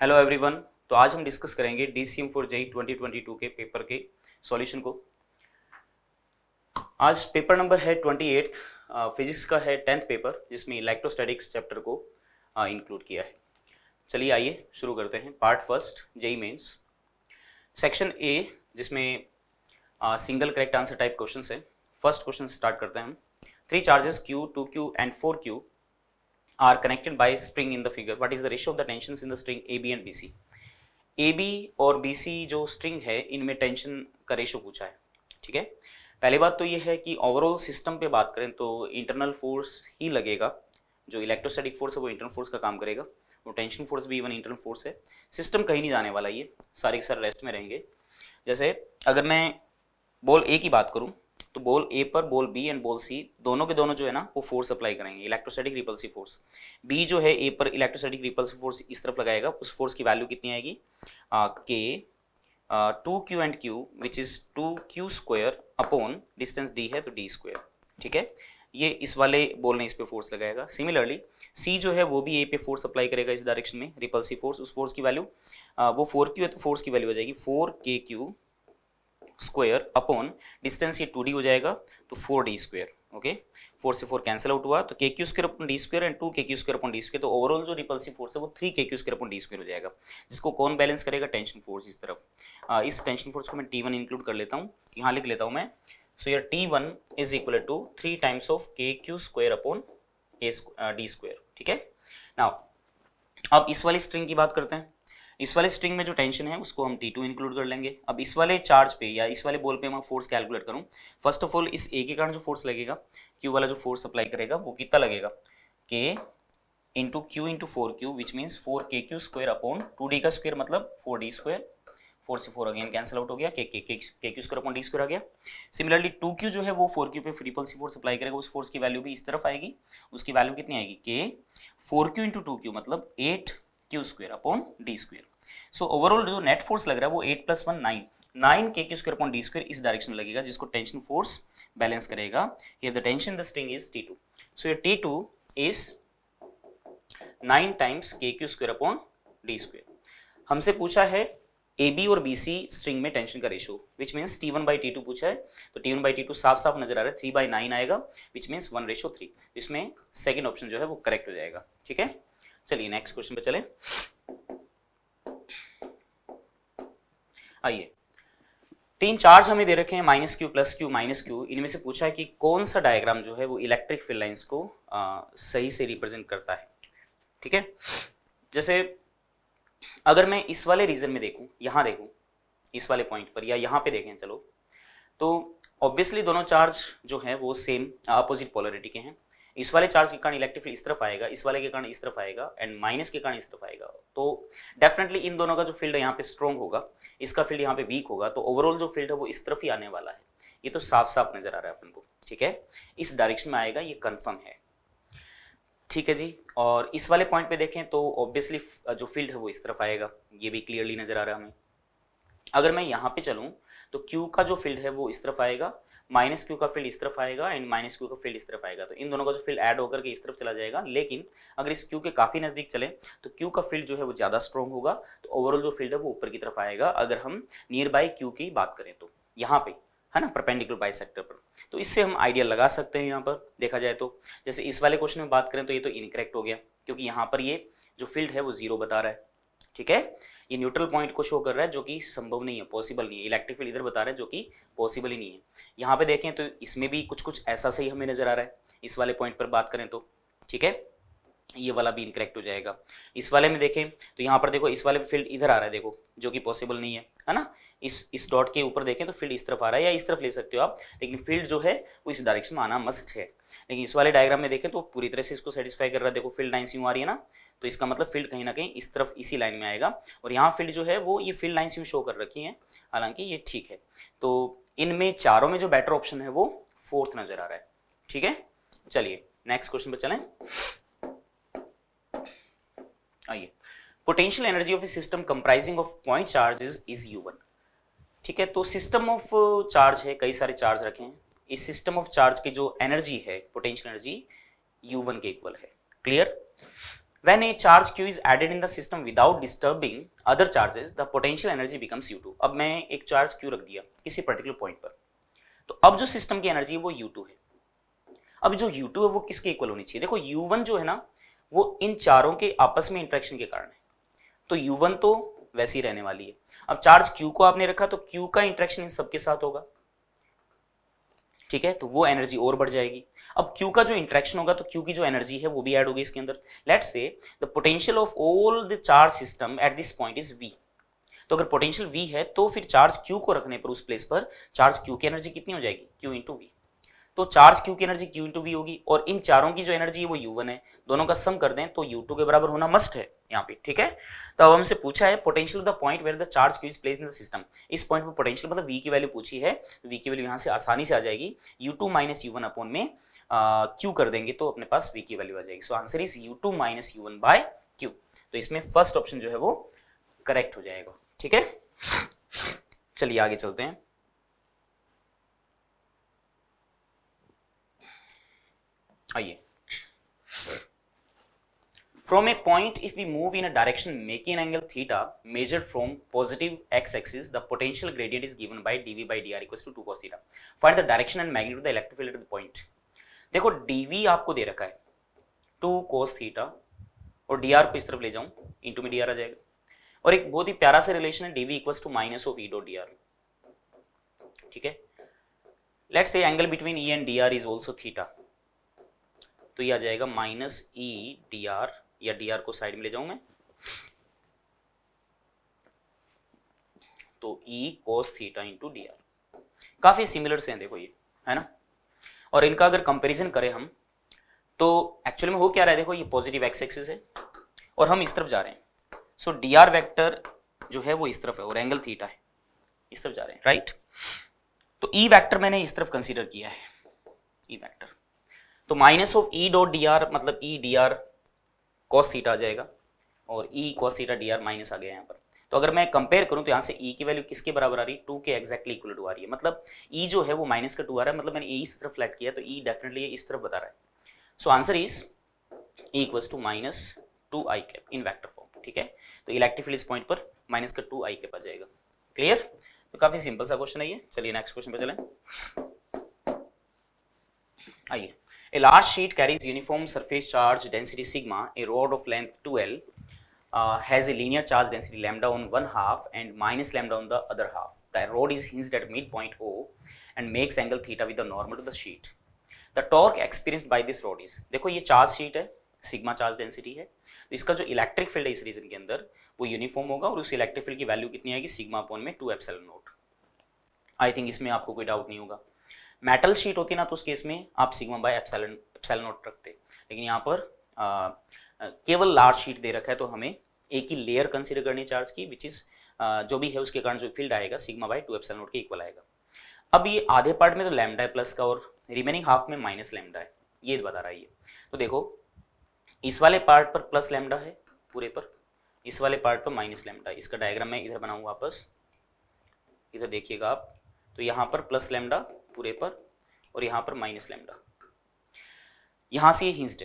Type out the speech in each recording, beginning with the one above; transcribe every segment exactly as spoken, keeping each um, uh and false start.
Hello everyone. तो आज हम डिस्कस करेंगे DCM for JEE twenty twenty two के पेपर के सॉल्यूशन को। आज पेपर नंबर है ट्वेंटी एट्थ, फिजिक्स का है टेंथ पेपर, जिसमें इलेक्ट्रोस्टैटिक्स चैप्टर को इंक्लूड किया है। चलिए आइए शुरू करते हैं। Part first, JEE mains, section A, जिसमें single correct answer type questions है। फर्स्ट क्वेश्चन स्टार्ट करते हैं हम। Three charges Q, two Q and four Q are connected by string in the figure. What is the ratio of the tensions in the string A B and B C? A B और B C जो string है, इनमें tension का ratio पूछा है। ठीक है, पहली बात तो ये है कि ओवरऑल सिस्टम पे बात करें तो इंटरनल फोर्स ही लगेगा। जो इलेक्ट्रोस्टैटिक फोर्स है वो इंटरनल फोर्स का काम करेगा, वो टेंशन फोर्स भी इवन इंटरनल फोर्स है। सिस्टम कहीं नहीं जाने वाला, ये सारे के सारे रेस्ट में रहेंगे। जैसे अगर मैं बॉल ए की बात करूँ तो बॉल ए पर ball B and ball C दोनों के दोनों जो है ना वो फोर्स अप्लाई करेंगे, इलेक्ट्रोस्टैटिक रिपल्सिव फोर्स। बी जो है ए पर इलेक्ट्रोस्टैटिक रिपल्सिव फोर्स इस तरफ लगाएगा, उस फोर्स की वैल्यू कितनी आएगी, K two Q and Q which is two Q square upon distance D है तो डी स्क्वायर। ठीक है, ये इस वाले बॉल ने इस पे फोर्स लगाएगा। सिमिलरली सी जो है वो भी ए पे फोर्स अप्लाई करेगा इस डायरेक्शन में, रिपल्सिव फोर्स। उस फोर्स की वैल्यू वो फोर क्यू है तो फोर्स की वैल्यू हो जाएगी four K Q square upon distance, ये टू डी हो जाएगा तो four D square. Okay, four से फोर कैंसिल आउट हुआ तो K Q square upon D square and two K Q square upon D square. तो ओवरऑल जो repulsive force है वो three K Q square upon D square हो जाएगा, जिसको कौन बैलेंस करेगा, टेंशन फोर्स इस तरफ। आ, इस टेंशन फोर्स को मैं टी वन इंक्लूड कर लेता हूँ, यहाँ लिख लेता हूँ मैं। सो यार T one is equal to three times of K Q square upon a D square. ठीक है, नाउ अब इस वाली स्ट्रिंग की बात करते हैं। इस वाले स्ट्रिंग में जो टेंशन है उसको हम टी टू इंक्लूड कर लेंगे। अब इस वाले चार्ज पे या इस वाले बॉल पे मैं फोर्स कैलकुलेट करूं, फर्स्ट ऑफ ऑल इस ए के कारण जो फोर्स लगेगा, क्यू वाला जो फोर्स अप्लाई करेगा वो कितना लगेगा, K into Q into four Q which means four K Q square upon two D का स्क्वायर मतलब फोर डी स्क्वायर। फोर से फोर अगेन कैंसिल आउट हो गया, K K K Q square upon D square आ गया। Similarly two Q जो है वो फोर क्यू पे रिपल्सिव फोर्स अप्लाई करेगा, उस फोर्स की वैल्यू भी इस तरफ आएगी। उसकी वैल्यू कितनी आएगी, K four Q into two Q मतलब eight Q square upon D square. So overall जो नेट फोर्स लग रहा है वो eight plus one nine, nine K Q square upon D square इस डायरेक्शन में लगेगा, जिसको टेंशन फोर्स बैलेंस करेगा। Here the tension the string is T two. So ये T two is nine times K Q square upon D square. हमसे पूछा है A B और बी सी स्ट्रिंग में टेंशन का ratio, which means T one by T two पूछा है। तो T one by T two साफ साफ नजर आ रहा है, थ्री बाई नाइन आएगा, which means one ratio three. इसमें सेकेंड ऑप्शन जो है वो करेक्ट हो जाएगा। ठीक है, चलिए नेक्स्ट क्वेश्चन पे चलें। आइए, तीन चार्ज हमें दे रखे हैं, minus Q plus Q minus Q. इनमें से पूछा है कि कौन सा डायग्राम जो है वो इलेक्ट्रिक फील्ड लाइंस को आ, सही से रिप्रेजेंट करता है। ठीक है, जैसे अगर मैं इस वाले रीजन में देखूं, यहां देखूं इस वाले पॉइंट पर, या यहां पे देखें चलो, तो ऑब्वियसली दोनों चार्ज जो है वो सेम अपोजिट पोलरिटी के हैं। इस वाले चार्ज के कारण इलेक्ट्रिक फील्ड इस तरफ आएगा, इस वाले के कारण इस तरफ आएगा, एंड माइनस के कारण इस तरफ आएगा। तो डेफिनेटली इन दोनों का जो फील्ड है यहाँ पे स्ट्रॉन्ग होगा, इसका फील्ड यहाँ पे वीक होगा, तो ओवरऑल जो फील्ड है वो इस तरफ ही आने वाला है। ये तो साफ साफ नजर आ रहा है अपन को। ठीक है, इस डायरेक्शन में आएगा, ये कन्फर्म है। ठीक है जी, और इस वाले पॉइंट पे देखें तो ऑब्वियसली जो फील्ड है वो इस तरफ आएगा, ये भी क्लियरली नजर आ रहा है हमें। अगर मैं यहाँ पे चलूँ तो Q का जो फील्ड है वो इस तरफ आएगा, माइनस क्यू का फील्ड इस तरफ आएगा, एंड माइनस क्यू का फील्ड इस तरफ आएगा। तो इन दोनों का जो फील्ड ऐड होकर के इस तरफ चला जाएगा। लेकिन अगर इस क्यू के काफी नजदीक चले तो क्यू का फील्ड जो है वो ज्यादा स्ट्रॉन्ग होगा, तो ओवरऑल जो फील्ड है वो ऊपर की तरफ आएगा। अगर हम नियर बाय क्यू की बात करें तो यहाँ पे है ना, परपेंडिकुलर बाइसेक्टर पर। तो इससे हम आइडिया लगा सकते हैं यहाँ पर देखा जाए तो। जैसे इस वाले क्वेश्चन में बात करें तो ये तो इनकरेक्ट हो गया, क्योंकि यहाँ पर ये जो फील्ड है वो जीरो बता रहा है। ठीक है, ये न्यूट्रल पॉइंट को शो कर रहा है, जो कि संभव नहीं है, पॉसिबल नहीं है। इलेक्ट्रिक फील्ड इधर बता रहा है, जो कि पॉसिबल ही नहीं है। यहाँ पे देखें तो इसमें भी कुछ कुछ ऐसा सही हमें नजर आ रहा है, इस वाले पॉइंट पर बात करें तो। ठीक है, ये वाला भी इनकरेक्ट हो जाएगा। इस वाले में देखें तो यहाँ पर देखो इस वाले फील्ड इधर आ रहा है, देखो, जो कि पॉसिबल नहीं है, है ना। इस इस डॉट के ऊपर देखें तो फील्ड इस तरफ आ रहा है, या इस तरफ ले सकते हो आप, लेकिन फील्ड जो है वो इस डायरेक्शन में आना मस्ट है। लेकिन इस वाले डायग्राम में देखें तो पूरी तरह से इसको सेटिस्फाई कर रहा है। देखो फील्ड लाइन्स यूँ आ रही है ना, तो इसका मतलब फील्ड कहीं ना कहीं इस तरफ इसी लाइन में आएगा। और यहाँ फील्ड जो है वो ये फील्ड लाइन्स यूँ शो कर रखी हैं, हालांकि ये ठीक है। तो इनमें चारों में जो बेटर ऑप्शन है वो फोर्थ नजर आ रहा है। ठीक है, चलिए नेक्स्ट क्वेश्चन पर चलें। आइए, potential energy of a system comprising of point charges is U one. ठीक है, तो सिस्टम ऑफ चार्ज है, कई सारे चार्ज रखे हैं। इस सिस्टम ऑफ चार्ज की जो एनर्जी है, पोटेंशियल एनर्जी, यू वन के इक्वल है। Clear? When a charge Q is added in the system without disturbing other charges, the potential energy becomes U two. अब मैं एक चार्ज Q रख दिया किसी पर्टिकुलर पॉइंट पर, तो अब जो सिस्टम की एनर्जी है वो U टू है. अब जो U टू है वो किसके इक्वल होनी चाहिए? देखो U वन जो है ना वो इन चारों के आपस में इंटरेक्शन के कारण है, तो U वन तो वैसे ही रहने वाली है. अब चार्ज Q को आपने रखा तो Q का इंटरेक्शन इन सबके साथ होगा, ठीक है, तो वो एनर्जी और बढ़ जाएगी. अब Q का जो इंटरेक्शन होगा तो Q की जो एनर्जी है वो भी ऐड होगी इसके अंदर. Let's say the potential of all the charge system at this point is V. तो अगर पोटेंशियल V है तो फिर चार्ज Q को रखने पर उस प्लेस पर चार्ज Q की एनर्जी कितनी हो जाएगी? Q into V. तो चार्ज Q की एनर्जी Q इंटू वी होगी और इन चारों की जो एनर्जी है वो U वन है. दोनों का सम कर दें तो U टू के बराबर होना मस्ट है यहाँ पे, ठीक है. तो अब हमसे पूछा है potential the point where the charge Q is placed in the system. इस पॉइंट पे पोटेंशियल मतलब V की वैल्यू पूछी है, V की वैल्यू यहाँ से आसानी से आ जाएगी. U two minus U one upon में Q कर देंगे तो अपने पास V की वैल्यू आ जाएगी. So answer is U two minus U one by Q. तो इसमें फर्स्ट ऑप्शन जो है वो करेक्ट हो जाएगा, ठीक है. चलिए आगे चलते हैं. आइए, from a point if we move in a direction making an angle theta measured from positive x axis, the potential gradient is given by dv by dr equals to two cos theta. Find the direction and magnitude of the electric field at the point. देखो dv आपको दे रखा है two cos theta और dr को इस तरफ ले जाऊं इंटू में dr आ जाएगा, और एक बहुत ही प्यारा सा रिलेशन है dv equals to minus of e dot dr, ठीक है. Let's say angle between e and dr is also theta, तो ये आ जाएगा माइनस ई डी आर, या डी आर को साइड में ले जाऊं मैं तो E cos theta into D R. काफी सिमिलर से हैं देखो ये, है ना. और इनका अगर कंपैरिजन करें हम तो एक्चुअली में हो क्या रहा है, देखो ये पॉजिटिव एक्स एक्सिस है और हम इस तरफ जा रहे हैं. सो डी आर वेक्टर जो है वो इस तरफ है और एंगल थीटा है, इस तरफ जा रहे हैं, राइट. तो ई वेक्टर मैंने इस तरफ कंसीडर किया है, ई वेक्टर. तो minus of E dot D R मतलब E D R cos theta आ जाएगा और E cos theta D R minus आ गया यहाँ पर. तो अगर मैं कंपेयर करूँ तो यहाँ से ई की वैल्यू किसके बराबर आ रही है? टू के एक्जैक्टली इक्वल टू आ रही है. मतलब ई जो है वो माइनस का टू आ रहा है, मतलब मैंने ई इस तरफ फ्लैट किया तो ई डेफिनेटली इस तरफ बता रहा है. So answer is E equals to minus two I cap in vector form, ठीक है. तो इलेक्ट्रिक फील्ड इस पॉइंट पर माइनस का टू आई कैप आ जाएगा. क्लियर. तो काफी सिंपल सा क्वेश्चन है ये. चलिए नेक्स्ट क्वेश्चन पे चलें. आइए. A large sheet carries uniform surface charge density sigma. A rod of length two L uh, has a linear charge density lambda on one half and minus lambda on the other half. The rod is hinged at midpoint O and makes angle theta with the normal to the sheet. The torque experienced by this rod is, देखो ये charge sheet है, sigma charge density है, तो इसका जो electric field है इस reason के अंदर वो यूनिफॉर्म होगा और उस इलेक्ट्रिक फील्ड की वैल्यू कितनी आएगी? सिग्मा अपॉन में two epsilon naught. I think इसमें आपको कोई डाउट नहीं होगा. मेटल शीट होती ना तो उस केस में आप sigma by epsilon epsilon naught रखते, लेकिन यहाँ पर आ, आ, केवल लार्ज शीट दे रखा है तो हमें एक ही लेयर कंसीडर करनी चार्ज की, विच इज जो भी है उसके कारण जो फील्ड आएगा sigma by two epsilon naught के इक्वल आएगा. अब ये आधे पार्ट में तो लैम्डा है प्लस का और रिमेनिंग हाफ में माइनस लैम्डा है, ये बता रहा है ये. तो देखो इस वाले पार्ट पर प्लस लैम्डा है पूरे पर, इस वाले पार्ट पर माइनस लैम्डा है. इसका डायग्राम मैं इधर बनाऊँ वापस, इधर देखिएगा आप. तो यहाँ पर प्लस लैम्डा पूरे पर और यहाँ पर माइनस लैम्डा, यहाँ से ये हिंज्ड है.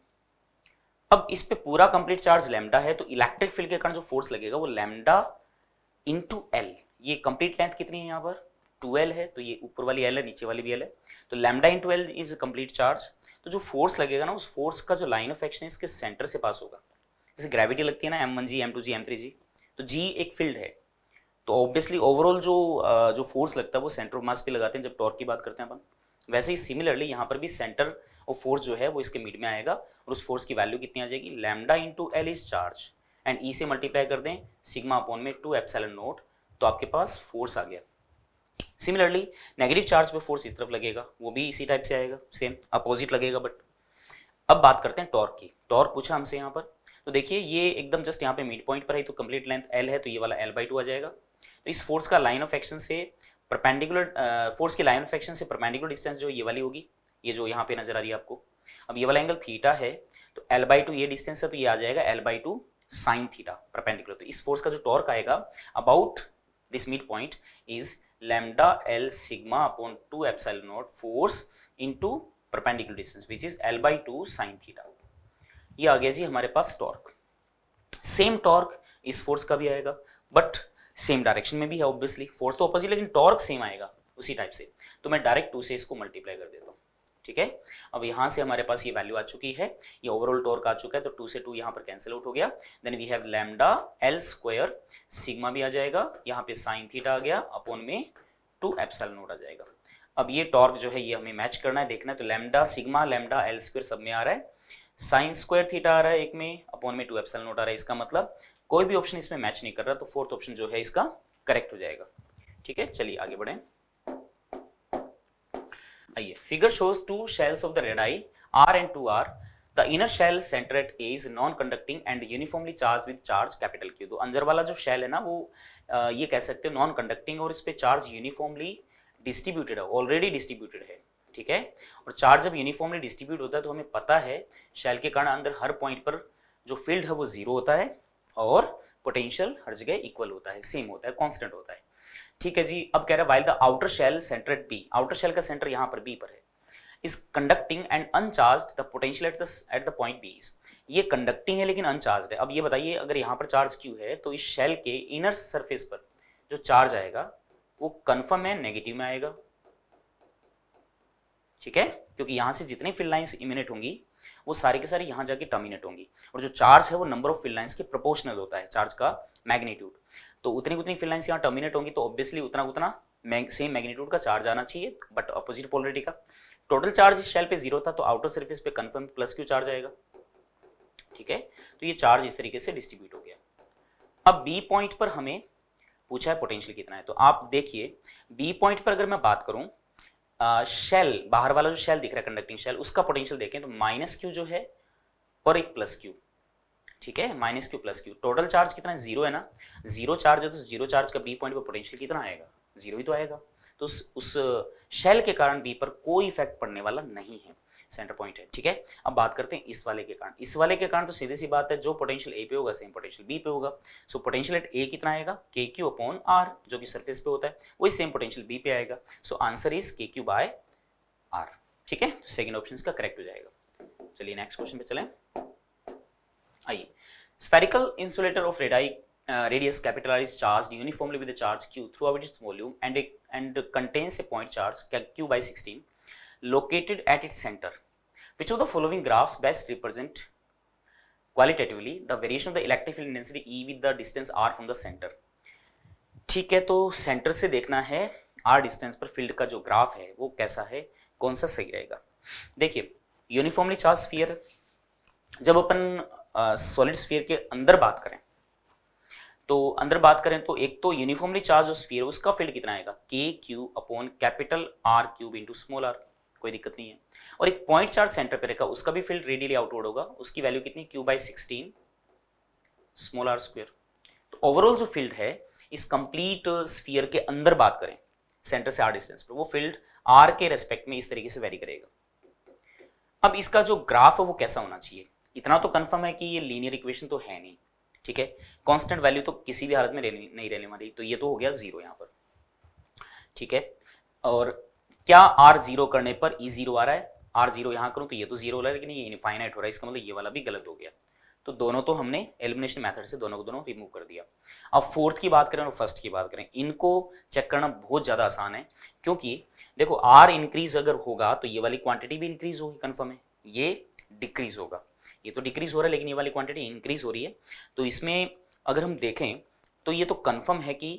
अब इस पे पूरा कंप्लीट चार्ज लैम्डा है तो इलेक्ट्रिक फील्ड के कारण जो फोर्स लगेगा वो लैम्डा इंटू एल. ये कंप्लीट लेंथ कितनी है यहाँ पर? टू एल है, तो ये ऊपर वाली एल है नीचे वाली भी एल है, तो lambda into L is complete charge. तो जो फोर्स लगेगा ना उस फोर्स का जो लाइन ऑफ एक्शन इसके सेंटर से पास होगा. जैसे ग्रेविटी लगती है ना M one G M two G M three G, तो जी एक फील्ड है तो ऑब्वियसली ओवरऑल जो जो फोर्स लगता है वो सेंटर ऑफ मास पे लगाते हैं जब टॉर्क की बात करते हैं अपन. वैसे ही सिमिलरली यहाँ पर भी सेंटर ऑफ फोर्स जो है वो इसके मिड में आएगा और उस फोर्स की वैल्यू कितनी आ जाएगी? Lambda into L is charge and E से मल्टीप्लाई कर दें सिग्मा अपॉन में टू एप्सिलॉन नॉट, तो आपके पास फोर्स आ गया. सिमिलरली नेगेटिव चार्ज पे फोर्स इस तरफ लगेगा, वो भी इसी टाइप से आएगा, सेम अपोजिट लगेगा. बट अब बात करते हैं टॉर्क की. टॉर्क पूछा हमसे यहाँ पर, तो देखिए ये एकदम जस्ट यहाँ पे मिड पॉइंट पर है, तो कंप्लीट लेंथ एल है तो ये वाला एल बाई टू आ जाएगा. तो इस फोर्स का लाइन ऑफ एक्शन से परपेंडिकुलर फोर्स की लाइन ऑफ एक्शन से परपेंडिकुलर डिस्टेंस जो ये वाली होगी, ये जो यहाँ पे नजर आ रही है आपको. अब ये वाला एंगल थीटा है तो एल बाई टू ये डिस्टेंस है तो ये आ जाएगा L by two sine theta perpendicular. तो इस फोर्स का जो टॉर्क आएगा about this mid point is lambda L sigma upon two epsilon naught force into perpendicular distance which is L by two sine theta. ये आ गया जी हमारे पास टॉर्क। सेम टॉर्क इस फोर्स का भी आएगा, बट सेम डायरेक्शन में भी है ऑब्वियसली, फोर्स तो अपोजिट लेकिन टॉर्क सेम आएगा उसी टाइप से। तो मैं डायरेक्ट टू से इसको मल्टीप्लाई कर देता हूँ, ठीक है। अब यहाँ से हमारे पास ये वैल्यू आ चुकी है, ये ओवरऑल टॉर्क आ चुका है, तो टू से टू यहाँ पर कैंसिल आउट हो गया। Then we have lambda L square, sigma भी आ जाएगा, यहाँ पे साइन थीटा आ गया, अपॉन में टू एप्सिलॉन नॉट आ जाएगा। अब ये टॉर्क जो है ये हमें मैच करना है, देखना है, तो lambda sigma lambda L square सब में आ रहा है, साइन स्क्वायर थीटा आ रहा है एक में, अपॉन में टू एप्सिलॉन नॉट आ रहा है। इसका मतलब कोई भी ऑप्शन इसमें मैच नहीं कर रहा, तो फोर्थ ऑप्शन जो है इसका करेक्ट हो जाएगा, ठीक है। चलिए आगे बढ़ें। आइए, figure shows two shells of the radii R and two R, the inner shell centre at A is non conducting and uniformly charge with charge capital Q. तो अंदर वाला जो शेल है ना वो आ, ये कह सकते हो नॉन कंडक्टिंग और इस पे चार्ज यूनिफॉर्मली डिस्ट्रीब्यूटेड है, ऑलरेडी डिस्ट्रीब्यूटेड है, ठीक है। और चार्ज जब यूनिफॉर्मली डिस्ट्रीब्यूट होता है तो हमें पता है शेल के कारण अंदर हर पॉइंट पर जो फील्ड है वो जीरो होता है और पोटेंशियल हर जगह इक्वल होता है, सेम होता है, कांस्टेंट होता है, ठीक है जी। अब कह रहा है while the outer shell centre at B, outer shell का सेंटर यहाँ पर बी पर है, is conducting and uncharged, the potential at the at the point B is, ये कंडक्टिंग है लेकिन अनचार्ज्ड है। अब ये बताइए अगर यहाँ पर चार्ज क्यू है तो इस शेल के इनर सरफेस पर जो चार्ज आएगा वो कन्फर्म है नेगेटिव में आएगा, ठीक है, क्योंकि यहां से जितनी फील्ड लाइंस इमिनेट होंगी वो सारी के सारी यहां जाके टर्मिनेट होंगी, और जो चार्ज है वो नंबर ऑफ फील्ड लाइंस के प्रोपोर्शनल होता है चार्ज का मैग्नीट्यूड, तो उतनी उतनी फील्ड लाइंस यहां टर्मिनेट होंगी, तो ऑब्वियसली उतना उतना सेम मैग्नीट्यूड का चार्ज आना चाहिए, बट अपोजिट पोलरिटी का। टोटल चार्ज इस शेल पे जीरो था तो आउटर सरफेस पे कन्फर्म प्लस क्यू चार्ज आएगा, ठीक है। तो ये चार्ज इस तरीके से डिस्ट्रीब्यूट हो गया। अब बी पॉइंट पर हमें पूछा है पोटेंशियल कितना है, तो आप देखिए बी पॉइंट पर अगर मैं बात करूं, शेल uh, बाहर वाला जो शेल दिख रहा है कंडक्टिंग शेल, उसका पोटेंशियल देखें तो माइनस क्यू जो है और एक प्लस क्यू, ठीक है, minus Q plus Q. Total charge कितना है, जीरो है ना, जीरो चार्ज है तो जीरो चार्ज का बी पॉइंट पर पोटेंशियल कितना आएगा, जीरो ही तो आएगा। तो उस, उस शेल के कारण बी पर कोई इफेक्ट पड़ने वाला नहीं है, सेंटर पॉइंट है, ठीक है। अब बात करते हैं इस वाले के कारण, इस वाले के कारण तो सीधी सी बात है जो पोटेंशियल ए पे होगा सेम पोटेंशियल बी पे होगा, सो पोटेंशियल एट ए कितना आएगा, के क्यू अपॉन आर, जो कि सरफेस पे होता है वही सेम पोटेंशियल बी पे आएगा, so answer is K Q by R, ठीक है। तो सेकंड ऑप्शन इसका करेक्ट हो जाएगा। चलिए नेक्स्ट क्वेश्चन पे चलें। आइए, spherical insulator of radii radius capital R is charged uniformly with a charge q throughout its volume and it, and contains a point charge q by sixteen located at its center. Which of the following graphs best represent qualitatively the variation of the electric field intensity E with the distance r from the center? ठीक है, तो centre से देखना है r distance पर field का जो graph है वो कैसा है, कौन सा सही रहेगा। देखिए यूनिफॉर्मली चार्ज स्फीयर, जब अपन सॉलिड स्फीयर के अंदर बात करें तो अंदर बात करें तो एक तो यूनिफॉर्मली चार्ज जो स्फीयर है उसका फील्ड कितना आएगा, K Q upon capital R cube into small R, कोई दिक्कत नहीं है। और एक पॉइंट चार्ज सेंटर पे रहेगा उसका भी फील्ड रेडियली आउटवर्ड होगा, उसकी वैल्यू कितनी, Q by sixteen small R square. तो ओवरऑल जो फील्ड है इस कंप्लीट स्फीयर के अंदर बात करें सेंटर से आर डिस्टेंस पर, वो फील्ड आर के रेस्पेक्ट में इस तरीके से वेरी करेगा। अब इसका जो ग्राफ है वो कैसा होना चाहिए, इतना तो कंफर्म है कि ये लीनियर इक्वेशन तो है नहीं, ठीक है, कांस्टेंट वैल्यू तो किसी भी हालत में नहीं रहने वाली, तो ये तो हो गया जीरो यहाँ पर, ठीक है। और क्या आर जीरो करने पर ई जीरो आ रहा है, आर जीरो यहाँ करूँ तो ये तो जीरो हो रहा है लेकिन ये इनफाइनाइट हो रहा है, इसका मतलब ये वाला भी गलत हो गया, तो दोनों तो हमने एलिमिनेशन मेथड से दोनों को दोनों रिमूव कर दिया। अब फोर्थ की बात करें और फर्स्ट की बात करें, इनको चेक करना बहुत ज़्यादा आसान है, क्योंकि देखो आर इंक्रीज अगर होगा तो ये वाली क्वांटिटी भी इंक्रीज होगी, कन्फर्म है, ये डिक्रीज होगा, ये तो डिक्रीज हो रहा है लेकिन ये वाली क्वांटिटी इंक्रीज हो रही है, तो इसमें अगर हम देखें तो ये तो कंफर्म है कि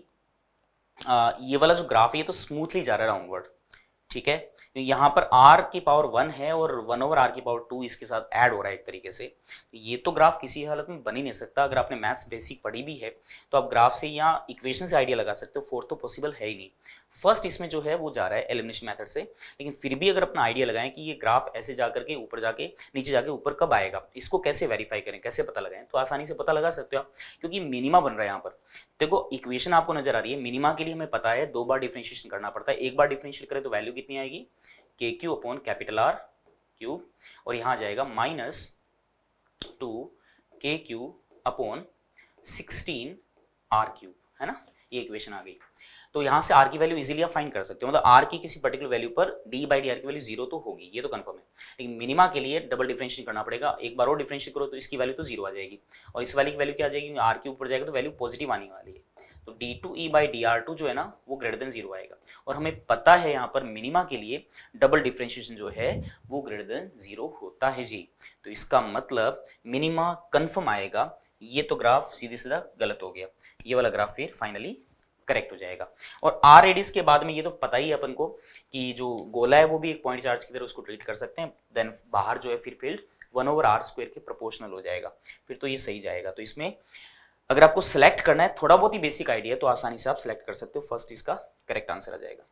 आ, ये वाला जो ग्राफ है ये तो स्मूथली जा रहा है डाउनवर्ड, ठीक है। यहाँ पर r की पावर वन है और वन ओवर आर की पावर टू इसके साथ ऐड हो रहा है एक तरीके से, ये तो ग्राफ किसी हालत में बन ही नहीं सकता। अगर आपने मैथ्स बेसिक पढ़ी भी है तो आप ग्राफ से या इक्वेशन से आइडिया लगा सकते हो, फोर्थ तो पॉसिबल है ही नहीं। फर्स्ट इसमें जो है वो जा रहा है एलिमिनेशन मेथड से, लेकिन फिर भी अगर अपना आइडिया लगाएं कि ये ग्राफ ऐसे जा करके ऊपर जाके नीचे जाके ऊपर कब आएगा, इसको कैसे वेरीफाई करें, कैसे पता लगाएं, तो आसानी से पता लगा सकते हो आप, क्योंकि मिनिमा बन रहा है यहाँ पर। देखो इक्वेशन आपको नजर आ रही है, मिनिमा के लिए हमें पता है दो बार डिफरेंशिएशन करना पड़ता है, एक बार डिफरेंशिएट करें तो वैल्यू कितनी आएगी, K Q upon capital R cube, और यहाँ आ जाएगा minus two K Q upon sixteen R cube, है ना, ये इक्वेशन आ गई। तो यहाँ से आर की वैल्यू इजीली आप फाइंड कर सकते हो, मतलब आर की किसी पर्टिकुलर वैल्यू पर डी बाई डी आर की वैल्यू जीरो तो होगी, ये तो कंफर्म है। लेकिन मिनिमा के लिए डबल डिफरेंशिएट करना पड़ेगा, एक बार और डिफरेंशिएट करो तो इसकी वैल्यू तो जीरो आ जाएगी, और इस वाली की वैल्यू क्या आ जाएगी, आर के ऊपर जाएगा तो वैल्यू पॉजिटिव आने वाली है। तो D two E by D R two जो है ना वो ग्रेटर देन जीरो आएगा, और हमें पता है यहाँ पर मिनिमा के लिए डबल डिफरेंशिएशन जो है वो ग्रेटर देन जीरो होता है जी। तो इसका मतलब मिनिमा कंफर्म आएगा। ये तो ग्राफ सीधी सीधा गलत हो गया, ये वाला ग्राफ फिर फाइनली करेक्ट हो जाएगा। और आर रेडियस के बाद में ये तो पता ही है अपन को कि जो गोला है वो भी एक पॉइंट चार्ज की तरह उसको ट्रीट कर सकते हैं, देन बाहर जो है फिर field one over R square के प्रोपोर्शनल हो जाएगा, फिर तो ये सही जाएगा। तो इसमें अगर आपको सिलेक्ट करना है, थोड़ा बहुत ही बेसिक आइडिया तो आसानी से आप सिलेक्ट कर सकते हो, फर्स्ट इसका करेक्ट आंसर आ जाएगा।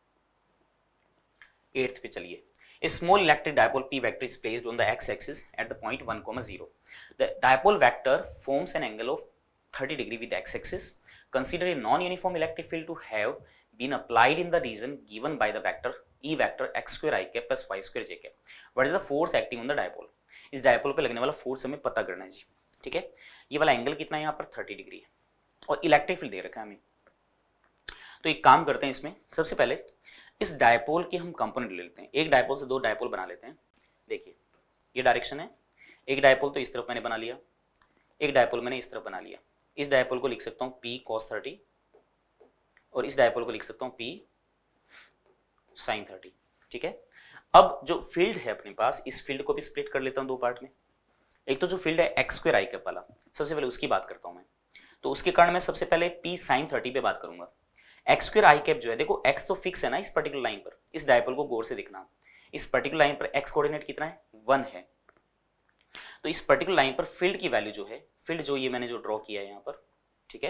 एट्थ पे चलिए, A small electric dipole P vector is placed on the x-axis at the point one comma zero. The dipole vector forms an angle of thirty degree with the x-axis. Consider a non-uniform electric field to have been applied in the region given by the vector E vector x square I cap plus y square j cap. What is the force acting on the dipole? इस dipole पे लगने वाला force हमें पता करना है जी, ठीक है। ये वाला एंगल कितना है यहाँ पर थर्टी डिग्री है, और इलेक्ट्रिक फील्ड दे रखा है हमें। तो एक काम करते हैं, इसमें सबसे पहले इस डायपोल के हम कंपोनेंट ले लेते हैं, एक डायपोल से दो डायपोल बना लेते हैं। देखिए ये डायरेक्शन है, एक डायपोल तो इस तरफ मैंने बना लिया, एक डायपोल मैंने इस तरफ बना लिया। इस डायपोल को लिख सकता हूँ P cos थर्टी, और इस डायपोल को लिख सकता हूँ P sin थर्टी, ठीक है। अब जो फील्ड है अपने पास, इस फील्ड को भी स्प्लिट कर लेता हूँ दो पार्ट में। एक तो जो फील्ड है एक्स स्क्वायर आई कैप वाला, सबसे पहले उसकी बात करता हूँ मैं। तो उसके कारण मैं सबसे पहले P sin थर्टी पे बात करूंगा। एक्स स्क्वायर आई कैप जो है, देखो एक्स तो फिक्स है ना इस पर्टिकुलर लाइन पर, इस डायपोल को गौर से देखना, इस पर्टिकुलर लाइन पर एक्स कोऑर्डिनेट कितना है, वन है। तो इस पर्टिकुलर लाइन पर फील्ड की वैल्यू जो है, फील्ड जो ये मैंने जो ड्रॉ किया है यहाँ पर, ठीक है,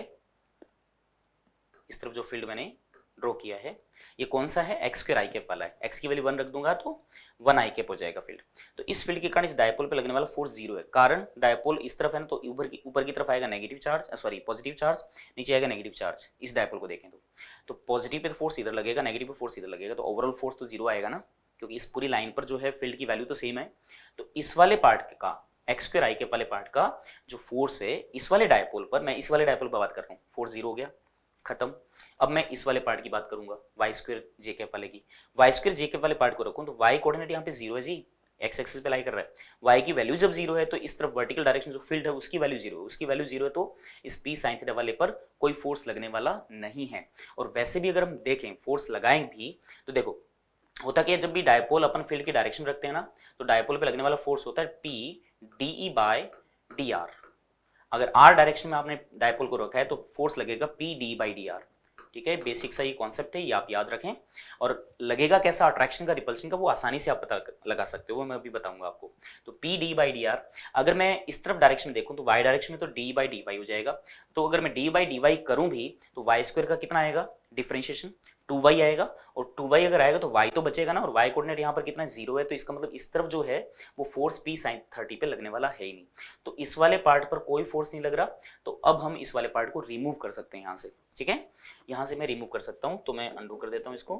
इस तरफ जो फील्ड मैंने ड्रॉ किया है ये कौन सा है, एक्स स्क्वायर आई कैप वाला है। एक्स की वैल्यू वन रख दूंगा तो वन आई कैप हो जाएगा फील्ड। तो इस फील्ड के कारण इस डायपोल पे लगने वाला फोर्स जीरो है, कारण डायपोल इस तरफ है ना, तो ऊपर की ऊपर की तरफ आएगा negative charge, sorry positive charge, नीचे आएगा नेगेटिव चार्ज। इस डायपोल को देखें तो तो पॉजिटिव पे तो फोर्स इधर लगेगा, नेगेटिव पे फोर्स इधर लगेगा, तो ओवरऑल फोर्स तो जीरो आएगा ना, क्योंकि इस पूरी लाइन पर जो है फील्ड की वैल्यू तो सेम है। तो इस वाले पार्ट का, एक्स स्क्वायर आई कैप वाले पार्ट का जो फोर्स है इस वाले डायपोल पर, मैं इस वाले डायपोल पर बात कर रहा हूँ, फोर्स जीरो हो गया, खत्म। अब मैं इस वाले पार्ट की बात करूंगा, वाई स्क्वायर जे कैप वाले की। वाई स्क्वायर जे कैप वाले पार्ट को रखूं तो वाई कोऑर्डिनेट यहाँ पे जीरो है जी, एक्स एक्सिस पे लाई कर रहा है। वाई की वैल्यू जब जीरो है तो इस तरफ वर्टिकल डायरेक्शन जो फील्ड है उसकी वैल्यू जीरो है, उसकी वैल्यू जीरो है तो इस पी साइन थीटा वाले पर कोई फोर्स लगने वाला नहीं है। और वैसे भी अगर हम देखें फोर्स लगाएं भी तो देखो होता क्या है, जब भी डायपोल अपन फील्ड की डायरेक्शन रखते हैं ना तो डायपोल पे लगने वाला फोर्स होता है P D E by D R. अगर आर डायरेक्शन में आपने डायपोल को रखा है तो फोर्स लगेगा P D by D R, ठीक है। बेसिक सा ये कॉन्सेप्ट है, ये आप याद रखें। और लगेगा कैसा, अट्रैक्शन का रिपल्शन का, वो आसानी से आप पता लगा सकते हो, वो मैं अभी बताऊंगा आपको। तो P D by D R, अगर मैं इस तरफ डायरेक्शन में देखूं तो वाई डायरेक्शन में तो डी बाई डी वाई हो जाएगा। तो अगर मैं डी बाई डी वाई करूं भी तो वाई स्क्वायर का कितना आएगा डिफरेंशिएशन, टू वाई आएगा, और टू वाई अगर आएगा तो वाई तो बचेगा ना, और वाई कोऑर्डिनेट यहाँ पर कितना जीरो है, तो इसका मतलब इस तरफ जो है वो फोर्स पी साइन थर्टी पे लगने वाला है ही नहीं। तो इस वाले पार्ट पर कोई फोर्स नहीं लग रहा, तो अब हम इस वाले पार्ट को रिमूव कर सकते हैं यहाँ से, ठीक है। यहाँ से मैं रिमूव कर सकता हूँ, तो मैं अंडू कर देता हूँ इसको,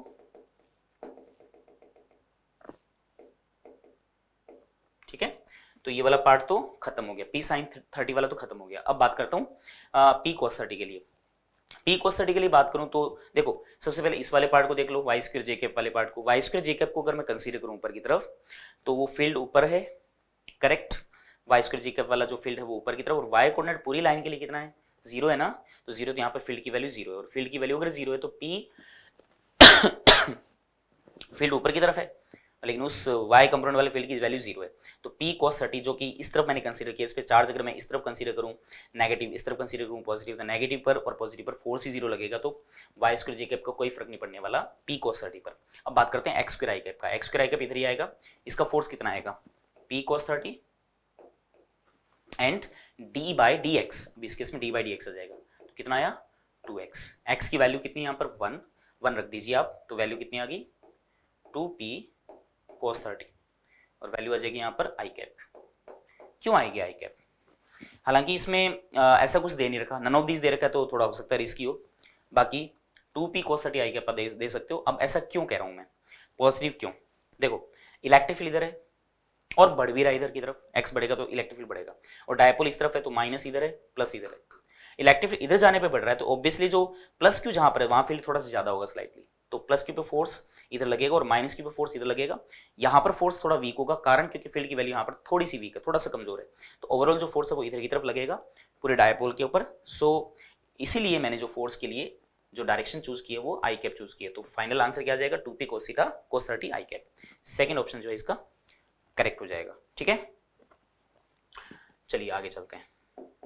ठीक है। तो ये वाला पार्ट तो खत्म हो गया, पी साइन थर्टी वाला तो खत्म हो गया। अब बात करता हूँ पी कॉस थर्टी के लिए। पी कॉस थर्टी के लिए बात करूं तो देखो सबसे पहले इस वाले पार्ट को देख लो, वाई स्क्वायर जे कैप वाले पार्ट को। वाई स्क्वायर जे कैप को अगर मैं कंसीडर करूं ऊपर की तरफ तो वो फील्ड ऊपर है, correct. Y square J cap वाला जो फील्ड है वो ऊपर की तरफ, और वाई कोऑर्डिनेट पूरी लाइन के लिए कितना है, जीरो है ना। तो जीरो, तो यहाँ पर फील्ड की वैल्यू जीरो है, और फील्ड की वैल्यू अगर जीरो है तो पी फील्ड ऊपर की तरफ है, लेकिन उस y कंपोनेंट वाले फील्ड की वैल्यू जीरो है। तो p cos थर्टी जो कि इस तरफ मैंने कंसीडर किया, इस पे चार्ज अगर मैं इस तरफ कंसीडर करूं नेगेटिव, इस तरफ कंसीडर करूं पॉजिटिव, तो नेगेटिव पर और पॉजिटिव पर फोर्स ही जीरो लगेगा, तो y स्क्वायर जे कैप का कोई फर्क नहीं पड़ने वाला p cos थर्टी पर। अब बात करते हैं x स्क्वायर i कैप का। x स्क्वायर i कैप इधर ही आएगा, इसका फोर्स कितना आएगा p cos thirty and d by D X, अब इस केस में d बाई डी एक्स आ जाएगा, तो कितना आया टू एक्स। x की वैल्यू कितनी यहाँ पर वन, वन रख दीजिए आप, तो वैल्यू कितनी आ गई टू पी cos थर्टी, और वैल्यू आ जाएगी यहाँ पर आई कैप। क्यों आएगी आई कैप, हालांकि इसमें आ, ऐसा कुछ दे नहीं रखा, नन ऑफ दीज दे रखा है तो थोड़ा हो सकता है रिस्की हो, बाकी two P cos thirty I cap दे, दे सकते हो। अब ऐसा क्यों कह रहा हूं मैं, पॉजिटिव क्यों, देखो इलेक्ट्रिक फील्ड इधर है और बढ़ भी रहा है इधर की तरफ, एक्स बढ़ेगा तो इलेक्ट्रिक फील्ड बढ़ेगा, और डायपोल इस तरफ है तो माइनस इधर है प्लस इधर है। इलेक्ट्रिक फील्ड इधर जाने पे बढ़ रहा है तो ऑब्वियसली जो प्लस क्यू जहां पर है वहां फील्ड थोड़ा सा ज्यादा होगा स्लाइटली, तो प्लस क्यू पे फोर्स इधर लगेगा और माइनस क्यू पे फोर्स इधर लगेगा। यहाँ पर फोर्स थोड़ा वीक होगा, कारण क्योंकि फील्ड की वैल्यू यहाँ पर थोड़ी सी वीक है, थोड़ा सा कमजोर है, तो ओवरऑल जो फोर्स है वो इधर की तरफ लगेगा पूरे डायपोल के ऊपर। सो इसीलिए मैंने जो फोर्स के लिए जो डायरेक्शन चूज की है वो आई कैप चूज की है, तो फाइनल आंसर क्या आ जाएगा, two P cos theta cos thirty I cap. Second option जो है इसका करेक्ट हो जाएगा। ठीक है, चलिए आगे चलते हैं।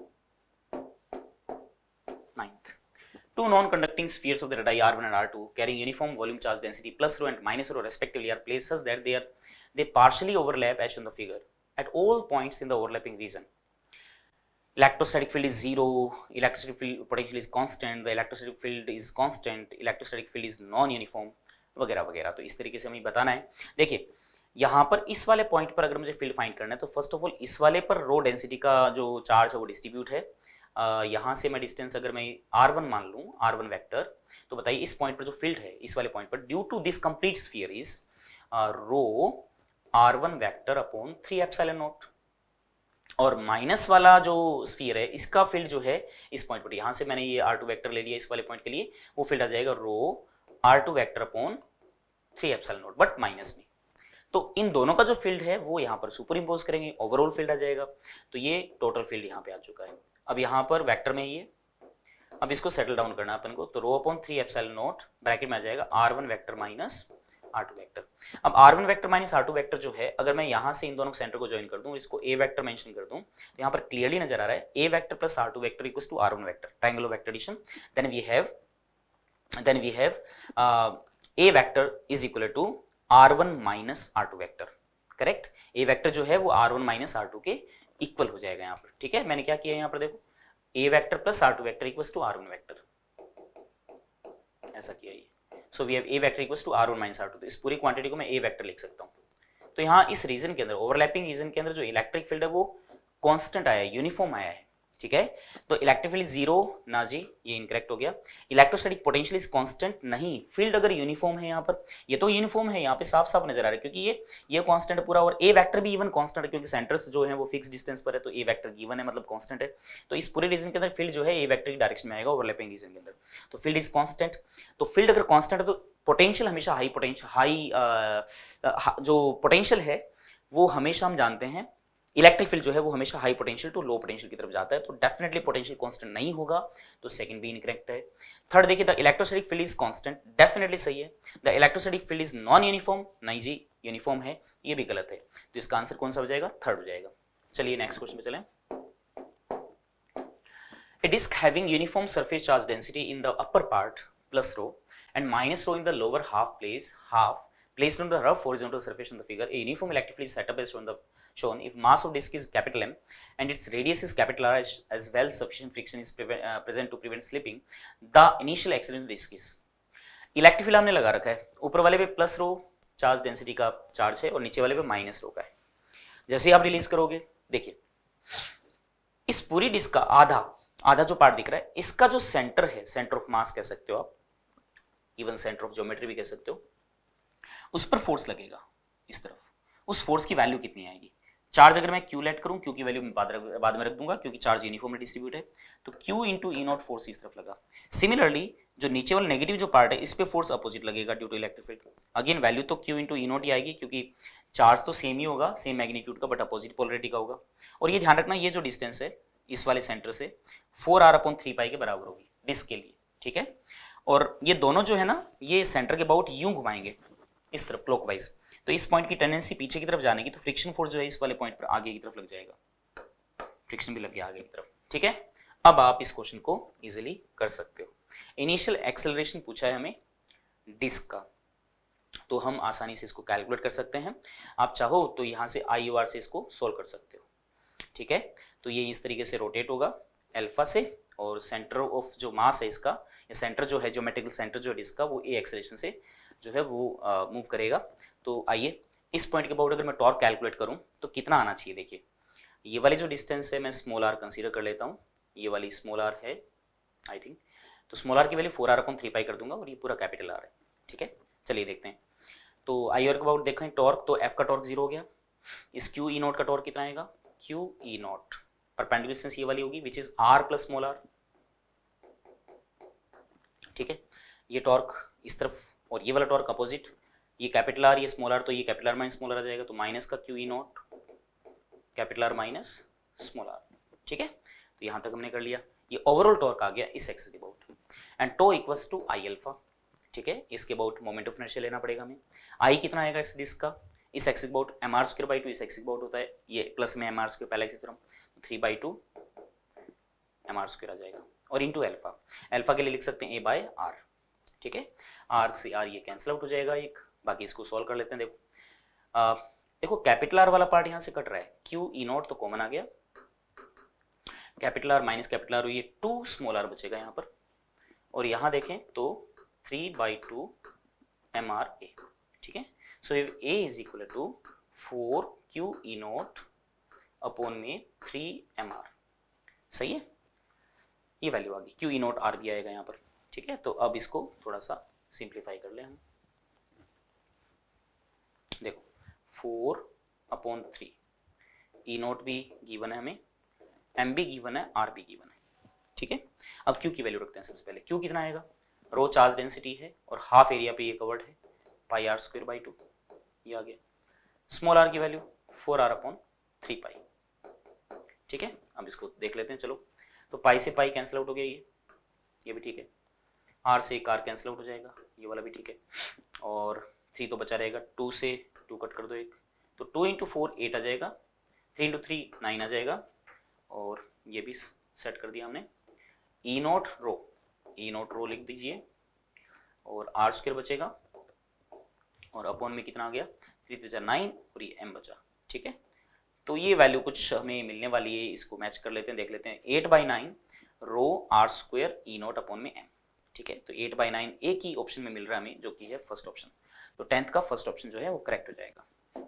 Ninth, two non-conducting spheres of the radii R one and R two carrying uniform volume charge density plus rho and minus rho respectively are placed such that they are they partially overlap as shown in the figure at all points in the overlapping region. Electrostatic field is zero, electrostatic field potential is constant, the electrostatic field is constant, electrostatic field is non-uniform वगैरह वगैरह। तो इस तरीके से हमें बताना है। देखिए यहाँ पर इस वाले पॉइंट पर अगर मुझे फील्ड फाइंड करना है तो फर्स्ट ऑफ ऑल इस वाले पर रो डेंसिटी का जो चार्ज है वो डिस्ट्रीब्यूट है। Uh, यहाँ से मैं डिस्टेंस अगर मैं आर वन मान लूँ, आर वन वेक्टर, तो बताइए इस पॉइंट पर जो फील्ड है इस वाले पॉइंट पर due to this complete sphere is rho R one vector upon three epsilon naught, और माइनस वाला जो स्फीयर है इसका फील्ड जो है इस पॉइंट पर, यहाँ से मैंने ये आर टू वेक्टर ले लिया इस वाले पॉइंट के लिए, वो फील्ड आ जाएगा rho R two vector upon three epsilon naught but minus में। तो इन दोनों का जो फील्ड है वो यहाँ पर सुपर इम्पोज करेंगे, ओवरऑल फील्ड आ जाएगा। तो ये टोटल फील्ड यहाँ पे आ चुका है। अब यहाँ पर वेक्टर में ये, अब इसको सेटल डाउन करना है अपन को, तो rho upon three epsilon naught bracket में आ जाएगा R one vector minus R two vector. अब R one vector minus R two vector जो है अगर मैं यहाँ से इन दोनों सेंटर को ज्वाइन कर दूं, इसको ए वेक्टर मेंशन कर दूं, तो यहाँ पर क्लियरली नजर आ रहा है A vector plus R two vector equals to R one vector, triangular vector addition. Then we have then we have A vector is equal to R one minus R two vector, correct. A vector जो है वो R one minus R two के equal हो जाएगा यहाँ पर। ठीक है, मैंने क्या किया यहाँ पर देखो, A vector plus R two vector equals to R one vector, ऐसा किया ये। So we have A vector equals to R one minus R two, तो इस पूरी क्वांटिटी को मैं ए वेक्टर लिख सकता हूँ। तो यहाँ इस रीजन के अंदर, ओवरलैपिंग रीजन के अंदर जो इलेक्ट्रिक फील्ड है वो कांस्टेंट आया है, यूनिफॉर्म आया है। ठीक है, तो इलेक्ट्रिक फील्ड जीरो ना जी, ये इनकरेक्ट हो गया। इलेक्ट्रोस्टैटिक पोटेंशियल इज कांस्टेंट, नहीं, फील्ड अगर यूनिफॉर्म है यहाँ पर, ये तो यूनिफॉर्म है, यहाँ पे साफ साफ नजर आ रहा है क्योंकि ये ये कांस्टेंट है पूरा, और ए वेक्टर भी इवन कांस्टेंट है क्योंकि सेंटर्स जो है वो फिक्स डिस्टेंस पर है, तो ए वेक्टर गिवन है मतलब कांस्टेंट है। तो इस पूरे रीजन के अंदर फील्ड जो है ए वेक्टर की डायरेक्शन में आएगा ओवरलैपिंग रीजन के अंदर, तो फील्ड इज कांस्टेंट। तो फील्ड अगर कांस्टेंट है तो पोटेंशियल हमेशा हाई पोटेंशियल हाई जो पोटेंशियल है वो हमेशा हम जानते हैं, इलेक्ट्रिक फील्ड जो है वो हमेशा high potential to low potential की तरफ जाता है, तो डेफिनेटली पोटेंशियल कांस्टेंट नहीं होगा, तो सेकंड भी इनकरेक्ट है। थर्ड देखिए, the electrostatic field is constant, definitely सही है। The electrostatic field is non uniform, नहीं जी यूनिफॉर्म है, ये भी गलत है। तो इसका आंसर कौन सा हो जाएगा, थर्ड हो जाएगा। चलिए नेक्स्ट क्वेश्चन पे चलें। A disk having uniform surface charge density in the upper part plus rho and minus rho in the lower half place half placed on the rough horizontal surface on the figure, a uniform electric field is set up as shown the shown if mass of disk is capital M and its radius is capital R as, as well sufficient friction is prevent, uh, present to prevent slipping, the initial acceleration of disk is। Electric field हमने लगा रखा है, ऊपर वाले पे plus rho charge density का charge है और नीचे वाले पे माइनस रो का है। जैसे आप रिलीज करोगे, देखिए इस पूरी डिस्क का आधा आधा जो पार्ट दिख रहा है इसका जो सेंटर है, सेंटर ऑफ मास कह सकते हो आप, इवन सेंटर ऑफ ज्योमेट्री भी कह सकते हो, उस पर फोर्स लगेगा इस तरफ। उस फोर्स की वैल्यू कितनी आएगी, चार्ज अगर मैं क्यू लेट करूं, क्यू की वैल्यू मैं बाद, बाद में रख दूंगा क्योंकि चार्ज यूनिफॉर्मली डिस्ट्रीब्यूट है, तो Q into E naught force इस तरफ लगा। सिमिलरली जो नीचे वाला नेगेटिव जो पार्ट है इस पे फोर्स अपोजिट लगेगा due to electric field. Again value तो क्यू इंटू ई नॉट ही आएगी क्योंकि चार्ज तो सेम ही होगा, सेम मैग्नीट्यूड का, बट अपोजिट पोलरिटी का होगा। और ये ध्यान रखना, ये जो डिस्टेंस है इस वाले सेंटर से four R upon three pi के बराबर होगी डिस्क के लिए। ठीक है, और ये दोनों जो है ना ये सेंटर के अबाउट यूं घुमाएंगे इस तरफ क्लॉकवाइज, तो इस पॉइंट की टेंडेंसी पीछे की तरफ जाने की, तो फ्रिक्शन फोर्स जो है इस वाले पॉइंट पर आगे की तरफ लग जाएगा, फ्रिक्शन भी लग गया आगे की तरफ। ठीक है, अब आप इस क्वेश्चन को इजीली कर सकते हो। इनिशियल एक्सेलरेशन पूछा है हमें डिस्क का, तो हम आसानी से इसको कैलकुलेट कर सकते हैं। आप चाहो तो यहाँ से आई यू आर से इसको सोल्व कर सकते हो। ठीक है, तो ये इस तरीके से रोटेट होगा अल्फा से, और सेंटर ऑफ जो मास है इसका, ये सेंटर जो है ज्योमेट्रिकल सेंटर जो है इसका, वो ए एक्सेलरेशन से जो है वो मूव uh, करेगा। तो आइए इस पॉइंट के अबाउट अगर मैं टॉर्क कैलकुलेट करूं तो कितना आना चाहिए। देखिए ये वाली जो डिस्टेंस है मैं स्मॉल आर कंसीडर कर लेता हूँ, ये वाली स्मॉल आर है आई थिंक, तो स्मॉल आर की value four R upon three pi कर दूंगा और ये पूरा कैपिटल आर है। ठीक है, चलिए देखते हैं। तो आई आर के अबाउट देखें टॉर्क, तो एफ का टॉर्क जीरो हो गया, इस क्यू ई नॉट का टॉर्क कितना आएगा, Q E not perpendicular distance ये वाली होगी which is R plus small R, ठीक है, ये टॉर्क इस तरफ और ये वाला टॉर्क अपोजिट, ये कैपिटल आर ये स्मॉल आर, तो ये capital R minus small R आ जाएगा, तो माइनस का Q E not capital R minus small R. ठीक है, तो यहाँ तक हमने कर लिया, ये ओवरऑल टॉर्क आ गया इस एक्सिस के about, and tau equals to I alpha. ठीक है, इसके अबाउट मोमेंट ऑफ इनर्शिया लेना पड़ेगा हमें। आई कितना आएगा इस डिस्क का, इस axis about M R square by two, इस एक्सिस अबाउट होता है ये प्लस में एम आर स्क्वायर पहले इसी तरह, तो three by two M R square आ जाएगा, और इंटू एल्फा, एल्फा के लिए लिख सकते हैं ए बाय आर। ठीक है, आर से आर ये कैंसिल आउट हो जाएगा एक, बाकी इसको सॉल्व कर लेते हैं। देखो आ, देखो कैपिटल आर वाला पार्ट यहाँ से कट रहा है, क्यू ई नॉट तो कॉमन आ गया, capital R minus capital R, ये टू स्मॉल आर बचेगा यहाँ पर, और यहाँ देखें तो three by two M R A. ठीक है, so if A is equal to four Q E nought upon में थ्री एम आर, सही है, ये वैल्यू आ गई, क्यू ई नॉट आर भी आएगा यहाँ पर। ठीक है, तो अब इसको थोड़ा सा सिंप्लीफाई कर ले हम, देखो four upon three, E nought भी गिवन है हमें, एम भी गिवन है, आर भी गिवन है। ठीक है, अब क्यू की वैल्यू रखते हैं सबसे पहले, क्यू कितना आएगा, रो चार्ज डेंसिटी है और हाफ एरिया पे ये कवर्ड है, pi R square by two, ये आ गया। स्मॉल आर की value four R upon three pi. ठीक है, अब इसको देख लेते हैं, चलो तो पाई से पाई कैंसिल आउट हो गया, ये ये भी ठीक है, आर से एक आर कैंसिल आउट हो जाएगा, ये वाला भी ठीक है, और थ्री तो बचा रहेगा, टू से टू कट कर दो एक, तो टू इंटू फोर एट आ जाएगा, थ्री इंटू थ्री नाइन आ जाएगा, और ये भी सेट कर दिया हमने। ई नोट रो, ई नोट रो लिख दीजिए, और आर स्क्वायर बचेगा, और अपॉन में कितना आ गया, थ्री त्रिजा नाइन, और ये एम बचा। ठीक है, तो ये वैल्यू कुछ हमें मिलने वाली है, इसको मैच कर लेते हैं, देख लेते हैं। Eight by nine rho R square E note upon में एम। ठीक है, तो एट बाई नाइन एक ही ऑप्शन में मिल रहा है हमें, जो कि है फर्स्ट ऑप्शन, तो टेंथ का फर्स्ट ऑप्शन जो है वो करेक्ट हो जाएगा।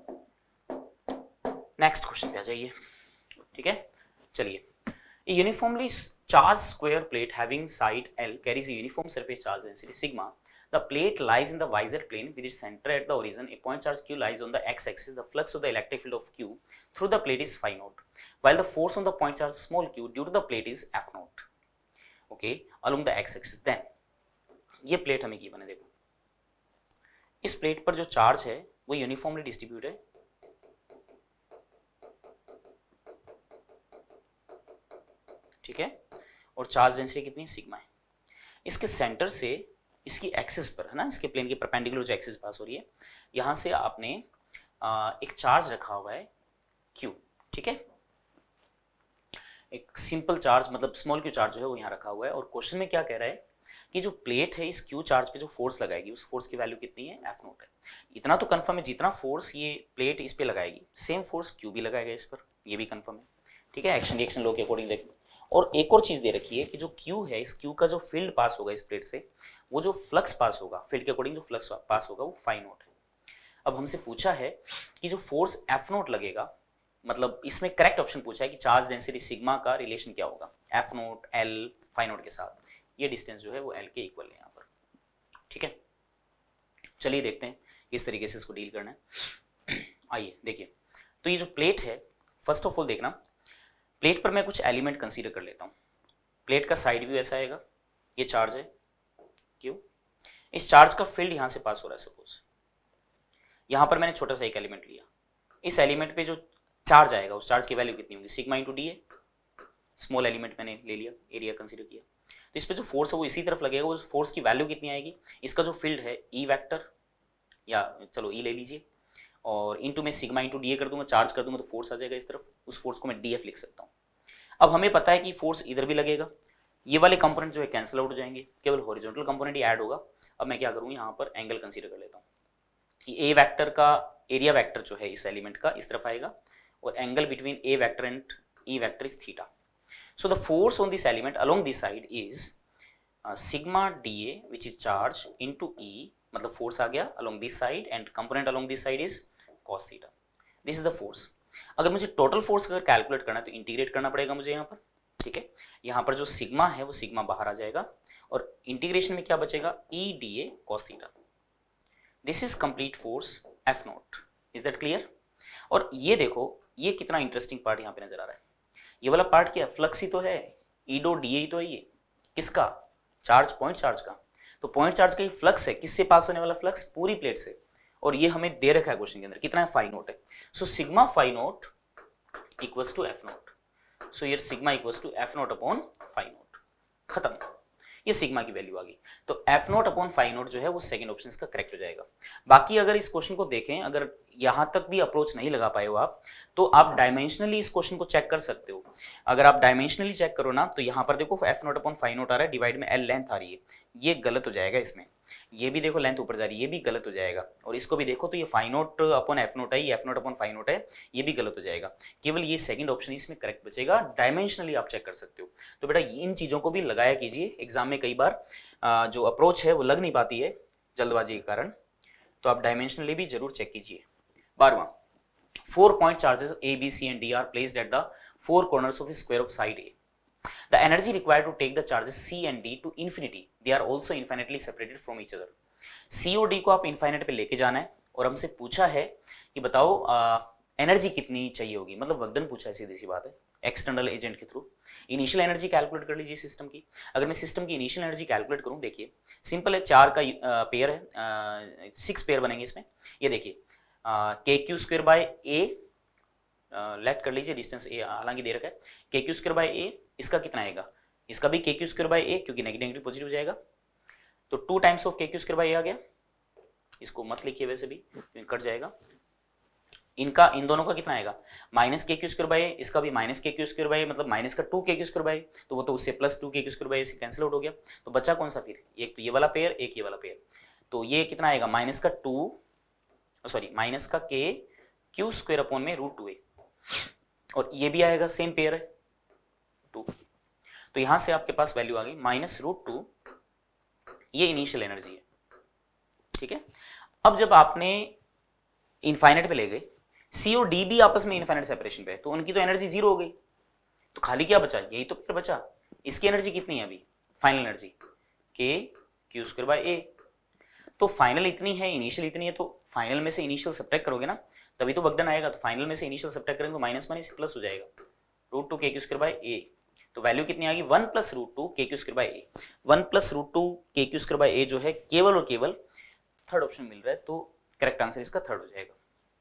नेक्स्ट क्वेश्चन पे आ जाइए। ठीक है, चलिए, a uniformly charged square plate having side L carries a uniform surface charge density sigma. The plate lies in the visor plane with its center at the origin. A point charge Q lies on the x-axis. The flux of the electric field of Q through the plate is phi naught, while the force on the point charge small q due to the plate is F naught. Okay, along the x-axis. Then ये plate हमें given है, देखो इस plate पर जो charge है वो uniformly distribute है, ठीक है, और चार्ज डेंसिटी कितनी है, सिग्मा है। इसके सेंटर से इसकी एक्सिस पर है ना, इसके प्लेन के परपेंडिकुलर जो एक्सिस पास हो रही है, यहाँ से आपने आ, एक चार्ज रखा हुआ है Q। ठीक है, एक सिंपल चार्ज मतलब स्मॉल क्यू चार्ज जो है वो यहाँ रखा हुआ है, और क्वेश्चन में क्या कह रहा है कि जो प्लेट है इस क्यू चार्ज पे जो फोर्स लगाएगी उस फोर्स की वैल्यू कितनी है, एफ नोट है। इतना तो कंफर्म है, जितना फोर्स ये प्लेट इस पे लगाएगी सेम फोर्स क्यू भी लगाएगा इस पर, ये भी कंफर्म है। ठीक है, एक्शन रिएक्शन लॉ के अकॉर्डिंग देखें। और एक और चीज दे रखी है कि जो क्यू है, इस क्यू का जो फील्ड पास होगा इस प्लेट से, वो जो फ्लक्स पास होगा फील्ड के अकॉर्डिंग जो फ्लक्स पास होगा वो फाई नोट है। अब हमसे पूछा है कि जो फोर्स एफ नोट लगेगा, मतलब इसमें करेक्ट ऑप्शन पूछा है कि चार्ज डेंसिटी सिग्मा का रिलेशन क्या होगा F nought L phi nought के साथ, ये डिस्टेंस जो है वो एल के इक्वल है यहाँ पर। ठीक है, चलिए देखते हैं किस तरीके से इसको डील करना है। आइए देखिए, तो ये जो प्लेट है, फर्स्ट ऑफ ऑल देखना, प्लेट पर मैं कुछ एलिमेंट कंसीडर कर लेता हूँ। प्लेट का साइड व्यू ऐसा आएगा, ये चार्ज है क्यों, इस चार्ज का फील्ड यहाँ से पास हो रहा है, सपोज यहाँ पर मैंने छोटा सा एक एलिमेंट लिया, इस एलिमेंट पे जो चार्ज आएगा उस चार्ज की वैल्यू कितनी होगी, सिग्मा इंटू डी है, स्मॉल एलिमेंट मैंने ले लिया, एरिया कंसीडर किया, तो इस पे जो फोर्स है वो इसी तरफ लगेगा, उस फोर्स की वैल्यू कितनी आएगी, इसका जो फील्ड है ई वेक्टर, या चलो ई ले लीजिए, और इंटू में सिग्मा इंटू डी ए कर दूंगा, चार्ज कर दूंगा तो फोर्स आ जाएगा इस तरफ, उस फोर्स को मैं डी एफ लिख सकता हूँ। अब हमें पता है कि फोर्स इधर भी लगेगा, ये वाले कंपोनेंट जो है कैंसिल आउट हो जाएंगे, केवल हॉरिजॉन्टल कंपोनेंट ही ऐड होगा। अब मैं क्या करूँ, यहाँ पर एंगल कंसीडर कर लेता हूँ, ए वेक्टर का एरिया वेक्टर जो है इस एलिमेंट का इस तरफ आएगा, और angle between A vector and E vector is theta. So the force on this element along this side is sigma D A which is charge into E, मतलब फोर्स आ गया along this side, and component along this side is cos theta. This is the force. अगर मुझे total force अगर calculate करना है तो integrate करना पड़ेगा मुझे यहाँ पर। ठीक है, यहाँ पर जो सिग्मा है वो सिग्मा बाहर आ जाएगा, और इंटीग्रेशन में क्या बचेगा, E D A cos theta. This is complete force F nought. Is that clear? और ये देखो, ये कितना इंटरेस्टिंग पार्ट यहाँ पे नजर आ रहा है, ये वाला पार्ट क्या, फ्लक्स ही तो है, ई डो डी ए ही तो है ये, किसका, चार्ज, पॉइंट चार्ज का। तो पॉइंट चार्ज का ये फ्लक्स है, किससे पास होने वाला फ्लक्स, पूरी प्लेट से, और ये हमें दे रखा है क्वेश्चन के अंदर, कितना है, फाइव नोट है। So sigma phi nought equals to F nought, so ये sigma equals to F nought upon phi nought, खत्म, ये सिग्मा की वैल्यू आ गई। तो F nought upon phi nought जो है वो सेकंड ऑप्शन इसका करेक्ट हो जाएगा। बाकी अगर इस क्वेश्चन को देखें, अगर यहां तक भी अप्रोच नहीं लगा पाए हो आप, तो आप डायमेंशनली इस क्वेश्चन को चेक कर सकते हो। अगर आप डायमेंशनली चेक करो ना, तो यहाँ पर देखो F nought upon phi nought आ रहा है, डिवाइड में एल लेंथ आ रही है, ये गलत हो जाएगा इसमें। ये भी देखो लेंथ ऊपर जा रही है, ये भी गलत हो जाएगा। और इसको भी देखो तो ये phi nought upon F nought है, ये F nought upon phi nought है, ये भी गलत हो जाएगा। केवल ये सेकंड ऑप्शन इसमें करेक्ट बचेगा, डायमेंशनली आप चेक कर सकते हो। तो बेटा इन चीज़ों को भी लगाया कीजिए, एग्जाम में कई बार जो अप्रोच है वो लग नहीं पाती है जल्दबाजी के कारण, तो आप डायमेंशनली भी जरूर चेक कीजिए। बारहवां, four point charges A, B, C and D are placed at the four corners of a square of side A. The energy required to take the charges C and D to infinity, they are also infinitely separated from each other. C और D को आप infinite पे लेके जाना है, और हमसे पूछा है कि बताओ एनर्जी कितनी चाहिए होगी, मतलब वर्कडन पूछा है, सीधी सी बात है, एक्सटर्नल एजेंट के थ्रू। इनिशियल एनर्जी कैलकुलेट कर लीजिए सिस्टम की। अगर मैं सिस्टम की इनिशियल एनर्जी कैलकुलेट करूं, देखिए सिंपल है, चार का पेयर है, सिक्स पेयर बनेंगे इसमें। ये देखिए K Q square by A, let कर लीजिए डिस्टेंस ए हालांकि दे रखा है, के क्यू स्क्वेयर बाय ए, इसका कितना आएगा, इसका भी के क्यू स्क्वेयर बाय ए, क्योंकि नेगेटिव नेगेटिव पॉजिटिव हो जाएगा, तो two times of K Q square by A आ गया। इसको मत लिखिए वैसे भी, कट जाएगा। इनका इन दोनों का कितना आएगा, minus K Q square by ए, इसका भी minus K Q square by ए, मतलब माइनस का to K Q square by A, तो वो तो उससे plus two K Q square by A से कैंसिल आउट हो गया। तो बचा कौन सा फिर, एक तो ये वाला पेयर, एक ये वाला पेयर, तो ये कितना आएगा, माइनस का टू सॉरी माइनस का के क्यू स्क्वेयर अपॉन में रूट टू ए, और ये भी आएगा सेम पेयर है टू, तो यहां से आपके पास वैल्यू आ गई माइनस रूट टू, ये इनिशियल एनर्जी है, ठीक है। अब जब आपने इनफाइनाइट पे ले गए, सी और डी भी आपस में इनफाइनाइट सेपरेशन पे है, तो उनकी तो एनर्जी जीरो हो गई, तो खाली क्या बचा, यही तो पेयर बचा। इसकी एनर्जी कितनी है अभी, final energy K Q square by A, तो फाइनल इतनी है, इनिशियल इतनी है, तो फाइनल में से इनिशियल सब्ट्रैक्ट करोगे ना, तभी तो वर्कडन आएगा। तो फाइनल में से इनिशियल सब्ट्रैक्ट करेंगे तो माइनस माइनस से प्लस हो जाएगा, root two K Q square by A, तो वैल्यू कितनी आ गई, one plus root two K Q square by A. One plus root two K Q square by A जो है केवल और केवल थर्ड ऑप्शन मिल रहा है, तो करेक्ट आंसर इसका थर्ड हो जाएगा।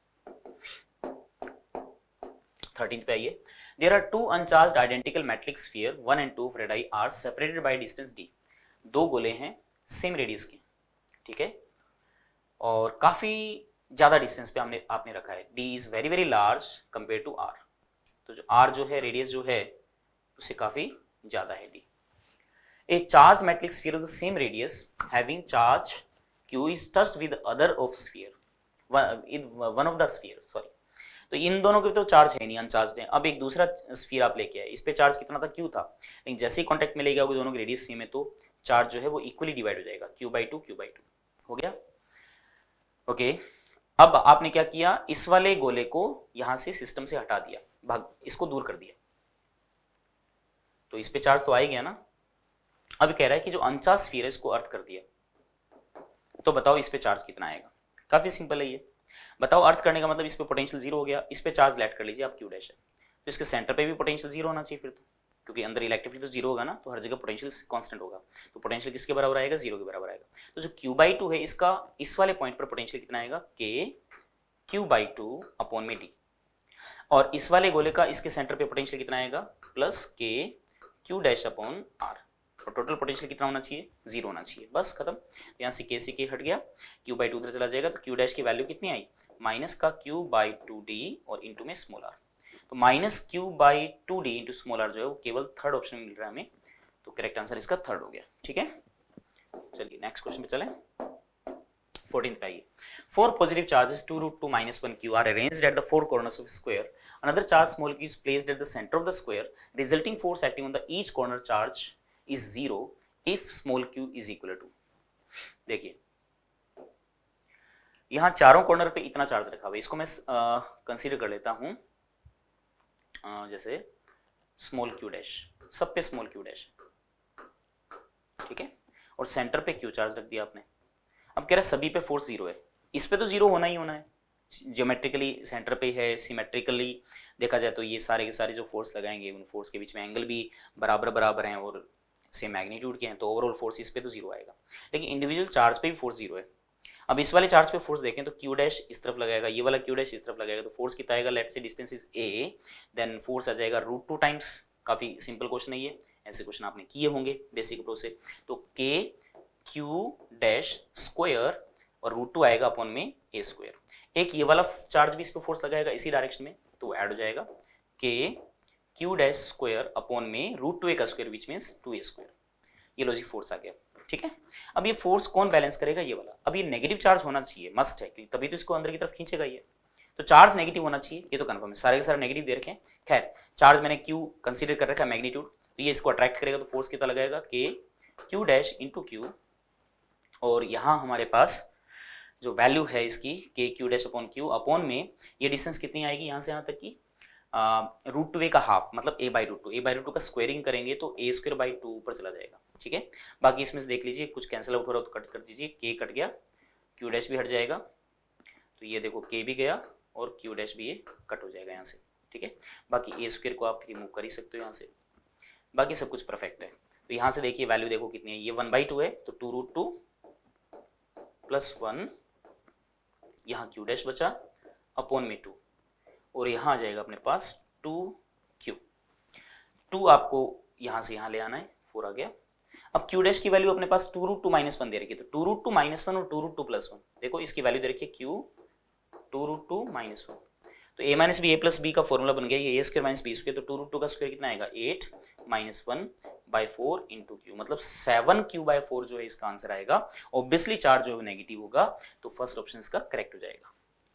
थर्टींथ पे आइए, there are two uncharged identical metallic sphere one and two of red R separated by distance D. दो गोले हैं सेम रेडियस के, ठीक है, और काफी ज्यादा डिस्टेंस पे हमने आपने रखा है। D is very very large compare to R, तो जो आर जो है रेडियस जो है उससे काफी ज्यादा है D. A charge metallic sphere of the same radius having charge Q is touched with other of sphere one of the sphere, sorry, तो इन दोनों के तो चार्ज है नहीं, अनचार्ज है। अब एक दूसरा स्फीयर आप लेके आए, इस पे चार्ज कितना था, क्यू था, लेकिन जैसे ही कॉन्टेक्ट में ले गया दोनों की रेडियस सेम है, तो चार्ज जो है वो इक्वली डिवाइड हो जाएगा, Q by two Q by two हो गया। ओके, अब आपने क्या किया, इस वाले गोले को यहां से सिस्टम से हटा दिया, भाग इसको दूर कर दिया, तो इस पे चार्ज तो आ ही गया ना। अब कह रहा है कि जो अनचार्ज स्फीयर है इसको अर्थ कर दिया, तो बताओ इस पे चार्ज कितना आएगा। काफी सिंपल है ये, बताओ अर्थ करने का मतलब इस पे पोटेंशियल जीरो हो गया, इस पे चार्ज लेट कर लीजिए आप क्यू डैश है, तो इसके सेंटर पे भी पोटेंशियल जीरो होना चाहिए फिर तो, क्योंकि अंदर इलेक्ट्रिक फील्ड तो जीरो होगा ना, तो हर जगह पोटेंशियल कांस्टेंट होगा, तो पोटेंशियल किसके बराबर आएगा, जीरो के बराबर आएगा। तो जो क्यू बाई टू है इसका इस वाले पॉइंट पर पोटेंशियल कितना आएगा, K Q by two upon में डी, और इस वाले गोले का इसके सेंटर पे पोटेंशियल कितना आएगा, plus K Q dash upon R, और टोटल पोटेंशियल कितना होना चाहिए, जीरो होना चाहिए, बस खत्म। यहाँ से के से के हट गया, क्यू बाई टू उधर चला जाएगा, तो क्यू डैश की वैल्यू कितनी आई, माइनस का क्यू बाई टू डी और इंटू में स्मॉल आर, तो minus Q by two D into small R जो है वो केवल थर्ड ऑप्शन में मिल रहा है हमें, तो करेक्ट आंसर इसका थर्ड हो गया, ठीक है। चलिए नेक्स्ट क्वेश्चन पे चलें, फोर्टीन्थ पे आइए। Four positive charges two root two minus one Q are arranged at the four corners of square, another charge small Q is placed at the centre of the square, resulting force acting on the each corner charge is zero if small Q is equal to. देखिए यहां चारों corner पे इतना charge रखा हुआ है, इसको मैं कंसीडर कर लेता हूं uh, जैसे स्मॉल क्यू डैश, सब पे स्मॉल क्यू डैश, ठीक है, और सेंटर पे क्यू चार्ज रख दिया आपने। अब कह रहा है सभी पे फोर्स जीरो है, इस पे तो जीरो होना ही होना है, ज्योमेट्रिकली सेंटर पे है, सिमेट्रिकली देखा जाए तो ये सारे के सारे जो फोर्स लगाएंगे उन फोर्स के बीच में एंगल भी बराबर बराबर हैं, और सेम मैग्नीट्यूड के हैं, तो ओवरऑल फोर्स इस पे तो जीरो आएगा, लेकिन इंडिविजुअल चार्ज पे भी फोर्स जीरो है। अब इस वाले चार्ज पे फोर्स देखें तो क्यू डैश इस तरफ लगाएगा, ये वाला क्यू डैश इस तरफ लगाएगा, तो फोर्स कितना आएगा, let's say distance is A, then force आ जाएगा रूट टू टाइम्स, काफी सिंपल क्वेश्चन है ये, ऐसे क्वेश्चन आपने किए होंगे बेसिक अप्रोच से, तो के क्यू डैश स्क्वायर और रूट टू आएगा अपॉन में ए स्क्वायर, एक ये वाला चार्ज भी इस पर फोर्स लगाएगा इसी डायरेक्शन में, तो ऐड हो जाएगा K Q dash square upon में रूट टू ए का square which means two A square, ये लॉजिक फोर्स आ गया, ठीक है। अब ये फोर्स कौन बैलेंस करेगा, ये वाला, अब ये नेगेटिव चार्ज होना चाहिए, मस्ट है, क्योंकि तभी तो इसको अंदर की तरफ खींचेगा ये, तो चार्ज नेगेटिव होना चाहिए, ये तो कंफर्म है, सारे के सारे नेगेटिव दे रखे हैं। खैर चार्ज मैंने क्यू कंसीडर कर रखा है मैग्नीट्यूड, तो ये इसको अट्रैक्ट करेगा, तो फोर्स कितना लगाएगा के क्यू डैश इंटू क्यू, और यहाँ हमारे पास जो वैल्यू है इसकी K Q dash upon Q upon में ये डिस्टेंस कितनी आएगी यहाँ से यहाँ तक की रूट टू ए का हाफ, मतलब A by root two, A by root two का स्क्वायरिंग करेंगे तो ए स्क्वायर बाई टू ऊपर चला जाएगा, ठीक है। बाकी इसमें से देख लीजिए कुछ कैंसिल आउट हो रहा हो तो कट कर दीजिए, के कट गया, क्यू डैश भी हट जाएगा, तो ये देखो के भी गया और क्यू डैश भी ये कट हो जाएगा यहाँ से, ठीक है। बाकी ए स्क्वायर को आप रिमूव कर ही सकते हो यहाँ से, बाकी सब कुछ परफेक्ट है। तो यहाँ से देखिए वैल्यू देखो कितनी है, ये वन बाई टू है, तो two root two plus one, यहाँ क्यू डैश बचा अपॉन में टू, और यहाँ आ जाएगा अपने पास टू क्यू, टू आपको यहाँ से यहाँ ले आना है, फोर आ गया। अब क्यू डैश की वैल्यू अपने पास two root two minus one दे रखी है, तो two root two minus one और two root two plus one, देखो इसकी वैल्यू दे रखी है Q two root two minus one, तो A minus B A plus B का फॉर्मूला बन गया, ये A square minus B square, तो टू रूट टू का स्क्वायर कितना आएगा eight minus one by four into Q, मतलब सेवन क्यू बाई फोर जो है इसका आंसर आएगा। ऑब्वियसली चार्ज जो है नेगेटिव होगा, तो फर्स्ट ऑप्शन इसका करेक्ट हो जाएगा।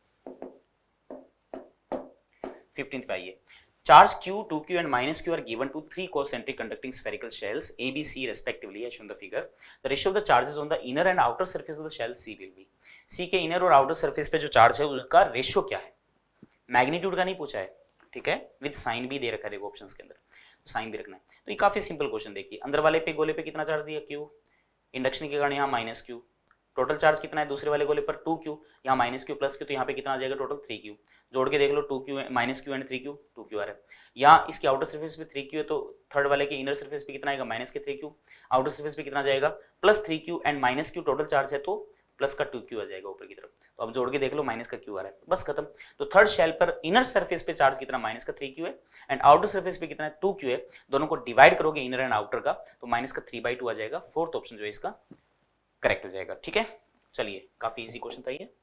फिफ्टींथ पे आइए, charge Q, two Q and minus Q are given to three concentric conducting spherical shells A, B, C respectively as shown in the figure. The ratio of the charges on the inner and outer surface of the shell C will be. C के inner और outer surface पे जो charge है उसका ratio क्या है, magnitude का नहीं पूछा है, ठीक है, विद साइन भी दे रखा है देखो ऑप्शंस के अंदर, तो साइन भी रखना है। तो ये काफी सिंपल क्वेश्चन देखिए, अंदर वाले पे गोले पे कितना चार्ज दिया Q, इंडक्शन के कारण यहाँ माइनस Q, टोटल चार्ज कितना है दूसरे वाले गोले पर टू क्यू, यहाँ माइनस क्यू प्लस क्यू, तो यहाँ पे कितना आ जाएगा टोटल थ्री क्यू, जोड़ के देख लो two Q minus Q and three Q, two Q आ रहा है। यहाँ इसकी आउटर सरफेस पे थ्री क्यू है, तो थर्ड वाले के इनर सरफेस पे कितना आएगा माइनस के थ्री क्यू, आउटर सरफेस पे कितना जाएगा plus three Q and minus Q, total charge है तो प्लस का टू क्यू आ जाएगा ऊपर की तरफ, तो अब जोड़ के देख लो माइनस का क्यू आ रहा है, बस खत्म। तो थर्ड शेल पर इनर सरफेस पे चार्ज कितना माइनस का थ्री क्यू है एंड आउटर सरफेस पे कितना टू क्यू है, दोनों को डिवाइड करोगे इनर एंड आउटर का, तो माइनस का थ्री बाई टू आ जाएगा, फोर्थ ऑप्शन जो है इसका करेक्ट हो जाएगा, ठीक है। चलिए काफी इजी क्वेश्चन था ये।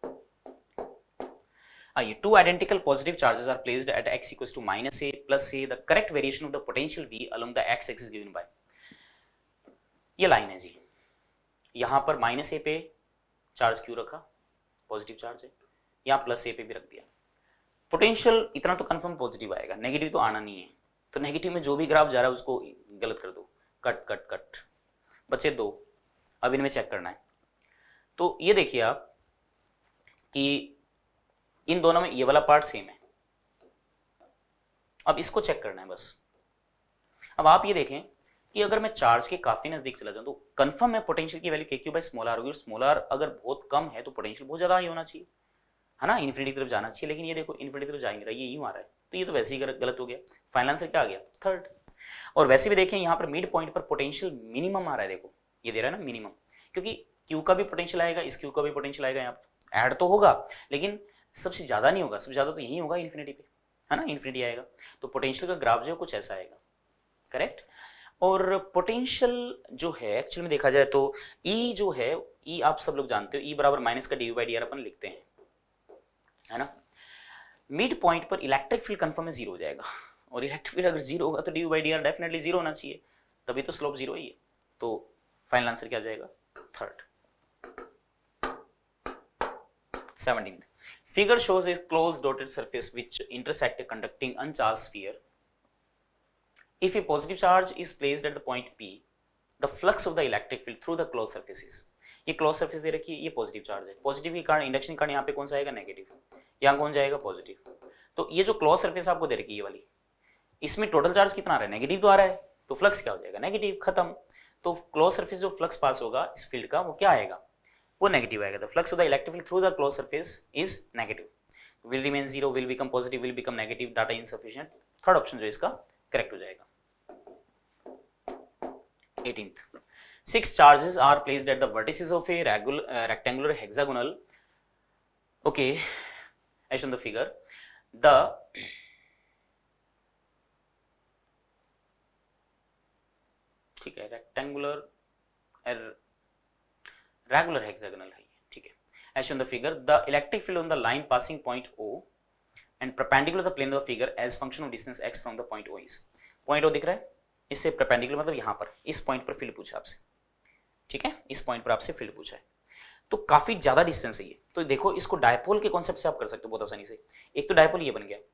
आइए, two identical positive charges are placed at x equals to minus A plus A, the correct variation of the potential v along the x axis given by, ये लाइन है जी, यहां पर माइनस ए पे charge क्यों रखा, पॉजिटिव चार्ज है, यहां प्लस ए पे भी रख दिया, पोटेंशियल इतना तो कंफर्म पॉजिटिव आएगा, नेगेटिव तो आना नहीं है, तो नेगेटिव में जो भी ग्राफ जा रहा है उसको गलत कर दो, कट कट कट, बचे दो, अब इनमें चेक करना है। तो ये देखिए आप कि इन दोनों में ये वाला पार्ट सेम है, अब इसको चेक करना है बस। अब आप ये देखें कि अगर मैं चार्ज के काफी नजदीक चला जाऊं तो कंफर्म है पोटेंशियल की value K Q by small R होगी, स्मॉल आर अगर बहुत कम है तो पोटेंशियल बहुत ज्यादा ही होना चाहिए, है ना, इन्फिनिटी की तरफ जाना चाहिए, लेकिन ये देखो इन्फिनिटी की तरफ जा ही नहीं रहा, ये यूं आ रहा है, तो ये तो वैसे ही गलत हो गया, फाइनल आंसर क्या आ गया थर्ड। और वैसे भी देखें यहाँ पर मिड पॉइंट पर पोटेंशियल मिनिमम आ रहा है, देखो ये दे रहा है ना मिनिमम, क्योंकि क्यू का भी पोटेंशियल आएगा, इस क्यू का भी पोटेंशियल आएगा, यहाँ पर ऐड तो होगा लेकिन सबसे ज्यादा नहीं होगा, सबसे ज्यादा तो यही होगा इन्फिनिटी पे, है ना, इन्फिनिटी आएगा, तो पोटेंशियल का ग्राफ जो है कुछ ऐसा आएगा, करेक्ट। और पोटेंशियल जो है एक्चुअली में देखा जाए तो E जो है, E आप सब लोग जानते हो, E बराबर माइनस का D U by D R अपन लिखते हैं, है ना। मिड पॉइंट पर इलेक्ट्रिक फील्ड कंफर्म है जीरो हो जाएगा, और इलेक्ट्रिक फील्ड अगर जीरो होगा तो D U by D R definitely zero होना चाहिए, तभी तो स्लोप जीरो ही है, तो फाइनल आंसर क्या आ जाएगा third. Seventeenth, figure shows a closed dotted surface which intersect a conducting uncharged sphere. If a positive charge is placed at the point P, the flux of the electric field through the closed surface is, ये close surface दे रखी है, ये positive charge है, positive के कारण induction कारण यहाँ पे कौन सा आएगा नेगेटिव, यहाँ कौन जाएगा पॉजिटिव, तो ये जो क्लोज सरफेस आपको दे रखी है ये वाली, इसमें टोटल चार्ज कितना आ रहा है नेगेटिव तो आ रहा है, तो फ्लक्स क्या हो जाएगा नेगेटिव, खत्म। तो क्लोज सरफेस जो फ्लक्स पास होगा इस फील्ड का वो क्या आएगा, वो नेगेटिव आएगा, the flux of the electric field through the close surface is negative, will remain zero, will become positive, will become negative, data insufficient, third option जो इसका करेक्ट हो जाएगा। eighteenth. Six charges are placed at the vertices of a regular, uh, rectangular hexagonal. Okay, as on the figure, the ठीक है, rectangular regular hexagonal है, ठीक है. As shown the figure, the electric field on the line passing point O and perpendicular to the plane of the figure as function of distance x from the point O is. Point O दिख रहा है, इससे perpendicular मतलब यहाँ पर, इस point पर field पूछा आपसे, ठीक है, इस पॉइंट पर आपसे फील्ड पूछा है, तो काफी ज्यादा डिस्टेंस है ये. तो देखो इसको डायपोल के कॉन्सेप्ट से आप कर सकते हो बहुत आसानी से. एक तो डायपोल ये बन गया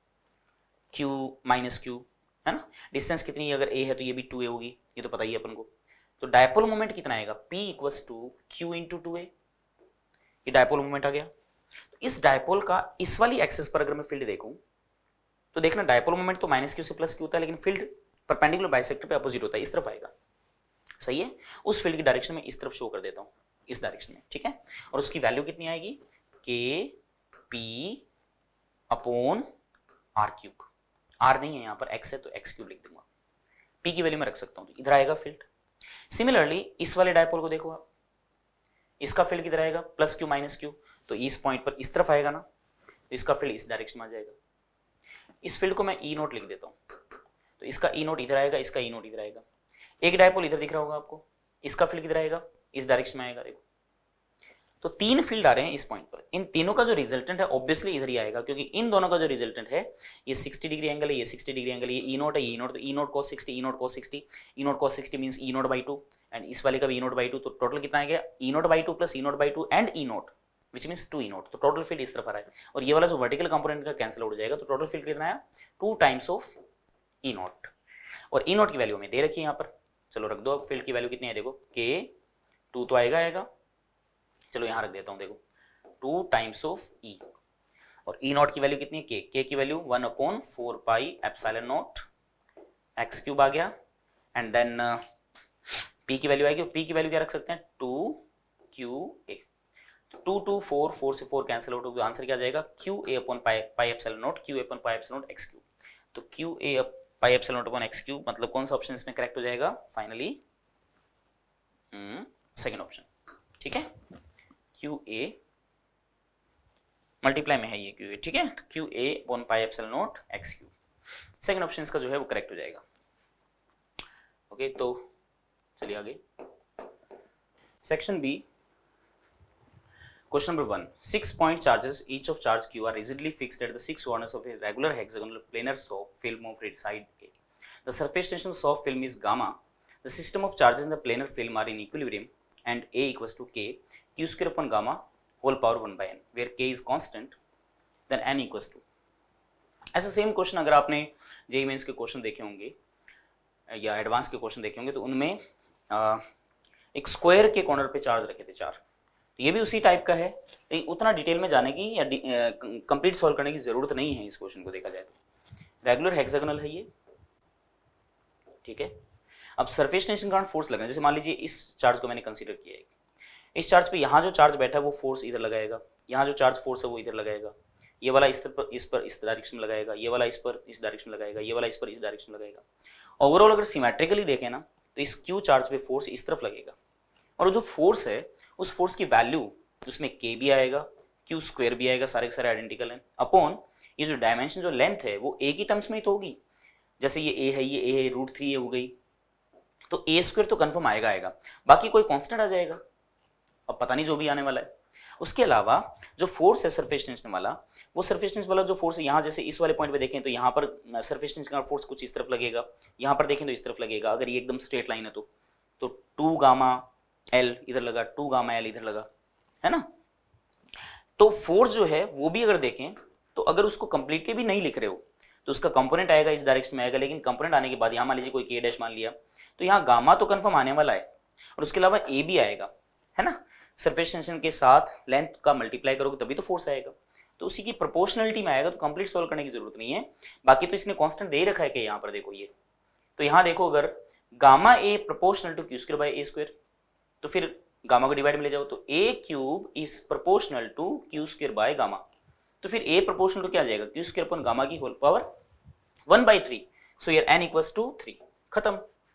Q माइनस Q, है ना. डिस्टेंस कितनी, अगर A है तो ये भी टू ए होगी, ये तो पता ही है अपन को. तो डायपोल मोमेंट कितना आएगा, P equals to Q into two A. ये डायपोल मोमेंट आ गया. तो इस डायपोल का इस वाली एक्सिस पर अगर मैं फील्ड देखूं तो देखना डायपोल मोमेंट तो माइनस क्यू से प्लस क्यू होता है, लेकिन फील्ड परपेंडिकुलर बाइसेक्टर पे अपोजिट होता है, इस तरफ आएगा. सही है. उस फील्ड की डायरेक्शन में इस तरफ शो कर देता हूं, इस डायरेक्शन में, ठीक है. और उसकी वैल्यू कितनी आएगी, K P upon R cube. R नहीं है यहाँ पर, एक्स है तो एक्स क्यूब लिख दूंगा. पी की वैल्यू में रख सकता हूँ, तो इधर आएगा फील्ड. सिमिलरली इस वाले डायपोल को देखो आप, इसका फील्ड किधर आएगा, प्लस क्यू माइनस क्यू, तो इस पॉइंट पर इस तरफ आएगा ना, तो इसका फील्ड इस डायरेक्शन में आ जाएगा. इस फील्ड को मैं ई नोट लिख देता हूँ, तो इसका ई नोट इधर आएगा, इसका ई नोट इधर आएगा. एक डायपोल इधर दिख रहा होगा आपको, इसका फील्ड किधर आएगा, इस डायरेक्शन में आएगा. देखो तो तीन फील्ड आ रहे हैं इस पॉइंट पर. इन तीनों का जो रिजल्टेंट है ऑब्वियसली इधर ही आएगा, क्योंकि इन दोनों का जो रिजल्टेंट है ये सिक्सटी डिग्री एंगल है, ये सिक्सटी डिग्री एंगल, ये ई नोट है, ई नोट, तो E naught cos sixty, E naught cos sixty, E naught cos sixty means E naught by two, and इस वाले का भी ई नोट बाई टू. तो टोटल कितना आ गया, E naught by two plus E naught by two and E naught which means two E naught. तो total field इस तरफ आ रहा है, और ये वाला जो वर्टिकल कंपोनेंट का कैंसिल आउट हो जाएगा. तो टोटल फील्ड कितना है, two times of E naught. और ई नोट की वैल्यू में दे रखी है यहाँ पर, चलो रख दो. अब फील्ड की वैल्यू कितनी है, देखो के टू तो आएगा आएगा, चलो यहाँ रख देता हूँ. देखो टू टाइम्स ऑफ ई, और ई नॉट की वैल्यू कितनी है, के के की value one upon four pi epsilon naught X cube आ गया. एंड देन पी की वैल्यू आएगी, पी की वैल्यू क्या रख सकते हैं, two Q A. Two two four, four से फोर कैंसिल आउट होगा, आंसर क्या आ जाएगा, Q A upon pi pi epsilon naught, Q A upon pi epsilon naught X cube. तो Q A pi epsilon naught upon X cube मतलब कौन सा option इसमें करेक्ट हो जाएगा, फाइनली सेकंड ऑप्शन, ठीक है. क्यू ए मल्टीप्लाई में है ये क्यू ए, ठीक है. Q A upon pi epsilon naught X cube, second option इसका जो है वो करेक्ट हो जाएगा. ओके, तो चलिए आगे. Section B, question number one. Six point charges each of charge Q are rigidly fixed at the six corners of a regular hexagonal planar soft film of side A. The surface tension of soft film is gamma. The system of charges in the planar film are in equilibrium and A equals to K Q square upon gamma whole power one by N, where K is constant, then N equals to. ऐसा same question अगर आपने JEE mains के question देखे होंगे या advance के question देखे होंगे तो उनमें आ, एक स्क्वायर के कॉर्नर पे चार्ज रखे थे चार. तो ये भी उसी टाइप का है, लेकिन उतना डिटेल में जाने की या कंप्लीट सॉल्व करने की जरूरत नहीं है इस क्वेश्चन को देखा जाए तो. रेगुलर हेक्सागोनल है ये, ठीक है. अब सरफेस टेंशन कारण फोर्स लगा, जैसे मान लीजिए इस चार्ज को मैंने कंसीडर किया है, इस चार्ज पे यहाँ जो चार्ज बैठा है वो फोर्स इधर लगाएगा, यहाँ जो चार्ज फोर्स है वो इधर लगाएगा, ये वाला इस पर इस पर इस डायरेक्शन में लगाएगा, ये वाला इस पर इस डायरेक्शन में लगाएगा, ये वाला इस पर इस डायरेक्शन में लगाएगा. ओवरऑल अगर सिमेट्रिकली देखें ना तो इस क्यू चार्ज पे फोर्स इस तरफ लगेगा, और जो फोर्स है उस फोर्स की वैल्यू उसमें के भी आएगा, क्यू स्क्वायर भी आएगा, सारे के सारे आइडेंटिकल हैं, अपॉन ये जो डायमेंशन जो लेंथ है वो ए की टर्म्स में ही तो होगी. जैसे ये ए है, ये ए है, रूट थ्री ए हो गई, तो ए स्क्वायर तो कन्फर्म आएगा आएगा, बाकी कोई कॉन्स्टेंट आ जाएगा, अब पता नहीं जो भी आने वाला है. उसके अलावा जो फोर्स है सरफेस टेंशन वाला, वो सरफेस टेंशन वाला जो फोर्स है, यहाँ जैसे इस वाले पॉइंट पे देखें तो यहाँ पर सरफेस टेंशन का फोर्स कुछ इस तरफ लगेगा, यहाँ पर देखें तो इस तरफ लगेगा, अगर ये एकदम स्ट्रेट लाइन है तो तो टू गामा एल इधर लगा, टू गामा एल इधर लगा, है ना. तो फोर्स जो है वो भी अगर देखें तो अगर उसको कंप्लीटली भी नहीं लिख रहे हो तो उसका कंपोनेंट आएगा इस डायरेक्शन में आएगा, लेकिन कंपोनेंट आने के बाद यहाँ मान लीजिए कोई के डैश मान लिया तो यहाँ गामा तो कंफर्म आने वाला है, और उसके अलावा ए भी आएगा, है ना. सरफेस टेंशन के साथ लेंथ का मल्टीप्लाई करोगे तभी तो फोर्स आएगा, तो उसी की प्रोपोर्शनलिटी में आएगा, तो कंप्लीट सॉल्व करने की जरूरत नहीं है. बाकी तो इसने कांस्टेंट दे रखा है कि यहाँ पर देखो ये, तो यहाँ देखो अगर gamma A proportional to Q square by A square, तो फिर गामा को डिवाइड में ले जाओ तो A cube is proportional to Q square by gamma, तो फिर ए प्रोपोर्शनल टू क्या आ जाएगा, क्यू स्क्वायर अपॉन गामा की whole power one by three. So यार एन इक्वल्स टू थ्री, खत्म.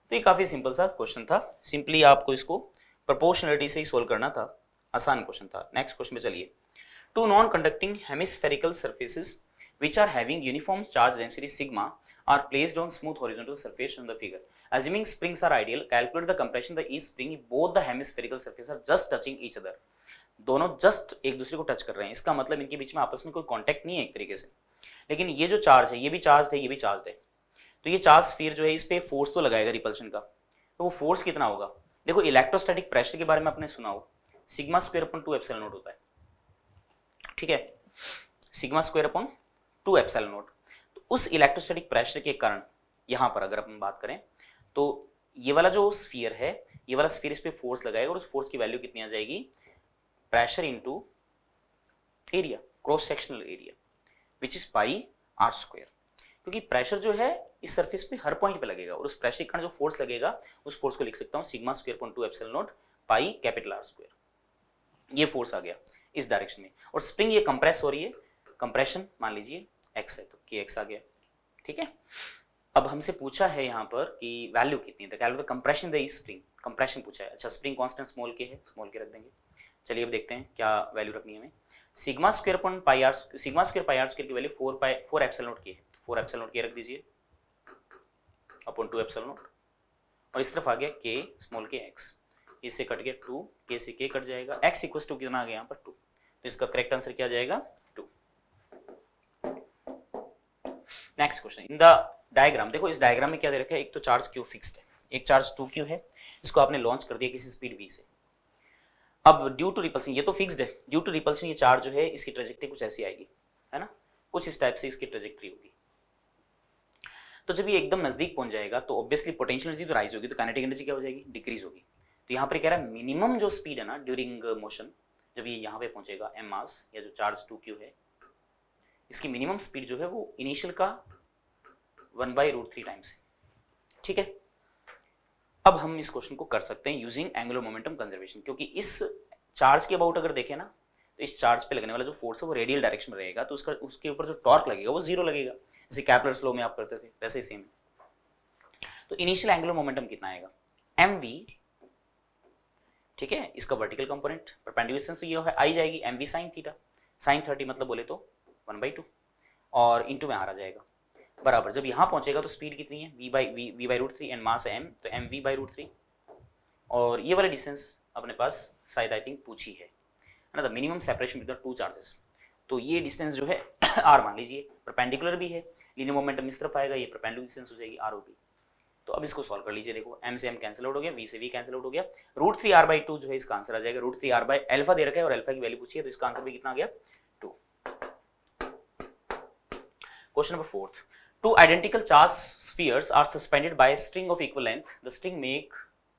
तो ये काफी सिंपल सा क्वेश्चन था, सिंपली आपको इसको प्रोपोर्शनलिटी से ही सोल्व करना था, आसान क्वेश्चन था। नेक्स्ट क्वेश्चन में चलिए, two non conducting hemispherical surfaces which are having uniform charge density sigma are placed on smooth horizontal surface on the figure. Assuming springs are ideal, calculate the compression of the each spring if both the hemispherical surfaces are just touching each other. दोनों just एक दूसरे को touch कर रहे हैं, इसका मतलब इनके बीच में आपस में कोई कांटेक्ट नहीं है एक तरीके से। लेकिन ये जो चार्ज है ये भी चार्ज है, ये भी चार्ज है, तो ये चार्ज स्फीयर जो है इस पे फोर्स तो लगाएगा रिपल्शन का, तो वो फोर्स कितना होगा? देखो इलेक्ट्रोस्टैटिक प्रेशर के बारे में आपने सुना हो, sigma square upon two epsilon naught होता है, ठीक है, sigma square upon two epsilon naught. तो उस इलेक्ट्रोस्टैटिक प्रेशर के कारण यहाँ पर अगर अपन बात करें तो ये वाला जो स्फीयर है, ये वाला स्फीयर इस पे फोर्स लगाएगा और उस फोर्स की वैल्यू कितनी आ जाएगी? Pressure into area, cross sectional area, which is pi R square. क्योंकि प्रेशर जो है इस सरफेस पे हर पॉइंट पे लगेगा और उस प्रेशर के कारण जो फोर्स लगेगा उस फोर्स को लिख सकता हूँ sigma square upon two epsilon naught pi capital R square. ये फोर्स आ गया इस डायरेक्शन में, और स्प्रिंग ये कंप्रेस हो रही है, कंप्रेशन मान लीजिए एक्स है तो के एक्स आ गया, ठीक है। अब हमसे पूछा है यहाँ पर कि वैल्यू कितनी है, calculate the compression the spring, compression पूछा है। अच्छा स्प्रिंग कांस्टेंट स्मॉल के है, स्मॉल के रख देंगे। चलिए अब देखते हैं क्या वैल्यू रखनी है हमें। Sigma square upon pi R, sigma square pi R square की value four pi four epsilon naught की है, फोर एप्सिलॉन नॉट के रख दीजिए अपॉन टू एप्सिलॉन नॉट, और इस तरफ आ गया के स्मॉल के एक्स, इससे कट गया टू, के से के कट जाएगा, एक्स इक्वल टू कितना आ गया यहाँ पर टू, तो इसका करेक्ट आंसर क्या जाएगा? Two. Next question, in the diagram, देखो इस डायग्राम में क्या दे रखा है, एक तो चार्ज क्यू फिक्स्ड है, एक चार्ज टू क्यू है, इसको आपने लॉन्च कर दिया किसी स्पीड v से। अब ड्यू टू रिपल्शन, ये तो फिक्स्ड है, ड्यू टू रिपल्शन ये चार्ज जो है इसकी ट्रेजेक्टरी कुछ ऐसी आएगी, है ना, कुछ इस टाइप से इसकी ट्रेजेक्टरी होगी। तो जब ये एकदम नजदीक पहुंच जाएगा तो ऑब्वियसली पोटेंशियल एनर्जी तो राइज होगी, तो काइनेटिक एनर्जी क्या हो जाएगी? डिक्रीज होगी। तो यहाँ पर कह रहा है मिनिमम जो स्पीड है ना ड्यूरिंग मोशन, जब ये यहाँ पे पहुंचेगा एम मास या जो चार्ज टू क्यू है, इसकी मिनिमम स्पीड जो है वो इनिशियल का one by root three times है, ठीक है। अब हम इस क्वेश्चन को कर सकते हैं यूजिंग एंगुलर मोमेंटम कंजर्वेशन, क्योंकि इस चार्ज के अबाउट अगर देखें ना तो इस चार्ज पे लगने वाला जो फोर्स है वो रेडियल डायरेक्शन में रहेगा, तो उसका उसके ऊपर जो टॉर्क लगेगा वो जीरो लगेगा, जैसे कैपलर्स लॉ में आप करते थे वैसे ही सेम। तो इनिशियल एंगुलर मोमेंटम कितना आएगा? एम वी, ठीक है, इसका वर्टिकल कंपोनेंट परपेंडिकुलर डिस्टेंस तो ये आई जाएगी M V sine theta, sine thirty मतलब बोले तो वन बाई टू, और इंटू में आ जाएगा बराबर, जब यहाँ पहुंचेगा तो स्पीड कितनी है? V by V V by root three, and mass है एम, तो M V by root three, और ये वाला डिस्टेंस अपने पास शायद आई थिंक पूछी है ना, the minimum separation between two charges. तो ये डिस्टेंस जो है आर मान लीजिए, परपेंडिकुलर भी है, लीनियर मोमेंटम इस तरफ आएगा, ये परपेंडिकुलर डिस्टेंस हो जाएगी आर ओ बी। तो अब इसको सॉल्व कर लीजिए, देखो एम से एम कैंसिल आउट हो गया, वी से वी कैंसिल आउट हो गया, root three R by two जो है इसका आंसर आ जाएगा, root three R by alpha दे रखा है और एल्फा की वैल्यू पूछी है, तो इसका आंसर भी कितना आ गया? Two. Question number fourth, two identical charged spheres are suspended by a string of equal length. The string make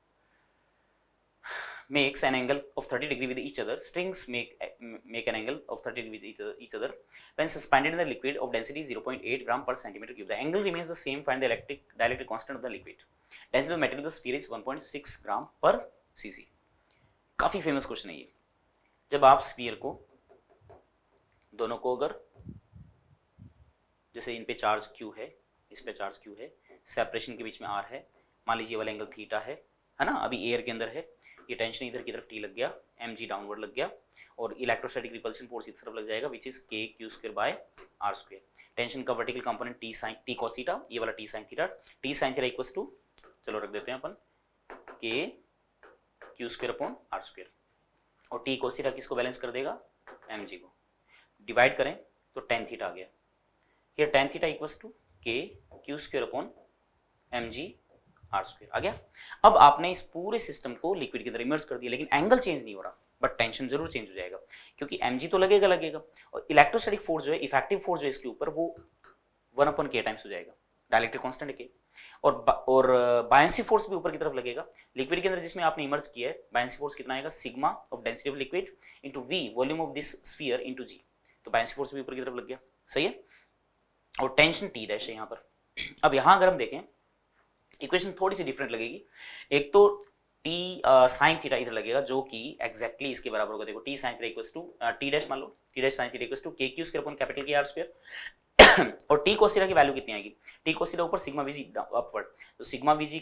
makes an angle of thirty degree with each other. Strings make make an angle of thirty degree with each other, each other when suspended in the liquid of density zero point eight gram per centimeter cube. The angle remains the same. Find the electric dielectric constant of the liquid. Density of the material of the sphere is one point six gram per cc. काफी famous question है ये। जब आप sphere को दोनों को अगर जैसे इन पे चार्ज क्यू है, इस पे चार्ज क्यू है, सेपरेशन के बीच में आर है, मान लीजिए वाला एंगल थीटा है, है ना, अभी एयर के अंदर है, ये टेंशन इधर की तरफ टी लग गया, एम जी डाउनवर्ड लग गया, और इलेक्ट्रोस्टैटिक रिपल्शन फोर्स इस तरफ लग जाएगा, which is K Q square by R square. Tension का vertical component T sine T cos theta, ये वाला T sine theta, T sine theta equals to, चलो रख देते हैं अपन, K Q square upon R square, और टी कॉस थीटा किसको बैलेंस कर देगा? एम जी को। डिवाइड करें तो टेन थीटा आ गया, here tan theta equals to k q square upon mg r square आ गया। अब आपने इस पूरे सिस्टम को लिक्विड के अंदर इमर्ज कर दिया, लेकिन एंगल चेंज नहीं हो रहा, बट टेंशन जरूर चेंज हो जाएगा, क्योंकि mg तो लगेगा लगेगा और इलेक्ट्रोस्टैटिक फोर्स जो है, इफेक्टिव फोर्स जो है इसके ऊपर, वो वन अपॉन के टाइम्स हो जाएगा, डायलेक्ट्रिक कांस्टेंट के, और और बायंसी फोर्स भी ऊपर की तरफ लगेगा। लिक्विड के अंदर जिसमें आपने इमर्ज किया है, बायंसी फोर्स कितना आएगा? Sigma of density of liquid into v volume of this sphere into g, तो बायंसी फोर्स भी ऊपर की तरफ लग गया, सही है, और टेंशन टी डैश है यहाँ पर। अब यहाँ अगर हम देखें इक्वेशन थोड़ी सी डिफरेंट लगेगी, एक तो टी साइन थीटा इधर लगेगा जो कि एग्जैक्टली इसके बराबर होगा, देखो T sine theta equals to T dash, मान लो T dash sine theta equals to K Q square upon capital K R square, और टी कोस थीटा की वैल्यू कितनी आएगी? टी कोस थीटा ऊपर, सिग्मा वीजी अपवर्ड, तो sigma VG को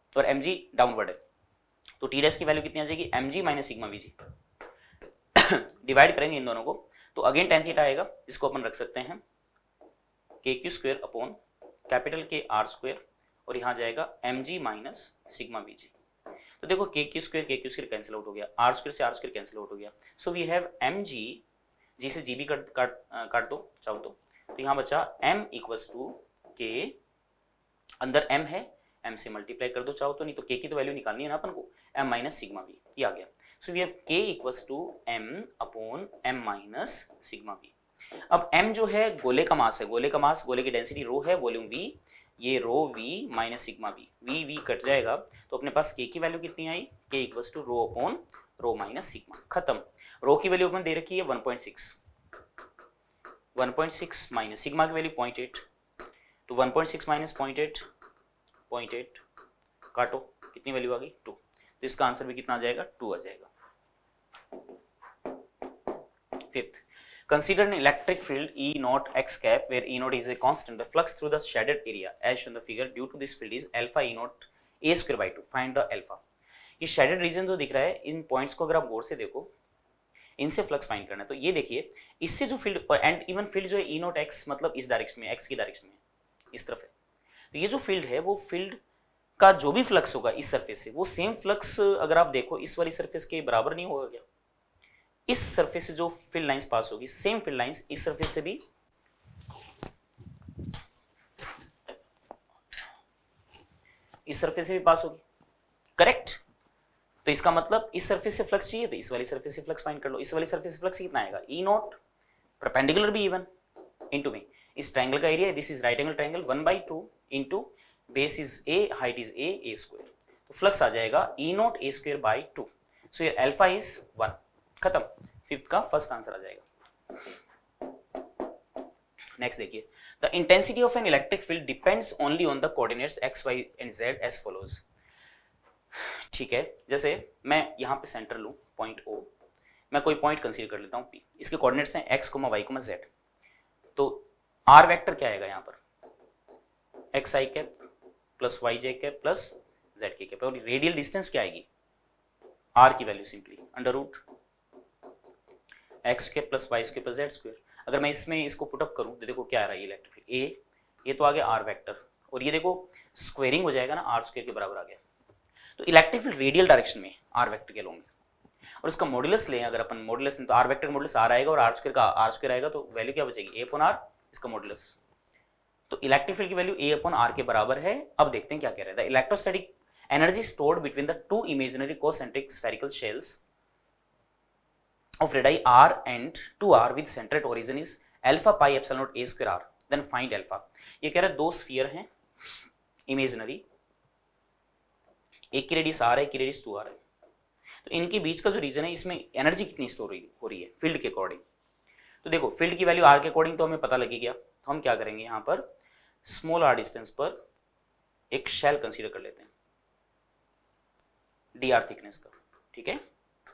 और एम जी डाउनवर्ड है, तो टी डैश की वैल्यू कितनी आ जाएगी, M G minus sigma V G. Divide करेंगे इन दोनों को तो अगेन टेन थीटा आएगा, जिसको अपन रख सकते हैं K Q square upon capital K R square, और यहाँ जाएगा M G minus sigma V G. तो देखो K Q square K Q square cancel out हो गया, आर स्क्वायर से आर स्क्वायर कैंसिल आउट हो गया, so we have M G, G से जी भी काट काट काट दो चाहो तो, तो यहाँ बचा m इक्वल्स टू के, अंदर m है, m से मल्टीप्लाई कर दो चाहो तो, नहीं तो k की तो वैल्यू निकालनी है ना अपन को, m माइनस सिग्मा वी, ये आ गया। So we have k equals to m upon m minus sigma V. अब m जो है गोले का मास है, गोले का मास, गोले की डेंसिटी रो है, वॉल्यूम v, ये rho v minus sigma v, v v cut जाएगा तो अपने पास k की वैल्यू कितनी आई, k equals to rho upon rho minus sigma, खत्म। रो की वैल्यू अपन दे रखी है one point six, one point six minus sigma की वैल्यू ज़ीरो पॉइंट एट, तो one point six minus zero point eight, zero point eight काटो, कितनी वैल्यू आ गई, टू, तो इसका आंसर भी कितना आ जाएगा, टू आ जाएगा। Fifth, consider an electric field E naught x cap where E naught is a constant, the flux through the shaded area as shown in the figure due to this field is alpha E naught a square by two, find the alpha। ये shaded region जो दिख रहा है, इन points को अगर आप गौर से देखो, इनसे फ्लक्स फाइंड करना है, तो ये देखिए इससे जो फील्ड एंड इवन फील्ड जो है ई नॉट एक्स, मतलब इस डायरेक्शन में, एक्स की डायरेक्शन में, इस तरफ है, तो ये जो फील्ड है वो फील्ड का जो भी फ्लक्स होगा इस सरफेस से, वो सेम फ्लक्स अगर आप देखो इस वाली सरफेस के बराबर नहीं होगा क्या, इस सरफेस से जो फील्ड लाइंस पास होगी, सेम फील्ड लाइंस इस सरफेस से भी इस सरफेस से भी पास होगी, करेक्ट। तो इसका मतलब इस सरफेस से फ्लक्स चाहिए तो इस वाली सरफेस से फ्लक्स फाइंड कर लो, इस वाली सरफेस से फ्लक्स कितना आएगा, ई नॉट परपेंडिकुलर भी इवन इनटू में, इस ट्रायंगल का area, this is right angle triangle, one by two into base is A, height is A, A square, तो फ्लक्स आ जाएगा E naught A square by two, so ये alpha is one, खत्म। Fifth का first answer आ जाएगा। Next देखिए, the intensity of an electric field depends only on the coordinates X Y and Z as follows. ठीक है, जैसे मैं यहाँ पे सेंटर लूँ पॉइंट ओ, मैं कोई पॉइंट कंसीडर कर लेता हूँ पी, इसके कोऑर्डिनेट्स हैं X comma Y comma Z, तो आर वेक्टर क्या आएगा यहाँ पर, X I cap plus Y J cap plus Z K cap, और रेडियल डिस्टेंस क्या आएगी, आर की value simply under root X square plus Y square plus Z square. अगर मैं इसमें इसको पुटअप करूँ तो देखो क्या आ रहा है, इलेक्ट्रिक फील्ड ए, ये तो आ गया आर वेक्टर, और ये देखो स्क्वेयरिंग हो जाएगा ना, आर स्क्वायर के बराबर आ गया, तो इलेक्ट्रिक फील्ड रेडियल डायरेक्शन में आर वेक्टर के लॉन्ग, और इसका मॉडुलस लें अगर अपन, मॉडुलस तो आर वेक्टर का मॉडुलस आर आएगा और आर स्क्वायर का आर स्क्वायर आएगा, तो वैल्यू क्या बचेगी, ए अपॉन आर, इसका मॉडुलस, तो इलेक्ट्रिक फील्ड की वैल्यू ए अपॉन आर के बराबर है। अब देखते हैं क्या कह रहा है, the electrostatic energy stored between the two imaginary concentric spherical shells of radii r and two r with center at origin is alpha pi epsilon naught a square r, then find alpha। ये कह रहा है दो sphere हैं imaginary, एक की radius r है, एक की रेडियस टू r है, तो इनके बीच का जो रीजन है इसमें एनर्जी कितनी स्टोर हो रही है फील्ड के अकॉर्डिंग, तो देखो फील्ड की वैल्यू r के अकॉर्डिंग तो हमें पता लगी गया, तो हम क्या करेंगे यहाँ पर स्मॉल r डिस्टेंस पर एक शेल कंसीडर कर लेते हैं dr थिकनेस का, ठीक है।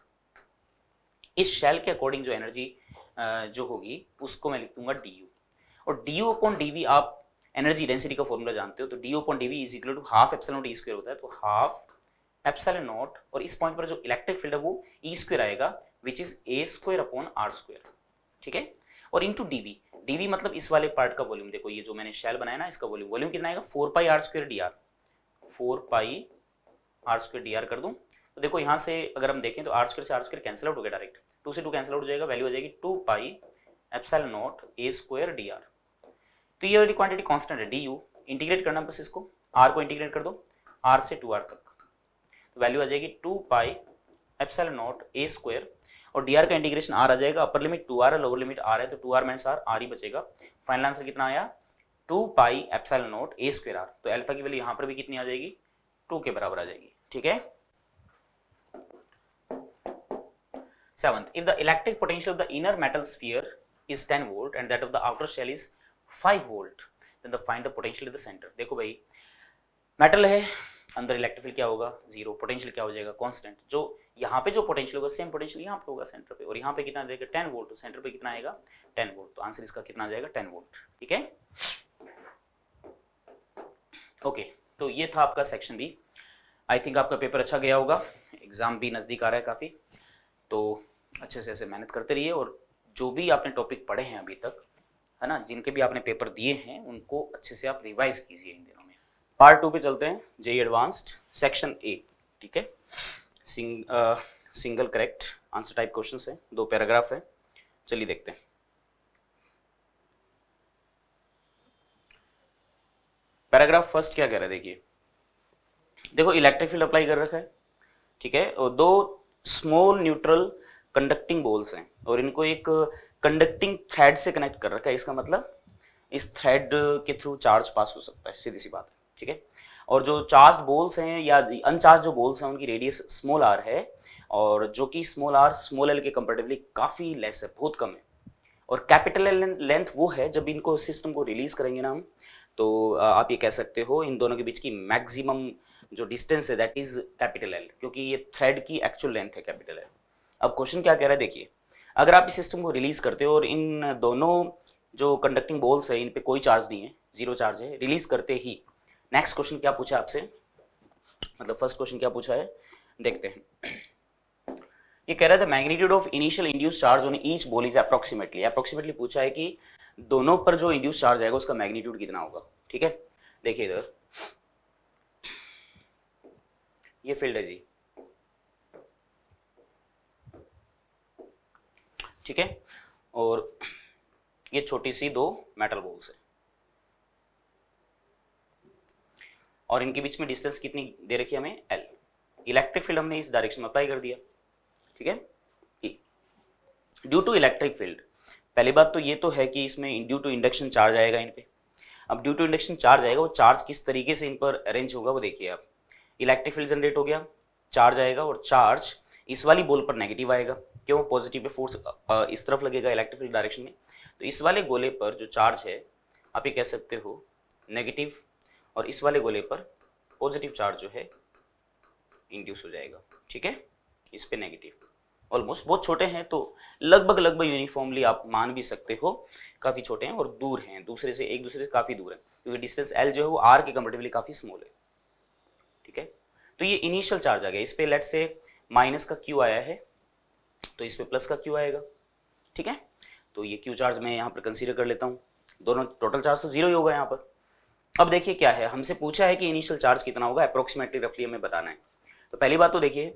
इस शेल के अकॉर्डिंग जो एनर्जी जो होगी उसको मैं लिख दूंगा du, और du अपॉन dv आप एनर्जी डेंसिटी का फॉर्मूला जानते हो, तो du upon dv is equal to half epsilon naught e square होता है, तो हाफ एप्सिलॉन नॉट, और इस पॉइंट पर जो इलेक्ट्रिक फील्ड है वो e स्क्वायर आएगा which is a square upon r square, ठीक है, और इनटू dv, dv मतलब इस वाले पार्ट का वॉल्यूम, देखो ये जो मैंने शेल बनाया ना इसका वॉल्यूम, वॉल्यूम कितना आएगा four pi R square D R, four pi R square D R कर दूं, तो देखो यहाँ से अगर हम देखें तो आर स्क्वायर से आर स्क्वायर कैंसिल आउट हो गया डायरेक्ट, टू से टू कैंसिल आउट हो जाएगा, वैल्यू हो जाएगी two pi epsilon naught A square D R, तो ये वाली क्वांटिटी कांस्टेंट है डी यू, इंटीग्रेट करना बस इसको, आर को इंटीग्रेट कर दो आर से टू आर तक, तो वैल्यू आ जाएगी two pi epsilon naught A square, और डी आर का इंटीग्रेशन आर आ जाएगा, अपर लिमिट टू आर है, लोअर लिमिट आर है, तो two R minus R, R ही बचेगा, फाइनल आंसर कितना आया two pi epsilon naught A square R, तो अल्फा की वैल्यू यहाँ पर भी कितनी आ जाएगी, टू के बराबर आ जाएगी, ठीक है। Seventh, if the electric potential of the inner metal sphere is ten volt and that of the outer shell is five volt, then the find the potential at the center। देखो भाई metal है, अंदर electric field क्या होगा zero, potential क्या हो जाएगा constant, जो यहाँ पे जो पोटेंशियल होगा सेम पोटेंशियल यहाँ पे होगा सेंटर पे, और यहाँ पे कितना देगा टेन वोल्ट, तो सेंटर पे कितना आएगा टेन वोल्ट, तो आंसर इसका कितना आ जाएगा टेन वोल्ट, ठीक है। ओके, तो ये था आपका सेक्शन बी। आई थिंक आपका पेपर अच्छा गया होगा, एग्ज़ाम भी नज़दीक आ रहा है काफ़ी, तो अच्छे से ऐसे मेहनत करते रहिए और जो भी आपने टॉपिक पढ़े हैं अभी तक, है ना, जिनके भी आपने पेपर दिए हैं उनको अच्छे से आप रिवाइज कीजिए इन दिनों में। पार्ट टू पे चलते हैं, जेई एडवांस्ड सेक्शन ए, ठीक है। Sing, ah, single correct answer type questions हैं, दो पैराग्राफ है, चलिए देखते हैं। पैराग्राफ फर्स्ट क्या कह रहा है, देखिए, देखो इलेक्ट्रिक फील्ड अप्लाई कर रखा है, ठीक है, और दो स्मॉल न्यूट्रल कंडक्टिंग बॉल्स हैं और इनको एक कंडक्टिंग थ्रेड से कनेक्ट कर रखा है। इसका मतलब इस थ्रेड के थ्रू चार्ज पास हो सकता है, सीधी सी बात है, ठीक है। और जो चार्ज बॉल्स हैं या अनचार्ज जो बॉल्स हैं उनकी रेडियस स्मॉल आर है, और जो कि स्मॉल आर स्मॉल एल के कंपेरेटिवली काफ़ी लेस है, बहुत कम है। और कैपिटल एल लेंथ वो है जब इनको सिस्टम को रिलीज करेंगे ना हम, तो आप ये कह सकते हो इन दोनों के बीच की मैक्सिमम जो डिस्टेंस है दैट इज कैपिटल एल, क्योंकि ये थ्रेड की एक्चुअल लेंथ है कैपिटल एल। अब क्वेश्चन क्या कह रहा है, देखिए, अगर आप इस सिस्टम को रिलीज करते हो और इन दोनों जो कंडक्टिंग बॉल्स है इन पे कोई चार्ज नहीं है, जीरो चार्ज है, रिलीज करते ही नेक्स्ट क्वेश्चन क्या पूछा आपसे, मतलब फर्स्ट क्वेश्चन क्या पूछा है, देखते हैं। ये कह रहा था magnitude of initial induce charge on each ball is approximately, approximately पूछा है कि दोनों पर जो इंड्यूस चार्ज आएगा उसका मैग्नीट्यूड कितना होगा, ठीक है। देखिए इधर ये फील्ड है जी, ठीक है, और ये छोटी सी दो मेटल बॉल्स है और इनके बीच में डिस्टेंस कितनी दे रखी है हमें, एल। इलेक्ट्रिक फील्ड हमने इस डायरेक्शन में अप्लाई कर दिया, ठीक है। ड्यू टू इलेक्ट्रिक फील्ड, पहली बात तो ये तो है कि इसमें ड्यू टू इंडक्शन चार्ज आएगा इन पे। अब ड्यू टू इंडक्शन चार्ज आएगा, वो चार्ज किस तरीके से इन पर अरेंज होगा वो देखिए आप। इलेक्ट्रिक फील्ड जनरेट हो गया, चार्ज आएगा और चार्ज इस वाली बॉल पर नेगेटिव आएगा, क्यों, पॉजिटिव पे फोर्स इस तरफ लगेगा इलेक्ट्रिक फील्ड डायरेक्शन में, तो इस वाले गोले पर जो चार्ज है आप ये कह सकते हो नेगेटिव, और इस वाले गोले पर पॉजिटिव चार्ज जो है इंड्यूस हो जाएगा, ठीक है, इस पे नेगेटिव। ऑलमोस्ट बहुत छोटे हैं तो लगभग लगभग यूनिफॉर्मली आप मान भी सकते हो, काफ़ी छोटे हैं और दूर हैं दूसरे से, एक दूसरे से काफ़ी दूर है, क्योंकि डिस्टेंस एल जो है वो आर के कंपेरेटिवली काफ़ी स्मॉल है, ठीक है। तो ये इनिशियल चार्ज आ गया, इस पे लेट से माइनस का क्यू आया है तो इस पे प्लस का क्यू आएगा, ठीक है। तो ये क्यू चार्ज मैं यहाँ पर कंसीडर कर लेता हूँ, दोनों टोटल चार्ज तो जीरो ही होगा यहाँ पर। अब देखिए क्या है, हमसे पूछा है कि इनिशियल चार्ज कितना होगा, अप्रोक्सीमेटली रफली हमें बताना है। तो पहली बात तो देखिए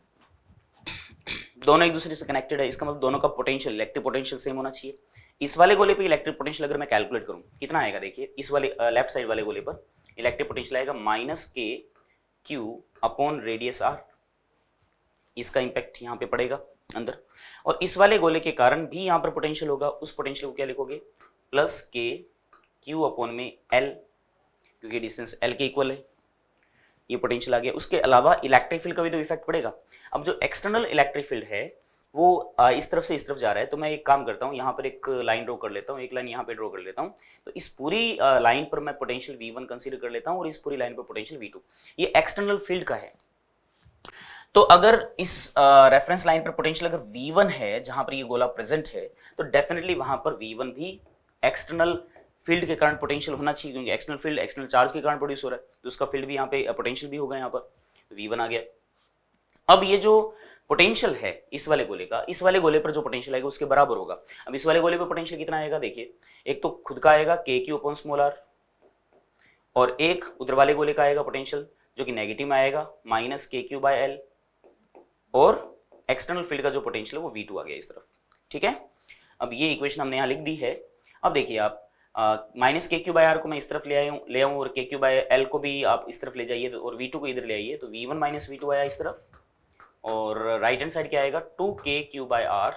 दोनों एक दूसरे से कनेक्टेड है, इसका मतलब दोनों का पोटेंशियल, इलेक्ट्रिक पोटेंशियल सेम होना चाहिए। इस वाले गोले पे इलेक्ट्रिक पोटेंशियल अगर मैं कैलकुलेट करूं कितना आएगा, देखिए इस वाले लेफ्ट साइड वाले गोले पर इलेक्ट्रिक पोटेंशियल आएगा minus K Q upon radius R, इसका इंपैक्ट यहाँ पे पड़ेगा अंदर, और इस वाले गोले के कारण भी यहाँ पर पोटेंशियल होगा, उस पोटेंशियल को क्या लिखोगे, प्लस के क्यू अपॉन में एल, क्योंकि डिस्टेंस एल के इक्वल है, ये पोटेंशियल आ गया। उसके अलावा इलेक्ट्रिक फील्ड का भी तो इफेक्ट पड़ेगा। अब जो एक्सटर्नल इलेक्ट्रिक फील्ड है वो इस तरफ से इस तरफ जा रहा है, तो मैं एक काम करता हूँ, यहाँ पर एक लाइन ड्रॉ कर लेता हूँ, एक लाइन यहाँ पे ड्रॉ कर लेता हूँ, तो इस पूरी लाइन पर मैं पोटेंशियल वी वन कंसीडर कर लेता हूँ और इस पूरी लाइन पर पोटेंशियल वी टू, ये एक्सटर्नल फील्ड का है। तो अगर इस रेफरेंस लाइन पर पोटेंशियल अगर वी वन है जहां पर ये गोला प्रेजेंट है, तो डेफिनेटली वहां पर वी वन भी एक्सटर्नल फील्ड के कारण पोटेंशियल होना चाहिए, क्योंकि एक्सटर्नल फील्ड एक्सटर्नल चार्ज के कारण प्रोड्यूस हो रहा है, तो उसका फील्ड भी यहाँ पे पोटेंशियल भी होगा, यहाँ पर वी वन आ गया। अब ये जो पोटेंशियल है इस वाले गोले का, इस वाले गोले पर जो पोटेंशियल आएगा उसके बराबर होगा। अब इस वाले गोले पर पोटेंशियल कितना आएगा, देखिए एक तो खुद का आएगा K Q upon small are, और एक उधर वाले गोले का आएगा पोटेंशियल जो कि नेगेटिव में आएगा minus K Q by L, और एक्सटर्नल फील्ड का जो पोटेंशियल है वो वी टू आ गया इस तरफ, ठीक है। अब ये इक्वेशन हमने यहाँ लिख दी है। अब देखिए आप minus K Q by are को मैं इस तरफ ले आया हूँ ले आऊँ और के क्यू बाय एल को भी आप इस तरफ ले जाइए और वी टू को इधर ले आइए, तो V one minus V two आया इस तरफ, और राइट हैंड साइड क्या आएगा to K Q by are,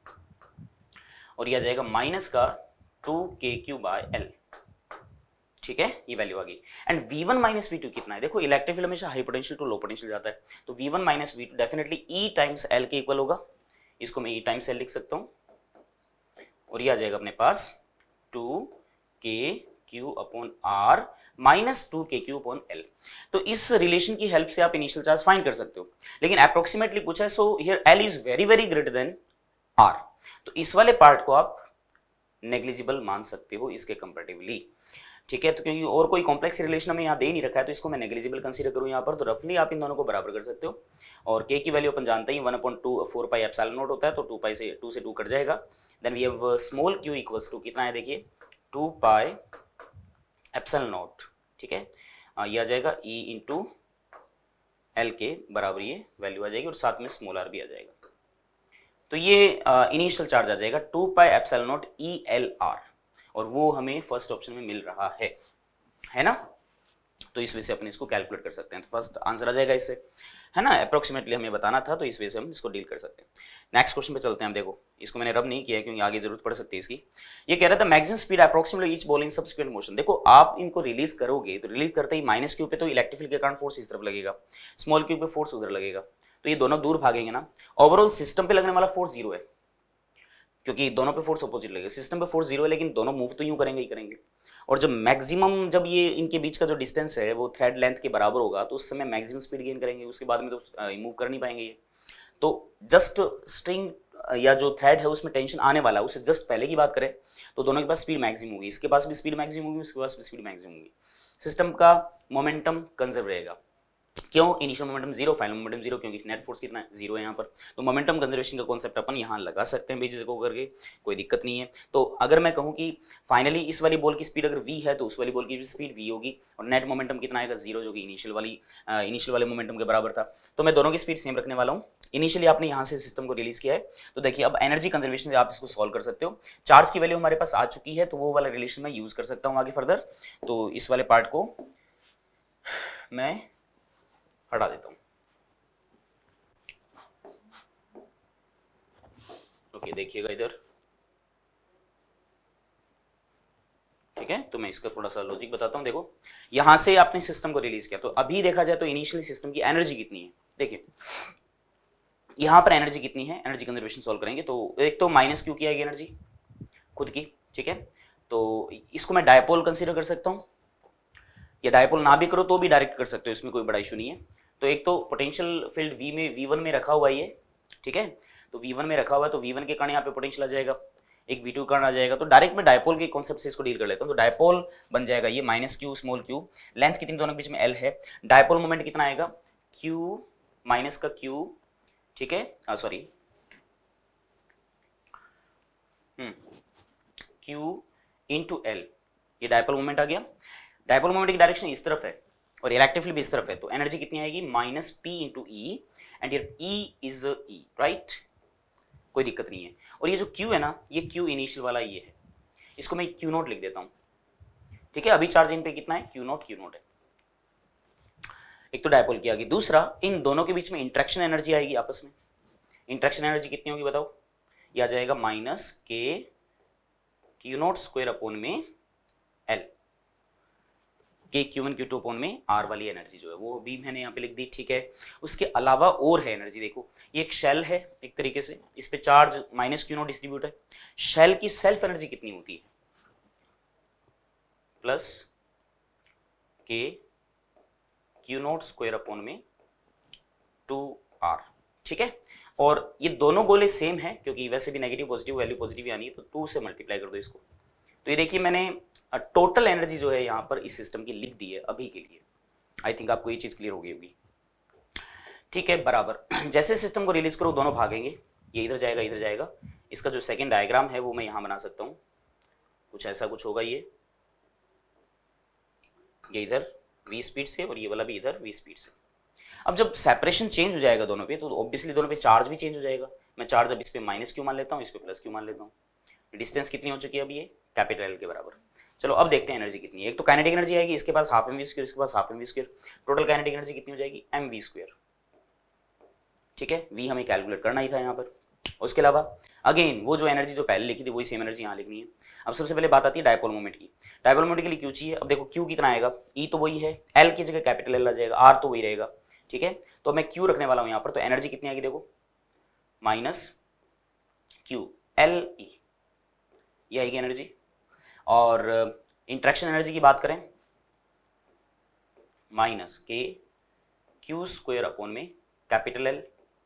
और ये आ जाएगा माइनस का to K Q by L, ठीक है, ये वैल्यू आ गई। And V one minus V two कितना है, देखो इलेक्ट्रिक फील्ड हमेशा high potential to low potential जाता है, तो V one minus V two definitely E times L के इक्वल होगा, इसको मैं ई टाइम्स एल लिख सकता हूँ, और ये आ जाएगा अपने पास two K Q upon R minus two K Q upon L. तो इस रिलेशन की हेल्प से आप इनिशियल चार्ज फाइंड कर सकते हो, लेकिन अप्रोक्सीमेटली पूछा है, so here L is very very greater than R, तो इस वाले पार्ट को आप नेग्लिजिबल मान सकते हो इसके कंपेरेटिवली। ठीक है। तो क्योंकि और कोई कॉम्प्लेक्स रिलेशन हमें यहाँ दे नहीं रखा है तो इसको मैं नेग्लिजिबल कंसीडर करूँ यहाँ पर, तो रफली आप इन दोनों को बराबर कर सकते हो। और के की वैल्यू अपन जानते ही one upon two four pi epsilon naught होता है, तो टू पाई से टू से टू कट जाएगा। Then we have small Q equals to कितना है देखिए टू पाई एप्सिलॉन नॉट, ठीक है। ये आ जाएगा ई इंटू एल के बराबर ये वैल्यू आ जाएगी और साथ में स्मॉल आर भी आ जाएगा। तो ये इनिशियल uh, चार्ज आ जाएगा two pi epsilon naught E L R, और वो हमें फर्स्ट ऑप्शन में मिल रहा है है ना। तो इस वजह से अपन इसको कैलकुलेट कर सकते हैं, तो फर्स्ट आंसर आ जाएगा इससे, है ना। अप्रोक्सीमेटली हमें बताना था तो इस वजह से हम इसको डील कर सकते हैं। नेक्स्ट क्वेश्चन पे चलते हैं हम। देखो इसको मैंने रब नहीं किया क्योंकि आगे जरूरत पड़ सकती है इसकी। ये कह रहा था maximum speed approximately each ball in subsequent motion. देखो आप इनको रिलीज करोगे तो रिलीज करते ही माइनस क्यू पे तो इलेक्ट्रिक फील्ड के कारण फोर्स इस तरफ लगेगा, स्मॉल क्यू पे फोर्स उधर लगेगा, तो ये दोनों दूर भागेंगे ना। ओवरऑल सिस्टम पे लगने वाला फोर्स जीरो है क्योंकि दोनों पे फोर्स अपोजिट लगेगा। सिस्टम पे फोर्स जीरो है लेकिन दोनों मूव तो यूं करेंगे ही करेंगे। और जब मैक्सिमम जब ये इनके बीच का जो डिस्टेंस है वो थ्रेड लेंथ के बराबर होगा तो उस समय मैक्सिमम स्पीड गेन करेंगे, उसके बाद में तो मूव कर नहीं पाएंगे ये। तो जस्ट स्ट्रिंग या जो थ्रेड है उसमें टेंशन आने वाला है उससे जस्ट पहले की बात करें तो दोनों के पास स्पीड मैक्सिमम होगी, इसके पास भी स्पीड मैक्सिमम होगी, उसके पास भी स्पीड मैक्सिमम होगी। सिस्टम का मोमेंटम कंजर्व रहेगा। क्यों? Initial momentum zero, final momentum zero, क्योंकि नेट फोर्स कितना है जीरो है यहाँ पर। तो मोमेंटम कंजर्वेशन का कॉन्सेप्ट अपन यहाँ लगा सकते हैं बेझिझक होकर के, कोई दिक्कत नहीं है। तो अगर मैं कहूँ कि फाइनली इस वाली बॉल की स्पीड अगर v है तो उस वाली बॉल की भी स्पीड v होगी, और नेट मोमेंटम कितना आएगा जीरो, जो कि इनिशियल वाली इनिशियल वाले मोमेंटम के बराबर था। तो मैं दोनों की स्पीड सेम रखने वाला हूँ। इनिशियली आपने यहाँ से सिस्टम को रिलीज किया है तो देखिए अब एनर्जी कंजर्वेशन से आप इसको सॉल्व कर सकते हो। चार्ज की वैल्यू हमारे पास आ चुकी है तो वो वाला रिलेशन मैं यूज कर सकता हूँ आगे फर्दर। तो इस वाले पार्ट को मैं हटा देता हूं। ओके देखिएगा इधर, ठीक है। तो मैं इसका थोड़ा सा लॉजिक बताता हूं। देखो यहां से आपने सिस्टम को रिलीज किया तो अभी देखा जाए तो इनिशियली सिस्टम की एनर्जी कितनी है, देखिए यहां पर एनर्जी कितनी है। एनर्जी कंजर्वेशन सॉल्व करेंगे तो एक तो माइनस क्यू की आएगी एनर्जी खुद की, ठीक है। तो इसको मैं डायपोल कंसीडर कर सकता हूं, या डायपोल ना भी करो तो भी डायरेक्ट कर सकते हो, इसमें कोई बड़ा इशू नहीं है। तो एक तो पोटेंशियल फील्ड वी में वी वन में रखा हुआ है, ठीक है। तो वी वन में रखा हुआ है तो वी वन के कारण यहाँ पे पोटेंशियल आ जाएगा, एक वी टू कारण आ जाएगा। तो डायरेक्ट मैं डायपोल के कॉन्सेप्ट से इसको डील कर लेता हूँ। तो डायपोल बन जाएगा ये minus Q small Q, length कितनी दोनों के बीच में एल है, डायपोल मोमेंट कितना आएगा क्यू माइनस का क्यू, ठीक है, sorry hmm Q into L, ये डायपोल मोमेंट आ गया। डायपोल मोमेंट की डायरेक्शन इस तरफ है और इलेक्ट्रिक फील्ड भी इस तरफ है, तो एनर्जी कितनी आएगी minus P into E, and here E is E, right, कोई दिक्कत नहीं है। और ये जो क्यू है ना, ये क्यू इनिशियल वाला ये है, इसको मैं क्यू नोट लिख देता हूं, ठीक है। अभी चार्ज इन पे कितना है क्यू नोट, क्यू नोट है। एक तो डायपोल की आ गई, दूसरा इन दोनों के बीच में इंट्रैक्शन एनर्जी आएगी आपस में। इंट्रैक्शन एनर्जी कितनी होगी बताओ, ये आ जाएगा minus K Q naught square upon में L, K Q one Q two upon में आर वाली एनर्जी जो है वो भी मैंने यहाँ पे लिख दी, ठीक है। उसके अलावा और है एनर्जी, देखो ये एक शेल है एक तरीके से, इस पे charge minus Q naught distribute है। शेल की सेल्फ एनर्जी कितनी होती है plus K Q naught square upon में टू आर, ठीक है। और ये दोनों गोले सेम है क्योंकि वैसे भी नेगेटिव पॉजिटिव वैल्यू पॉजिटिव ही आनी है, तो टू से मल्टीप्लाई कर दो इसको। तो ये देखिए मैंने टोटल एनर्जी जो है यहाँ पर इस सिस्टम की लिख दी है अभी के लिए। आई थिंक आपको ये चीज क्लियर हो गई होगी, ठीक है। बराबर जैसे सिस्टम को रिलीज करो दोनों भागेंगे, ये इधर जाएगा इधर जाएगा। इसका जो सेकंड डायग्राम है वो मैं यहाँ बना सकता हूँ, कुछ ऐसा कुछ होगा। ये ये इधर v स्पीड से और ये वाला भी इधर v स्पीड से। अब जब सेपरेशन चेंज हो जाएगा दोनों पे तो ऑब्वियसली दोनों पे चार्ज भी चेंज हो जाएगा। मैं चार्ज अब इस पे माइनस क्यू मान लेता हूँ, इस पे प्लस क्यू मान लेता हूँ। डिस्टेंस कितनी हो चुकी है अभी ये कैपिटल एल के बराबर। चलो अब देखते हैं एनर्जी कितनी है। एक तो काइनेटिक एनर्जी आएगी, इसके पास हाफ एम वी स्क्वायर, इसके पास half M V square, total kinetic energy कितनी हो जाएगी एम वी स्क्वायर, ठीक है। वी हमें कैलकुलेट करना ही था यहाँ पर। उसके अलावा अगेन वो जो एनर्जी जो पहले लिखी थी वही सेम एनर्जी यहाँ लिखनी है। अब सबसे पहले बात आती है डायपोल मोमेंट की। डायपोल मोमेंट के लिए क्यू चाहिए। अब देखो क्यू कितना आएगा, ई तो वही है, एल की जगह कैपिटल एल आ जाएगा, आर तो वही रहेगा, ठीक है। तो मैं क्यू रखने वाला हूँ यहाँ पर। तो एनर्जी कितनी आएगी देखो माइनस क्यू एल ई, ये आएगी एनर्जी। और इंट्रैक्शन एनर्जी की बात करें minus K Q square upon में कैपिटल एल,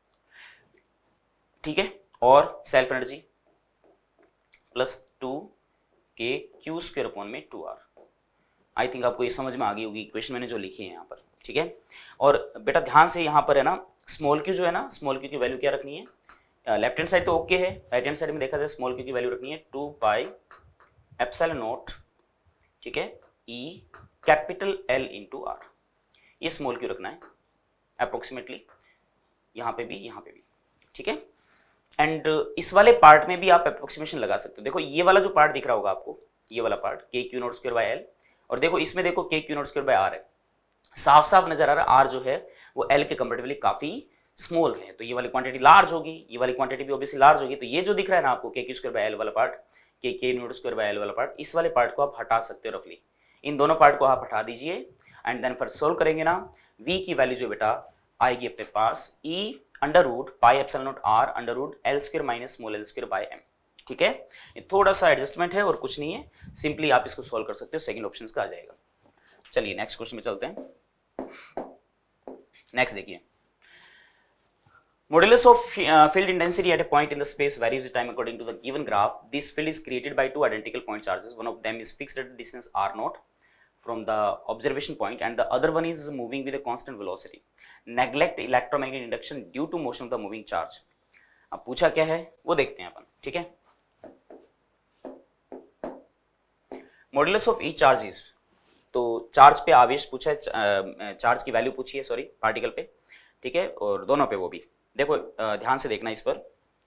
ठीक है। और self energy plus two K Q square upon में टू आर। आई थिंक आपको ये समझ में आ गई होगी इक्वेशन मैंने जो लिखी है यहाँ पर, ठीक है। और बेटा ध्यान से यहाँ पर है ना स्मॉल क्यू जो है ना, स्मॉल क्यू की वैल्यू क्या रखनी है, लेफ्ट हैंड साइड तो ओके है, राइट हैंड साइड में देखा जाए स्मॉल क्यू की वैल्यू रखनी है टू पाई एप्सिलॉन नॉट, ठीक है, E capital L into R, ये स्मॉल क्यू रखना है अप्रोक्सीमेटली, यहाँ पे भी यहाँ पे भी, ठीक है। एंड इस वाले पार्ट में भी आप अप्रोक्सीमेशन लगा सकते हो। देखो ये वाला जो पार्ट दिख रहा होगा आपको, ये वाला part K Q naught square by L, और देखो इसमें देखो K Q naught square by R है, साफ साफ नजर आ रहा है आर जो है वो एल के कंपेरेटिवली काफी स्मॉल है, तो ये वाली क्वांटिटी लार्ज होगी, ये वाली क्वांटिटी भी ऑब्वियसली लार्ज होगी। तो ये जो दिख रहा है ना आपको K Q square by L वाला part, K K naught square by L वाला पार्ट, इस वाले पार्ट को आप हटा सकते हो रफली, इन दोनों पार्ट को आप हटा दीजिए एंड देन फिर सोल्व करेंगे ना, v की वैल्यू जो बेटा आएगी अपने पास e under root pi epsilon naught r under root L square minus small L square by m, ठीक है। ये थोड़ा सा एडजस्टमेंट है और कुछ नहीं है, सिंपली आप इसको सॉल्व कर सकते हो, सेकंड ऑप्शन का आ जाएगा। चलिए नेक्स्ट क्वेश्चन में चलते हैं। नेक्स्ट देखिए, modulus of uh, field intensity at a point in the space varies with time according to the given graph. This field is created by two identical point charges. One of them is fixed at a distance r naught from the observation point and the other one is moving with a constant velocity. Neglect electromagnetic induction due to motion of the moving charge. अब पूछा क्या है वो देखते हैं अपन, ठीक है। Modulus of each charge is, तो चार्ज पे आवेश पूछा है, चार्ज की वैल्यू पूछी है सॉरी पार्टिकल पे, ठीक है, और दोनों पे वो भी। देखो ध्यान से देखना इस पर,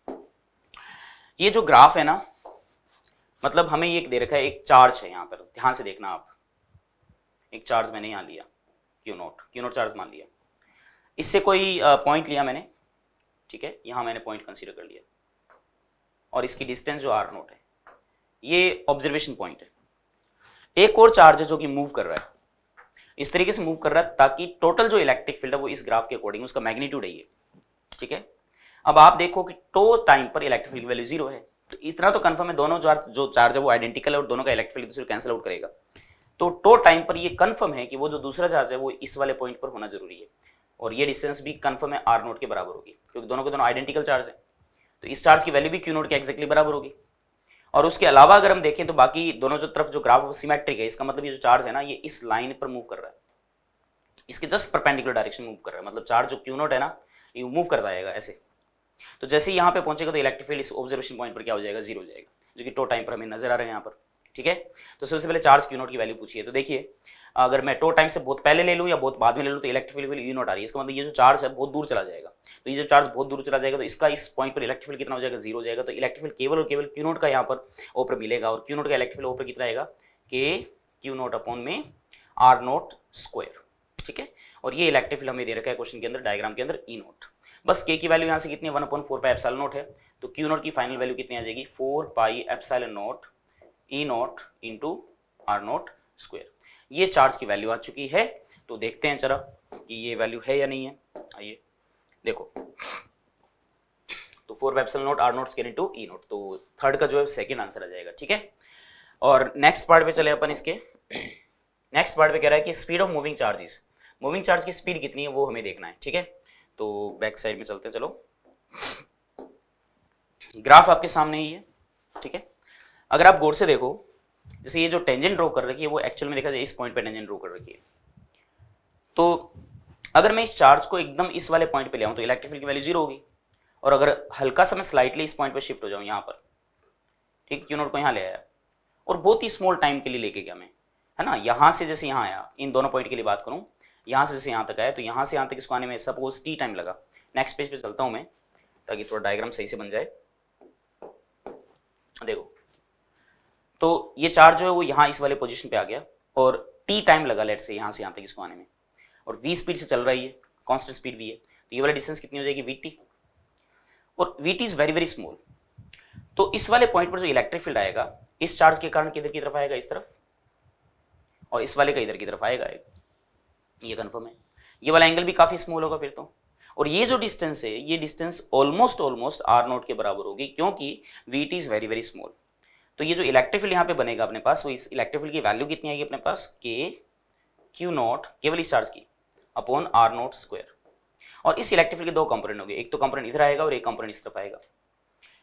ये जो ग्राफ है ना, मतलब हमें ये दे रखा है एक चार्ज है यहाँ पर, ध्यान से देखना आप, एक चार्ज मैंने यहाँ लिया Q naught, Q naught charge मान लिया, इससे कोई पॉइंट लिया मैंने, ठीक है, यहाँ मैंने पॉइंट कंसीडर कर लिया और इसकी डिस्टेंस जो आर नोट है, ये ऑब्जर्वेशन पॉइंट है। एक और चार्ज है जो कि मूव कर रहा है, इस तरीके से मूव कर रहा है ताकि टोटल जो इलेक्ट्रिक फील्ड है वो इस ग्राफ के अकॉर्डिंग उसका मैग्नीट्यूड है ये, ठीक है। अब आप देखो कि टो टाइम पर इलेक्ट्रिक फील्ड वैल्यू जीरो है, तो इतना तो कंफर्म है दोनों चार्ज जो चार्ज है वो आइडेंटिकल है और दोनों का इलेक्ट्रिक फील्ड दूसरे कैंसिल आउट करेगा, तो टो टाइम पर ये कंफर्म है कि वो जो दूसरा चार्ज है वो इस वाले पॉइंट पर होना जरूरी है, और ये डिस्टेंस भी कंफर्म है आर नोट के बराबर होगी, क्योंकि दोनों के दोनों आइडेंटिकल चार्ज है, तो इस चार्ज की वैल्यू भी क्यू नोट के एक्जैक्टली बराबर होगी। और उसके अलावा अगर हम देखें तो बाकी दोनों जो तरफ जो ग्राफ सिमेट्रिक है, इसका मतलब ये जो चार्ज है ना ये इस लाइन पर मूव कर रहा है, इसके जस्ट परपेंडिकुलर डायरेक्शन मूव कर रहा है, मतलब चार्ज जो क्यू नोट है ना ये मूव करता आएगा ऐसे, तो जैसे ही यहाँ पे पहुंचेगा तो इलेक्ट्रिक फील्ड इस ऑब्जर्वेशन पॉइंट पर क्या हो जाएगा, जीरो हो जाएगा, जो कि टो टाइम पर हमें नजर आ रहा है यहाँ पर, ठीक है। तो सबसे पहले चार्ज क्यू नोट की वैल्यू पूछिए, तो देखिए अगर मैं टो टाइम से बहुत पहले ले लूँ या बहुत बाद में ले लूँ तो इलेक्ट्रिक फील्ड यू नोट आ रही है, इसका मतलब ये जो चार्ज है बहुत दूर चला जाएगा, तो ये जो चार्ज बहुत दूर चला जाएगा तो इसका इस पॉइंट पर इलेक्ट्रिक फील्ड कितना हो जाएगा, जीरो हो जाएगा, तो इलेक्ट्रिक फील्ड केवल और केवल क्यू नोट का यहाँ पर ऊपर मिलेगा, और क्यू नोट का इलेक्ट्रिक फील्ड ऊपर कितना आएगा, के क्यू नोट अपॉन में आर नोट स्क्वायर, ठीक है। और ये इलेक्ट्रिक फील्ड हमें दे रखा है क्वेश्चन के अंदर डायग्राम के अंदर ई नोट, बस के की वैल्यू यहाँ से कितनी है, one upon four pi epsilon naught है, तो क्यू नोट की फाइनल वैल्यू कितनी आ जाएगी, four pi epsilon naught E naught into R naught square, ये चार्ज की वैल्यू आ चुकी है। तो देखते हैं जरा कि ये वैल्यू है या नहीं है, आइए देखो, तो four pi epsilon naught R naught square into E naught, तो थर्ड का जो है सेकंड आंसर आ जाएगा, ठीक है। और नेक्स्ट पार्ट पे चले अपन, इसके नेक्स्ट पार्ट पे कह रहा है कि speed of moving charges, moving charge की स्पीड कितनी है वो हमें देखना है, ठीक है। तो बैक साइड में चलते हैं, चलो ग्राफ आपके सामने ही है, ठीक है। अगर आप गौर से देखो, जैसे ये जो टेंजेंट ड्रॉ कर रखी है वो एक्चुअल में देखा जाए इस पॉइंट पे टेंजेंट ड्रॉ कर रखी है, तो अगर मैं इस चार्ज को एकदम इस वाले पॉइंट पे ले आऊं तो इलेक्ट्रिक फील्ड की वैल्यू जीरो होगी, और अगर हल्का सा मैं स्लाइटली इस पॉइंट पे शिफ्ट हो जाऊं यहाँ पर, ठीक, क्यू नोट को यहाँ ले आया और बहुत ही स्मॉल टाइम के लिए लेके गया मैं, है ना, यहाँ से जैसे यहाँ आया, इन दोनों पॉइंट के लिए बात करूँ, यहाँ से जैसे यहाँ तक आया, तो यहाँ से यहाँ तक इसको आने में सपोज टी टाइम लगा। नेक्स्ट पेज पे चलता हूँ मैं ताकि थोड़ा डायग्राम सही से बन जाए। देखो तो ये चार्ज जो है वो यहाँ इस वाले पोजीशन पे आ गया और टी टाइम लगा लेट से यहाँ से यहाँ तक इसको आने में, और v स्पीड से चल रही है, कांस्टेंट स्पीड v है, तो ये वाला डिस्टेंस कितनी हो जाएगी vt, और vt is very very small. तो इस वाले पॉइंट पर जो इलेक्ट्रिक फील्ड आएगा इस चार्ज के कारण किधर की तरफ आएगा, इस तरफ, और इस वाले का इधर की तरफ आएगा, ये कंफर्म है। ये वाला एंगल भी काफी स्मॉल होगा फिर तो, और ये जो डिस्टेंस है ये distance almost almost R naught के बराबर होगी क्योंकि vt is very very small. तो ये जो इलेक्ट्रिक फील्ड यहाँ पे बनेगा अपने पास, वो इस इलेक्ट्रिक फील्ड की वैल्यू कितनी आएगी अपने पास, के क्यू नॉट केवल इस चार्ज की अपॉन आर नोट स्क्वायर। और इस इलेक्ट्रिक फील्ड के दो कंपोनेंट होंगे, एक तो कंपोनेंट इधर आएगा और एक कंपोनेंट इस तरफ आएगा।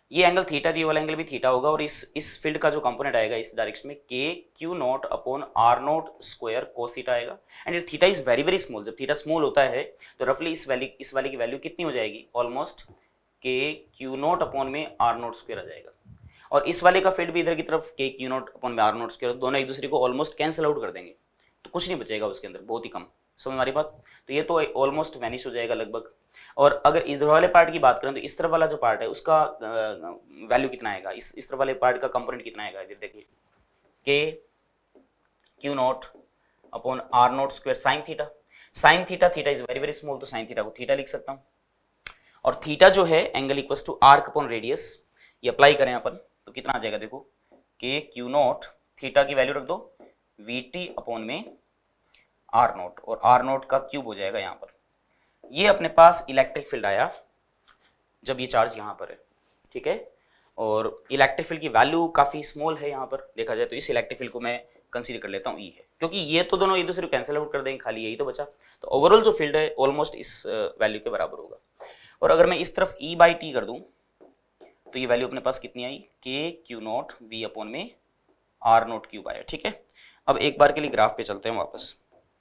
ये एंगल थीटा, ये वाला एंगल भी थीटा होगा, और इस इस फील्ड का जो कंपोनेंट आएगा इस डायरेक्शन में K Q naught upon R naught square cos theta आएगा। And theta is very very small, जब थीटा स्मॉल होता है तो रफली इस वैल्यू इस वाली की वैल्यू कितनी हो जाएगी, almost K Q naught upon में आर नॉट स्क्वायर आ जाएगा। और इस वाले का फील्ड भी इधर की तरफ के क्यू नॉट अपॉन में आर नॉट स्क्वायर, दोनों एक दूसरे को ऑलमोस्ट कैंसिल आउट कर देंगे, तो कुछ नहीं बचेगा उसके अंदर, बहुत ही कम। समझ हमारी बात? तो ये तो ऑलमोस्ट वैनिश हो जाएगा लगभग। और अगर इधर वाले पार्ट की बात करें तो इस तरफ वाला जो पार्ट है उसका वैल्यू कितना आएगा, इस इस तरफ वाले पार्ट का कंपोनेंट कितना आएगा, इधर देखिए K Q naught upon R naught square sine theta. Sine theta, theta is very very small, तो साइन थीटा को थीटा लिख सकता हूँ। और थीटा जो है angle equals to arc upon radius, ये अप्लाई करें अपन तो कितना आ जाएगा, देखो के क्यू नॉट, थीटा की वैल्यू रख दो वी टी अपॉन में आर नॉट, और आर नॉट का क्यूब हो जाएगा यहाँ पर। ये अपने पास इलेक्ट्रिक फील्ड आया जब ये चार्ज यहाँ पर है, ठीक है। और इलेक्ट्रिक फील्ड की वैल्यू काफ़ी स्मॉल है यहाँ पर देखा जाए तो, इस इलेक्ट्रिक फील्ड को मैं कंसीडर कर लेता हूँ ई है, क्योंकि ये तो दोनों एक दूसरे को कैंसिल आउट कर देंगे, खाली यही तो बचा। तो ओवरऑल जो फील्ड है ऑलमोस्ट इस वैल्यू के बराबर होगा। और अगर मैं इस तरफ ई बाई टी कर दूँ तो ये वैल्यू अपने पास कितनी आई, K Q naught V upon में आर नॉट क्यूब आया, ठीक है। अब एक बार के लिए ग्राफ पे चलते हैं वापस।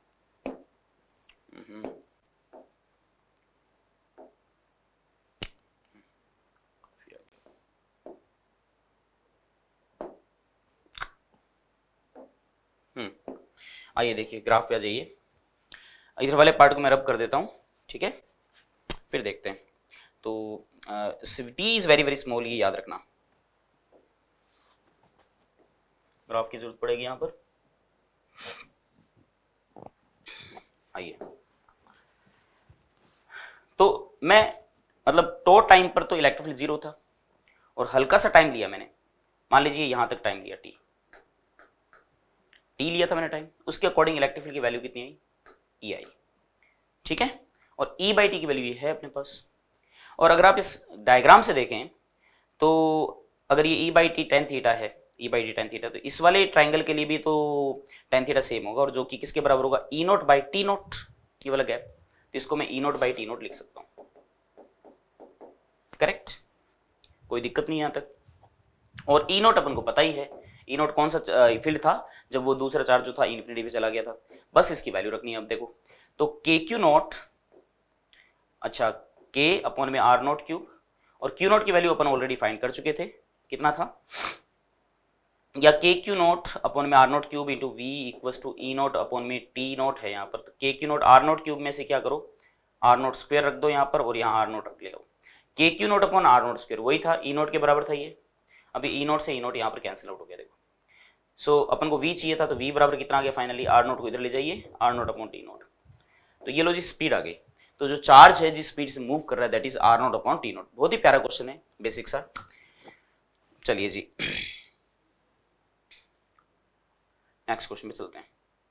हम्म आइए देखिए ग्राफ पे आ जाइए, इधर वाले पार्ट को मैं रब कर देता हूँ, ठीक है, फिर देखते हैं। तो T is very very small, ये याद रखना, ग्राफ की जरूरत पड़ेगी यहाँ पर। आइए, तो मैं मतलब टो टाइम पर तो इलेक्ट्रिक फील्ड जीरो था, और हल्का सा टाइम लिया मैंने, मान लीजिए यहां तक टाइम लिया, टी टी लिया था मैंने टाइम, उसके अकॉर्डिंग इलेक्ट्रिक फील्ड की वैल्यू कितनी आई, ई आई, ठीक है। और ई बाई टी की वैल्यू ये है अपने पास। और अगर आप इस डायग्राम से देखें तो अगर ये E by T tan theta है, E by T tan theta, तो इस वाले ट्राइंगल के लिए भी तो टेन थीटा सेम होगा, और जो कि किसके बराबर होगा, E naught by T naught, ये वाला गैप, तो इसको मैं E naught by T naught लिख सकता हूँ, करेक्ट, कोई दिक्कत नहीं यहाँ तक। और ई नोट अपन को पता ही है, ई नोट कौन सा फील्ड था जब वो दूसरा चार्ज जो था इन्फिनिटी पे चला गया था, बस इसकी वैल्यू रखनी है। अब देखो तो के क्यू नोट, अच्छा के अपॉन में आर नोट क्यूब, और क्यू नोट की वैल्यू अपन ऑलरेडी फाइंड कर चुके थे, कितना था, या के क्यू नोट अपॉन में R naught cube into V equals to E note upon में टी नोट है यहाँ पर। तो K Q naught R naught cube में से क्या करो, आर नोट स्क्वायर रख दो यहाँ पर, और यहाँ आर नोट रख ले लो, K Q naught upon R naught square वही था, ई नोट के बराबर था ये। अभी ई नोट से ई नोट यहाँ पर कैंसिल आउट हो गया, देखो। सो so, अपन को वी चाहिए था, तो वी बराबर कितना आ गया फाइनली, आर नोट को इधर ले जाइए, R naught upon T naught, तो ये लो जी स्पीड आ गई। तो जो चार्ज है जिस स्पीड से मूव कर रहा है that is R naught upon T naught. बहुत ही प्यारा क्वेश्चन है, बेसिक सा। चलिए जी नेक्स्ट क्वेश्चन पे चलते हैं,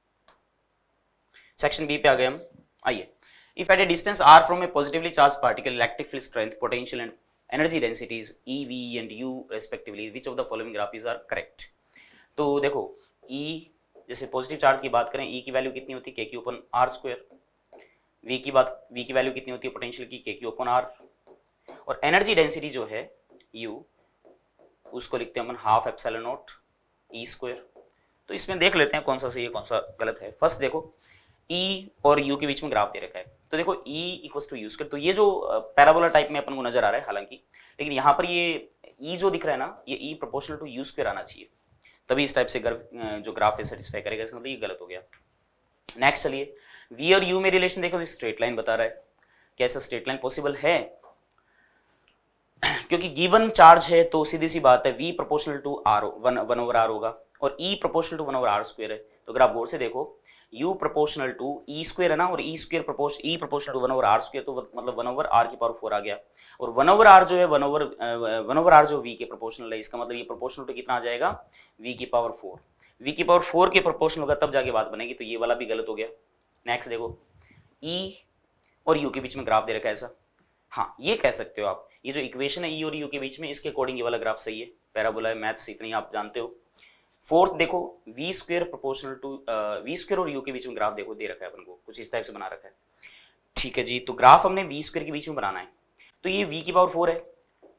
सेक्शन बी पे आ गए हम। आइए, if at a distance R from a positively charge particle electric field strength potential and energy densities E V and U respectively which of the following graphs are correct. तो देखो ई, जैसे positive charge की बात करें, ई की value कितनी होती है, के क्यू अपन आर स्क्वायर, वी की बात वी की वैल्यू कितनी होती है पोटेंशियल की, के क्यू अपन आर, और एनर्जी डेंसिटी जो है यू, उसको लिखते हैं अपन half epsilon naught E square. तो इसमें देख लेते हैं कौन सा सही है कौन सा गलत है। फर्स्ट देखो ई और यू के बीच में ग्राफ दे रखा है, तो देखो E equals to U square, तो ये जो पैराबोला टाइप में अपन को नजर आ रहा है हालांकि, लेकिन यहाँ पर ये ई जो दिख रहा है ना, ये E proportional to U square आना चाहिए, तभी इस टाइप से जो ग्राफ है सेटिस्फाई करेगा, इसका मतलब ये गलत हो गया। नेक्स्ट चलिए, वी और यू में रिलेशन देखो, स्ट्रेट लाइन बता रहा है, क्या ऐसा स्ट्रेट लाइन पॉसिबल है, क्योंकि गिवन चार्ज है तो सीधी सी बात है V proportional to R one one over R होगा, और E proportional to one over R square है। तो अगर आप गौर से देखो u proportional to E square है ना, और E square proportional E proportional to one over R square, तो मतलब वन ओवर आर की पावर फोर आ गया, और वन ओवर आर जो है one over one over R जो v के प्रोपोर्शनल है, इसका मतलब ये प्रोपोर्शनल टू कितना आ जाएगा, v की पावर फोर, v की पावर फोर के प्रोपोर्शनल होगा तब जाके बात बनेगी, तो ये वाला भी गलत हो गया। नेक्स्ट देखो e और u के बीच में ग्राफ दे रखा है ऐसा, हाँ ये कह सकते हो आप, ये जो इक्वेशन है e और u के बीच में, इसके अकॉर्डिंग ये वाला ग्राफ सही है, पैराबोला है, मैथ्स इतनी आप जानते हो। फोर्थ देखो V square proportional to V square और यू के बीच में ग्राफ देखो दे रखा है अपन को, कुछ इस टाइप से बना रखा है, ठीक है जी। तो ग्राफ हमने वी स्क्वायर के बीच में बनाना है, तो ये v की पावर फोर है,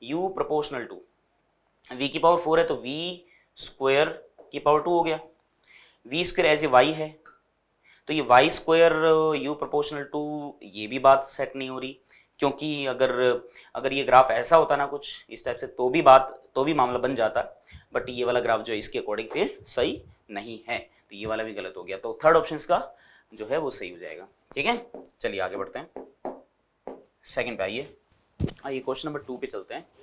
u प्रोपोर्शनल टू v की पावर फोर है तो v स्क्वायर की पावर टू हो गया, v square as a y है तो ये y square u proportional to, ये भी बात सेट नहीं हो रही, क्योंकि अगर अगर ये ग्राफ ऐसा होता ना कुछ इस टाइप से तो भी बात तो भी मामला बन जाता, बट ये वाला ग्राफ जो है इसके अकॉर्डिंग फिर सही नहीं है, तो ये वाला भी गलत हो गया, तो थर्ड ऑप्शन का जो है वो सही हो जाएगा। ठीक है, चलिए आगे बढ़ते हैं, सेकंड पे आइए। आइए क्वेश्चन नंबर टू पे चलते हैं।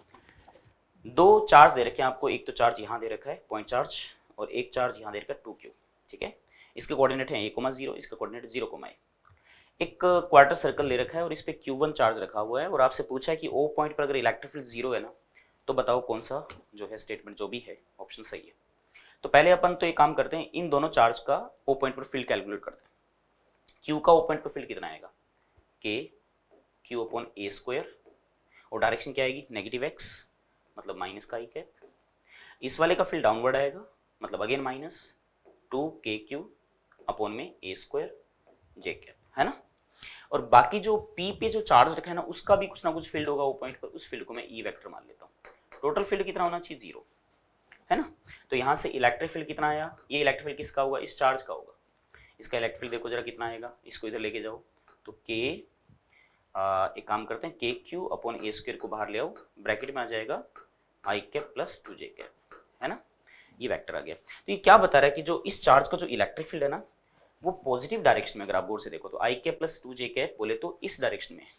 दो चार्ज दे रखे हैं आपको, एक तो चार्ज यहाँ दे रखा है पॉइंट चार्ज, और एक चार्ज यहाँ दे रखा है टू क्यू। ठीक है, इसके कोऑर्डिनेट है ए कोमा जीरो, इसका कोऑर्डिनेट जीरो कोमा ए। एक क्वार्टर सर्कल ले रखा है और इस पे क्यू वन चार्ज रखा हुआ है, और आपसे पूछा है कि ओ पॉइंट पर अगर इलेक्ट्रिक फील्ड जीरो है ना, तो बताओ कौन सा जो है स्टेटमेंट जो भी है ऑप्शन सही है। तो पहले अपन तो एक काम करते हैं, इन दोनों चार्ज का ओ पॉइंट पर फील्ड कैलकुलेट करते हैं। क्यू का ओ पॉइंट पर फील्ड कितना आएगा, K Q upon A square, और डायरेक्शन क्या आएगी नेगेटिव एक्स, मतलब माइनस का आई कैप। इस वाले का फील्ड डाउनवर्ड आएगा, मतलब again minus two K Q upon में ए स्क्वायर जे कैप, है ना। और बाकी जो P पे जो चार्ज रखा है ना, उसका भी कुछ ना कुछ फील्ड होगा वो पॉइंट पर, उस फील्ड को मैं ई वेक्टर मान लेता हूँ। टोटल फील्ड कितना होना चाहिए, जीरो, है ना। तो यहाँ से इलेक्ट्रिक फील्ड कितना आया, ये इलेक्ट्रिक फील्ड किसका होगा, इस चार्ज का होगा। इसका इलेक्ट्रिक फील्ड देखो जरा कितना आएगा, इसको इधर लेके जाओ तो के आ, एक काम करते हैं, K Q upon A square को बाहर ले आओ, ब्रैकेट में आ जाएगा I cap plus two J cap, है ना। ये वेक्टर आ गया। तो ये क्या बता रहा है कि जो इस चार्ज का जो इलेक्ट्रिक फील्ड है ना, वो पॉजिटिव डायरेक्शन में, अगर आप गौर से देखो तो आई के प्लस टू जे कैप बोले तो इस डायरेक्शन में है।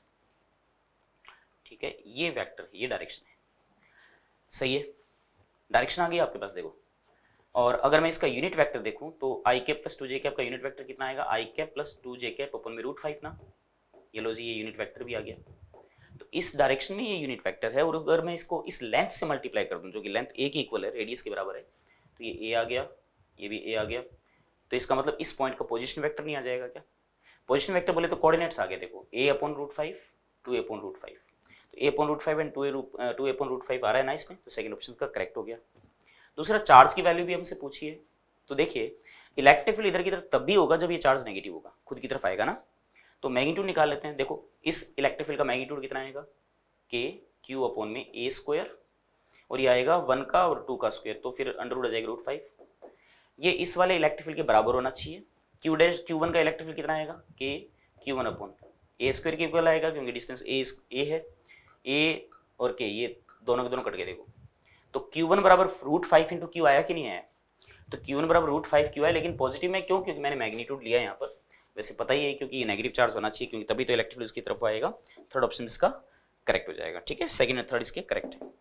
ठीक है, ये वेक्टर ये डायरेक्शन है, सही है, डायरेक्शन आ गई आपके पास देखो। और अगर मैं इसका यूनिट वेक्टर देखूं तो आई के प्लस टू जे कैप का यूनिट वेक्टर कितना आएगा, आई के प्लस टू जे कैप अपन में रूट फाइव ना, ये लो जी, ये यूनिट वेक्टर भी आ गया। तो इस डायरेक्शन में ये यूनिट वेक्टर है, और अगर मैं इसको इस लेंथ से मल्टीप्लाई कर दूं जो कि लेंथ ए की इक्वल है, रेडियस के बराबर है, तो ये ए आ गया, ये भी ए आ गया। तो इसका मतलब इस पॉइंट का पोजीशन वेक्टर नहीं आ जाएगा क्या, पोजीशन वेक्टर बोले तो कोऑर्डिनेट्स आ गए देखो, A upon root five, two upon root five, तो A upon root five and two two upon root five आ रहा है ना इसमें, तो सेकंड ऑप्शन का करेक्ट हो गया। दूसरा, चार्ज की वैल्यू भी हमसे पूछी है, तो देखिए इलेक्ट्रिक फील्ड इधर की तरफ तब भी होगा जब ये चार्ज नेगेटिव होगा, खुद की तरफ आएगा ना। तो मैग्नीट्यूड निकाल लेते हैं, देखो इस इलेक्ट्रिक फील्ड का मैग्नीट्यूड कितना आएगा, के क्यू अपॉन में ए स्क्वायर, और ये आएगा वन का और टू का स्क्वायर, तो फिर अंडर रूट आ जाएगा रूट फाइव। ये इस वाले इलेक्ट्रिक फील्ड के बराबर होना चाहिए। क्यू डैश क्यू वन का इलेक्ट्रिक फील्ड कितना आएगा, K Q one upon A square के इक्वल आएगा, क्योंकि डिस्टेंस ए ए है, ए और के ये दोनों के दोनों कट के देखो, तो क्यू वन बराबर रूट फाइव इंटू क्यू आया कि नहीं आया, तो क्यू वन बराबर रूट फाइव क्यू आया, लेकिन पॉजिटिव में क्यों, क्योंकि मैंने मैग्नीट्यूड लिया है यहाँ पर, वैसे पता ही है क्योंकि ये नेगेटिव चार्ज होना चाहिए, क्योंकि तभी तो इलेक्ट्रिक फील्ड इसकी तरफ आएगा। थर्ड ऑप्शन इसका करेक्ट हो जाएगा। ठीक है, सेकंड और थर्ड इसके करेक्ट है।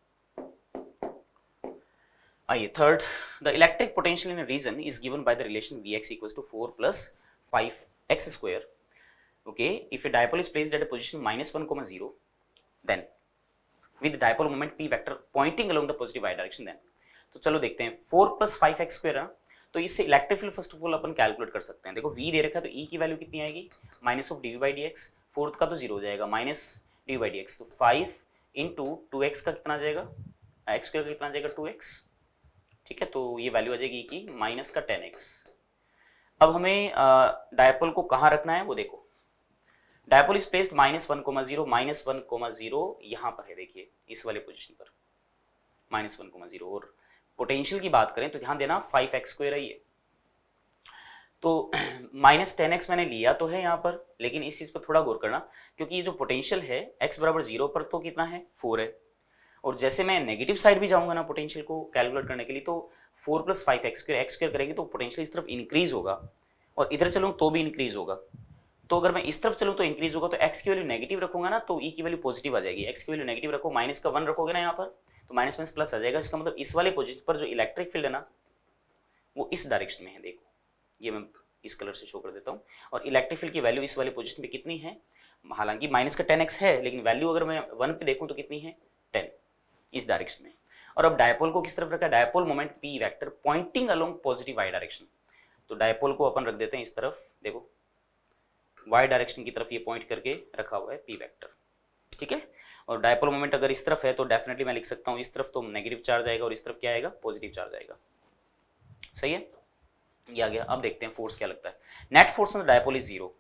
आइए third, the electric potential in a region is given by the relation V X equals to four plus five X square. Okay, if a dipole is placed at a position minus one comma zero, then with dipole moment P vector pointing along the positive Y direction, then. तो चलो देखते हैं, four plus five X square है, तो इससे electric field first of all अपन calculate कर सकते हैं। देखो v दे रखा है तो e की वैल्यू कितनी आएगी, minus of D V by D X, fourth का तो जीरो हो जाएगा, minus D V by D X, तो फाइव इंटू टू एक्स का कितना आ जाएगा, एक्स स्क्वायर का कितना आ जाएगा टू एक्स। ठीक है, तो ये वैल्यू आ जाएगी की माइनस का टेन एक्स। अब हमें डायपोल को कहाँ रखना है वो देखो, dipole is placed minus one comma zero, minus one comma zero यहाँ पर है, देखिए इस वाले पोजिशन पर माइनस वन कोमा जीरो। और पोटेंशियल की बात करें तो ध्यान देना फाइव एक्स स्क्वायर है ये, तो माइनस टेन एक्स मैंने लिया तो है यहाँ पर, लेकिन इस चीज़ पर थोड़ा गौर करना, क्योंकि ये जो पोटेंशियल है एक्स बराबर जीरो पर तो कितना है फोर है, और जैसे मैं नेगेटिव साइड भी जाऊंगा ना पोटेंशियल को कैलकुलेट करने के लिए, तो four plus five X square X square करेंगे तो पोटेंशियल इस तरफ इंक्रीज होगा, और इधर चलूँ तो भी इंक्रीज होगा। तो अगर मैं इस तरफ चलूँ तो इंक्रीज होगा, तो एक्स की वैल्यू नेगेटिव रखूंगा ना तो ई की वैल्यू पॉजिटिव आ जाएगी। एक्स की वैल्यू नेगेटिव रखो, माइनस का वन रखोगे ना यहाँ पर, तो माइनस माइनस प्लस आ जाएगा। इसका मतलब इस वाले पोजीशन पर जो इलेक्ट्रिक फील्ड है ना वो इस डायरेक्शन में है, देखो ये मैं इस कलर से शो कर देता हूँ, और इलेक्ट्रिक फील्ड की वैल्यू इस वाले पोजीशन पे कितनी है, हालांकि माइनस का टेन एक्स है, लेकिन वैल्यू अगर मैं वन पे देखूँ तो कितनी है टेन, इस डायरेक्शन में। और अब डायपोल को किस तरफ रखा है, dipole moment P vector pointing along positive Y direction, तो डायपोल को अपन रख देते हैं इस तरफ, देखो वाई डायरेक्शन की तरफ ये पॉइंट करके रखा हुआ है पी वेक्टर। ठीक है, और डायपोल मोमेंट अगर इस तरफ है तो डेफिनेटली मैं लिख सकता हूँ इस तरफ तो नेगेटिव चार्ज आएगा और इस तरफ क्या आएगा पॉजिटिव चार्ज आएगा। सही है, ये आ गया। अब देखते हैं फोर्स क्या लगता है। Net force on the dipole is zero,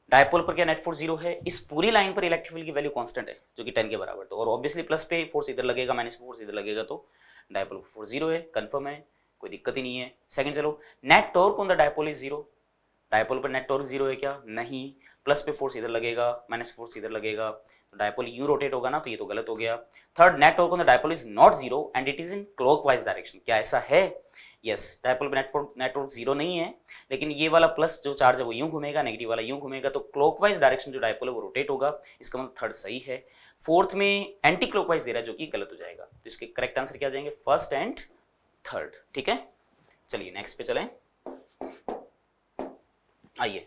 dipole पर क्या नेट फोर्स जीरो है, इस पूरी लाइन पर इलेक्ट्रिक फील्ड की वैल्यू कांस्टेंट है जो कि टेन के बराबर, तो और ऑब्वियसली प्लस पे फोर्स इधर लगेगा, माइनस पे फोर्स इधर लगेगा, तो डायपोल पर फोर्स जीरो है, कंफर्म है, कोई दिक्कत ही नहीं है। सेकंड चलो, net torque on the dipole is zero, dipole पर नेट टॉर्क जीरो है क्या, नहीं, प्लस पे फोर्स इधर लगेगा, माइनस फोर्स इधर लगेगा, तो डायपोल यू रोटेट होगा ना, तो ये तो गलत हो गया। Third, net torque on the dipole is not zero and it is in clockwise direction, क्या ऐसा है, यस, डायपोल पे नेट नेट टॉर्क जीरो नहीं है, लेकिन ये वाला प्लस जो चार्ज है वो यूं घूमेगा, नेगेटिव वाला यूं घूमेगा, तो क्लॉकवाइज डायरेक्शन जो डायपोल है वो रोटेट होगा, इसका मतलब थर्ड सही है। फोर्थ में एंटी क्लॉकवाइज दे रहा है जो कि गलत हो जाएगा, तो इसके करेक्ट आंसर क्या जाएंगे, फर्स्ट एंड थर्ड, ठीक है। चलिए नेक्स्ट पे चलें, आइए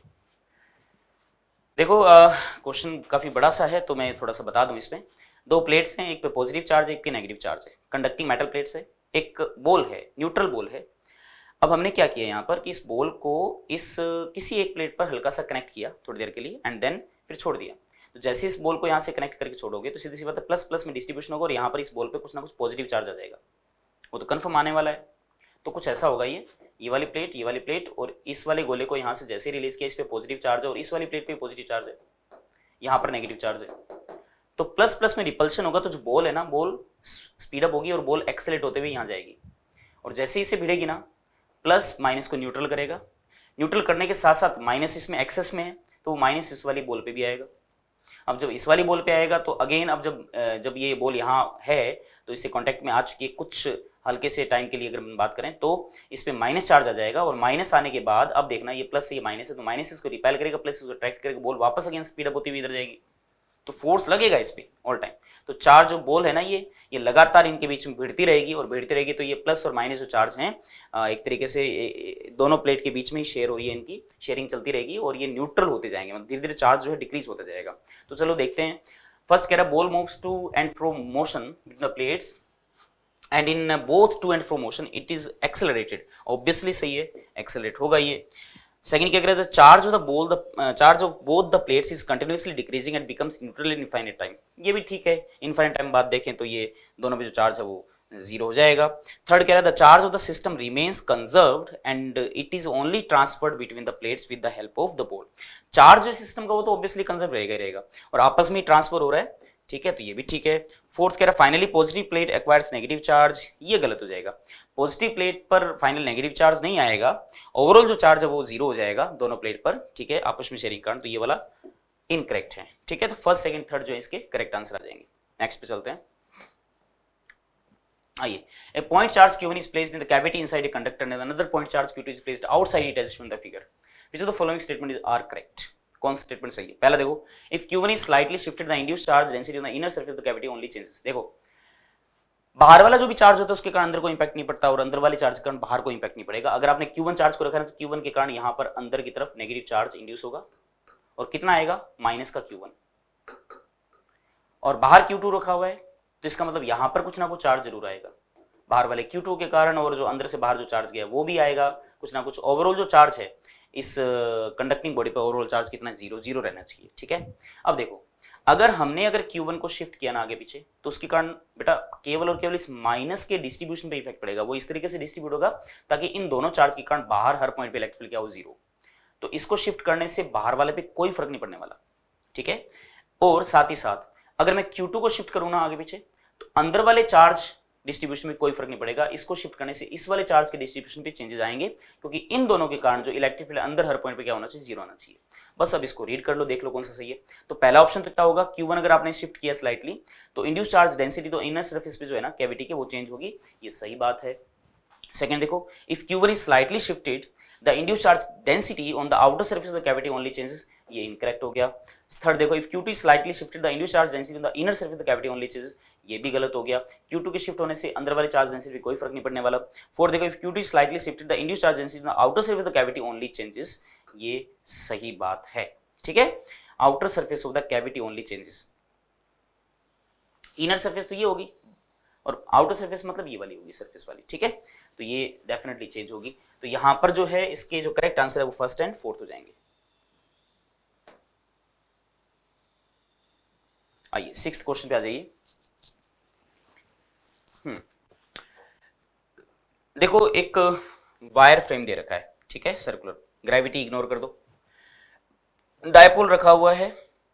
देखो, क्वेश्चन काफी बड़ा सा है तो मैं थोड़ा सा बता दूं। इसमें दो प्लेट्स हैं, एक पे पॉजिटिव चार्ज है, एक पे नेगेटिव चार्ज है, कंडक्टिंग मेटल प्लेट्स है, एक बोल है, न्यूट्रल बोल है। अब हमने क्या किया यहाँ पर कि इस बोल को इस किसी एक प्लेट पर हल्का सा कनेक्ट किया थोड़ी देर के लिए एंड देन फिर छोड़ दिया। तो जैसे इस बोल को यहाँ से कनेक्ट करके छोड़ोगे तो सीधी सी बात है प्लस प्लस में डिस्ट्रीब्यूशन होगा और यहाँ पर इस बोल पे कुछ ना कुछ पॉजिटिव चार्ज आ जाएगा, वो तो कन्फर्म आने वाला है। तो कुछ ऐसा होगा, ये ये वाली प्लेट, ये वाली प्लेट और इस वाले गोले को यहाँ से जैसे रिलीज किया, इस पे पॉजिटिव चार्ज है और इस वाली प्लेट पे पॉजिटिव चार्ज है, यहाँ पर नेगेटिव चार्ज है, तो प्लस प्लस में रिपल्शन होगा, तो जो बॉल है ना, बॉल स्पीड अप होगी और बॉल एक्सेलेरेट होते हुए यहाँ जाएगी, और जैसे ही इसे भिड़ेगी ना, प्लस माइनस को न्यूट्रल करेगा, न्यूट्रल करने के साथ साथ माइनस इसमें एक्सेस में है, तो वो माइनस इस वाली बॉल पे भी आएगा। अब जब इस वाली बॉल पे आएगा तो अगेन, अब जब जब ये बॉल यहाँ है तो इससे कांटेक्ट में आ चुकी है, कुछ हल्के से टाइम के लिए अगर हम बात करें तो इस पे माइनस चार्ज आ जाएगा, और माइनस आने के बाद अब देखना ये प्लस से ये माइनस है, तो माइनस इसको रिपेल करेगा, प्लस इसको अट्रैक्ट करेगा, बॉल वापस अगेन स्पीड अप होती हुई इधर जाएगी, तो फोर्स लगेगा इस पे ऑल टाइम। तो चार्ज जो बॉल है ना, ये ये लगातार इनके बीच में भिड़ती रहेगी और भिड़ती रहेगी, तो ये प्लस और माइनस जो चार्ज हैं एक तरीके से दोनों प्लेट के बीच में ही शेयर हो रही है, इनकी शेयरिंग चलती रहेगी और ये न्यूट्रल होते जाएंगे, मतलब धीरे धीरे चार्ज जो है डिक्रीज होता जाएगा। तो चलो देखते हैं। फर्स्ट कह रहा है ball moves to and fro motion between the plates and in both to and fro motion it is accelerated, obviously सही है, एक्सेलरेट होगा ये। सेकंड क्या कह रहा है, charge of the ball the charge of both the plates is continuously decreasing and becomes neutral in infinite time, ये भी ठीक है, इनफाइनाइट टाइम बाद देखें तो ये दोनों पे जो चार्ज है वो जीरो हो जाएगा। थर्ड कह रहा है the charge of the system remains conserved and it is only transferred between the plates with the help of the ball, charge जो सिस्टम का वो तो ऑब्वियसली कंजर्व रहेगा ही रहेगा और आपस में ट्रांसफर हो रहा है, ठीक है, तो ये भी ठीक है। फोर्थ कह रहा है finally positive plate acquires negative charge, ये गलत हो जाएगा, पॉजिटिव प्लेट पर फाइनल नेगेटिव चार्ज नहीं आएगा, ओवरऑल जो चार्ज है वो जीरो हो जाएगा दोनों प्लेट पर, ठीक है, आपस में शेयरिंग कारण, तो ये वाला इनकरेक्ट है, ठीक है। तो फर्स्ट सेकंड थर्ड जो है इसके करेक्ट आंसर आ जाएंगे। नेक्स्ट पे चलते हैं, आइए। A point charge Q one is placed in the cavity inside a conductor and another point charge Q two is placed outside it as shown in the figure. Which of the following statement is are correct? कौन सा statement सही है? पहला देखो, if Q one is slightly shifted the induced charge density on the inner surface of the cavity only changes. देखो बाहर वाला जो भी चार्ज होता है उसके कारण अंदर को इंपैक्ट नहीं पड़ता और अंदर वाले चार्ज के कारण बाहर को इंपैक्ट नहीं पड़ेगा। अगर आपने Q one चार्ज को रखा है तो Q one के कारण यहाँ पर अंदर की तरफ नेगेटिव चार्ज इंड्यूस होगा और कितना आएगा, माइनस का Q one, और बाहर Q two रखा हुआ है तो इसका मतलब यहाँ पर कुछ ना कुछ चार्ज जरूर आएगा बाहर वाले Q two के कारण, और जो अंदर से बाहर जो चार्ज गया वो भी आएगा कुछ ना कुछ। ओवरऑल जो चार्ज है इस कंडक्टिंग बॉडी पर ओवरऑल चार्ज कितना, जीरो जीरो रहना चाहिए, ठीक है। अब देखो अगर हमने अगर Q one को शिफ्ट किया ना आगे पीछे तो उसके कारण बेटा केवल और केवल इस माइनस के डिस्ट्रीब्यूशन पे इफेक्ट पड़ेगा, वो इस तरीके से डिस्ट्रीब्यूट होगा ताकि इन दोनों चार्ज के कारण बाहर हर पॉइंट पे इलेक्ट्रिक फील्ड क्या हो, जीरो। तो इसको शिफ्ट करने से बाहर वाले पे कोई फर्क नहीं पड़ने वाला, ठीक है। और साथ ही साथ अगर मैं Q two को शिफ्ट करूँ ना आगे पीछे तो अंदर वाले चार्ज डिस्ट्रीब्यूशन में कोई फर्क नहीं पड़ेगा, इसको शिफ्ट करने से इस वाले चार्ज के डिस्ट्रीब्यूशन पे चेंजेस आएंगे क्योंकि इन दोनों के कारण जो इलेक्ट्रिक फील्ड अंदर हर पॉइंट पे क्या होना चाहिए, जीरो आना चाहिए। बस अब इसको रीड कर लो, देख लो कौन सा सही है। तो पहला ऑप्शन तो क्या होगा, Q one अगर आपने शिफ्ट किया स्लाइटली तो इंड्यूस चार्ज डेंसिटी तो इनर सरफेस पे जो है ना कैविटी के वो चेंज होगी, ये सही बात है। सेकंड देखो, if Q one is slightly shifted the induce charge density on the outer surface of the cavity only changes, ये इनकरेक्ट हो गया। थर्ड देखो, if Q two is slightly shifted the induced charge density on the inner surface of the cavity only changes, ये भी गलत हो गया, Q two के शिफ्ट होने से अंदर वाले चार्ज डेंसिटी पे कोई फर्क नहीं पड़ने वाला। फोर्थ देखो, if Q two is slightly shifted the induced charge density on the outer surface of the cavity only changes, ये सही बात है, ठीक है। Outer surface of the cavity only changes, inner surface तो ये होगी और आउटर सरफेस मतलब ये वाली होगी सरफेस वाली, ठीक है। तो ये डेफिनेटली चेंज होगी। तो यहां पर जो है इसके जो करेक्ट आंसर है वो फर्स्ट एंड फोर्थ हो जाएंगे। आइए सिक्स्थ क्वेश्चन पे आ जाइए। हम्म देखो एक वायर फ्रेम दे रखा है, ठीक है, सर्कुलर, ग्रेविटी इग्नोर कर दो। डायपोल रखा हुआ है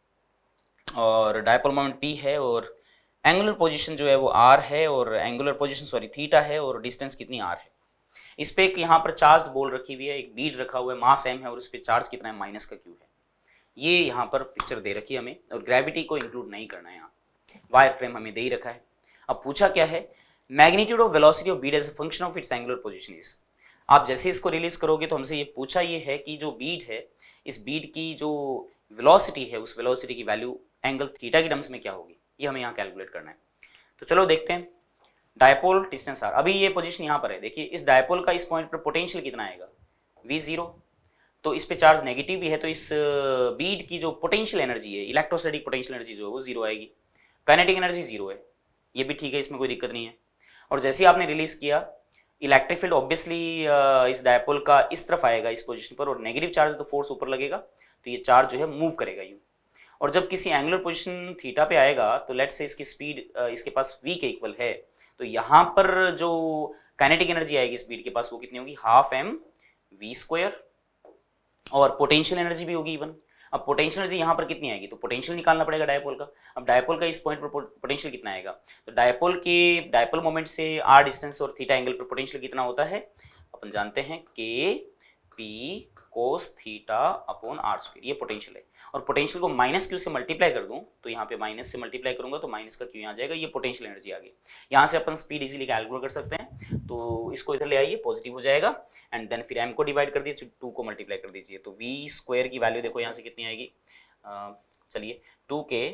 और डायपोल मोमेंट p है और एंगुलर पोजीशन जो है वो r है और एंगुलर पोजीशन सॉरी थीटा है और डिस्टेंस कितनी r है। इस पे एक यहाँ पर चार्ज बॉल रखी हुई है, एक बीड रखा हुआ है, मास m है और उस पर चार्ज कितना है माइनस का q है। ये यहाँ पर पिक्चर दे रखी है हमें और ग्रेविटी को इंक्लूड नहीं करना है, यहाँ वायर फ्रेम हमें दे ही रखा है। अब पूछा क्या है, magnitude of velocity of bead as a function of its angular position is. आप जैसे इसको रिलीज करोगे तो हमसे ये पूछा ये है कि जो बीड है, इस बीड की जो वेलोसिटी है उस वेलोसिटी की वैल्यू एंगल थीटा की टर्म्स में क्या होगी, ये हमें यहाँ कैलकुलेट करना है। तो चलो देखते हैं। डायपोल डिस्टेंस आर, अभी ये पोजीशन यहाँ पर है, देखिए इस डायपोल का इस पॉइंट पर पोटेंशियल कितना आएगा वी जीरो, तो इस पे चार्ज नेगेटिव भी है तो इस बीड की जो पोटेंशियल एनर्जी है, इलेक्ट्रोस्टैटिक पोटेंशियल एनर्जी जो है वो जीरो आएगी, काइनेटिक एनर्जी जीरो है, ये भी ठीक है, इसमें कोई दिक्कत नहीं है। और जैसे ही आपने रिलीज किया इलेक्ट्रिक फील्ड ऑब्वियसली इस डायपोल का इस तरफ आएगा इस पोजीशन पर और नेगेटिव चार्ज तो फोर्स ऊपर लगेगा तो ये चार्ज जो है मूव करेगा यूं, और जब किसी एंगुलर पोजीशन थीटा पे आएगा तो लेट्स से इसकी स्पीड इसके पास v के इक्वल है, तो यहाँ पर जो काइनेटिक एनर्जी आएगी स्पीड के पास वो कितनी होगी हाफ एम वी स्क्वायर, और पोटेंशियल एनर्जी भी होगी इवन। अब पोटेंशियल एनर्जी यहाँ पर कितनी आएगी, तो पोटेंशियल निकालना पड़ेगा डायपोल का। अब डायपोल का इस पॉइंट पर पोटेंशियल कितना आएगा, तो डायपोल के डायपोल मोमेंट से आर डिस्टेंस और थीटा एंगल पर पोटेंशियल कितना होता है, अपन जानते हैं K P cos theta upon R square, ये पोटेंशियल है। और पोटेंशियल को माइनस क्यू से मल्टीप्लाई कर दूं तो यहाँ पे माइनस से मल्टीप्लाई करूंगा तो माइनस का क्यू यहाँ जाएगा, ये पोटेंशियल एनर्जी आ गई। यहाँ से अपन स्पीड इजीली कैलकुलेट कर सकते हैं, तो इसको इधर ले आइए, पॉजिटिव हो जाएगा एंड देन फिर एम को डिवाइड कर दीजिए, टू को मल्टीप्लाई कर दीजिए, तो वी स्क्वायर की वैल्यू देखो यहाँ से कितनी आएगी, चलिए two K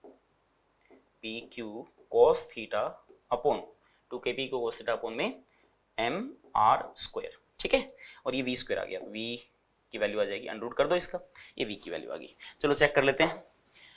P Q cos theta upon two K P को कोस थीटा अपॉन में एम आर स्क्वायर, ठीक है। और ये वी स्क्वायर आ गया, वी की वैल्यू आ जाएगी, अनरूट कर दो इसका, ये v की वैल्यू आ गई। चलो चेक कर लेते हैं,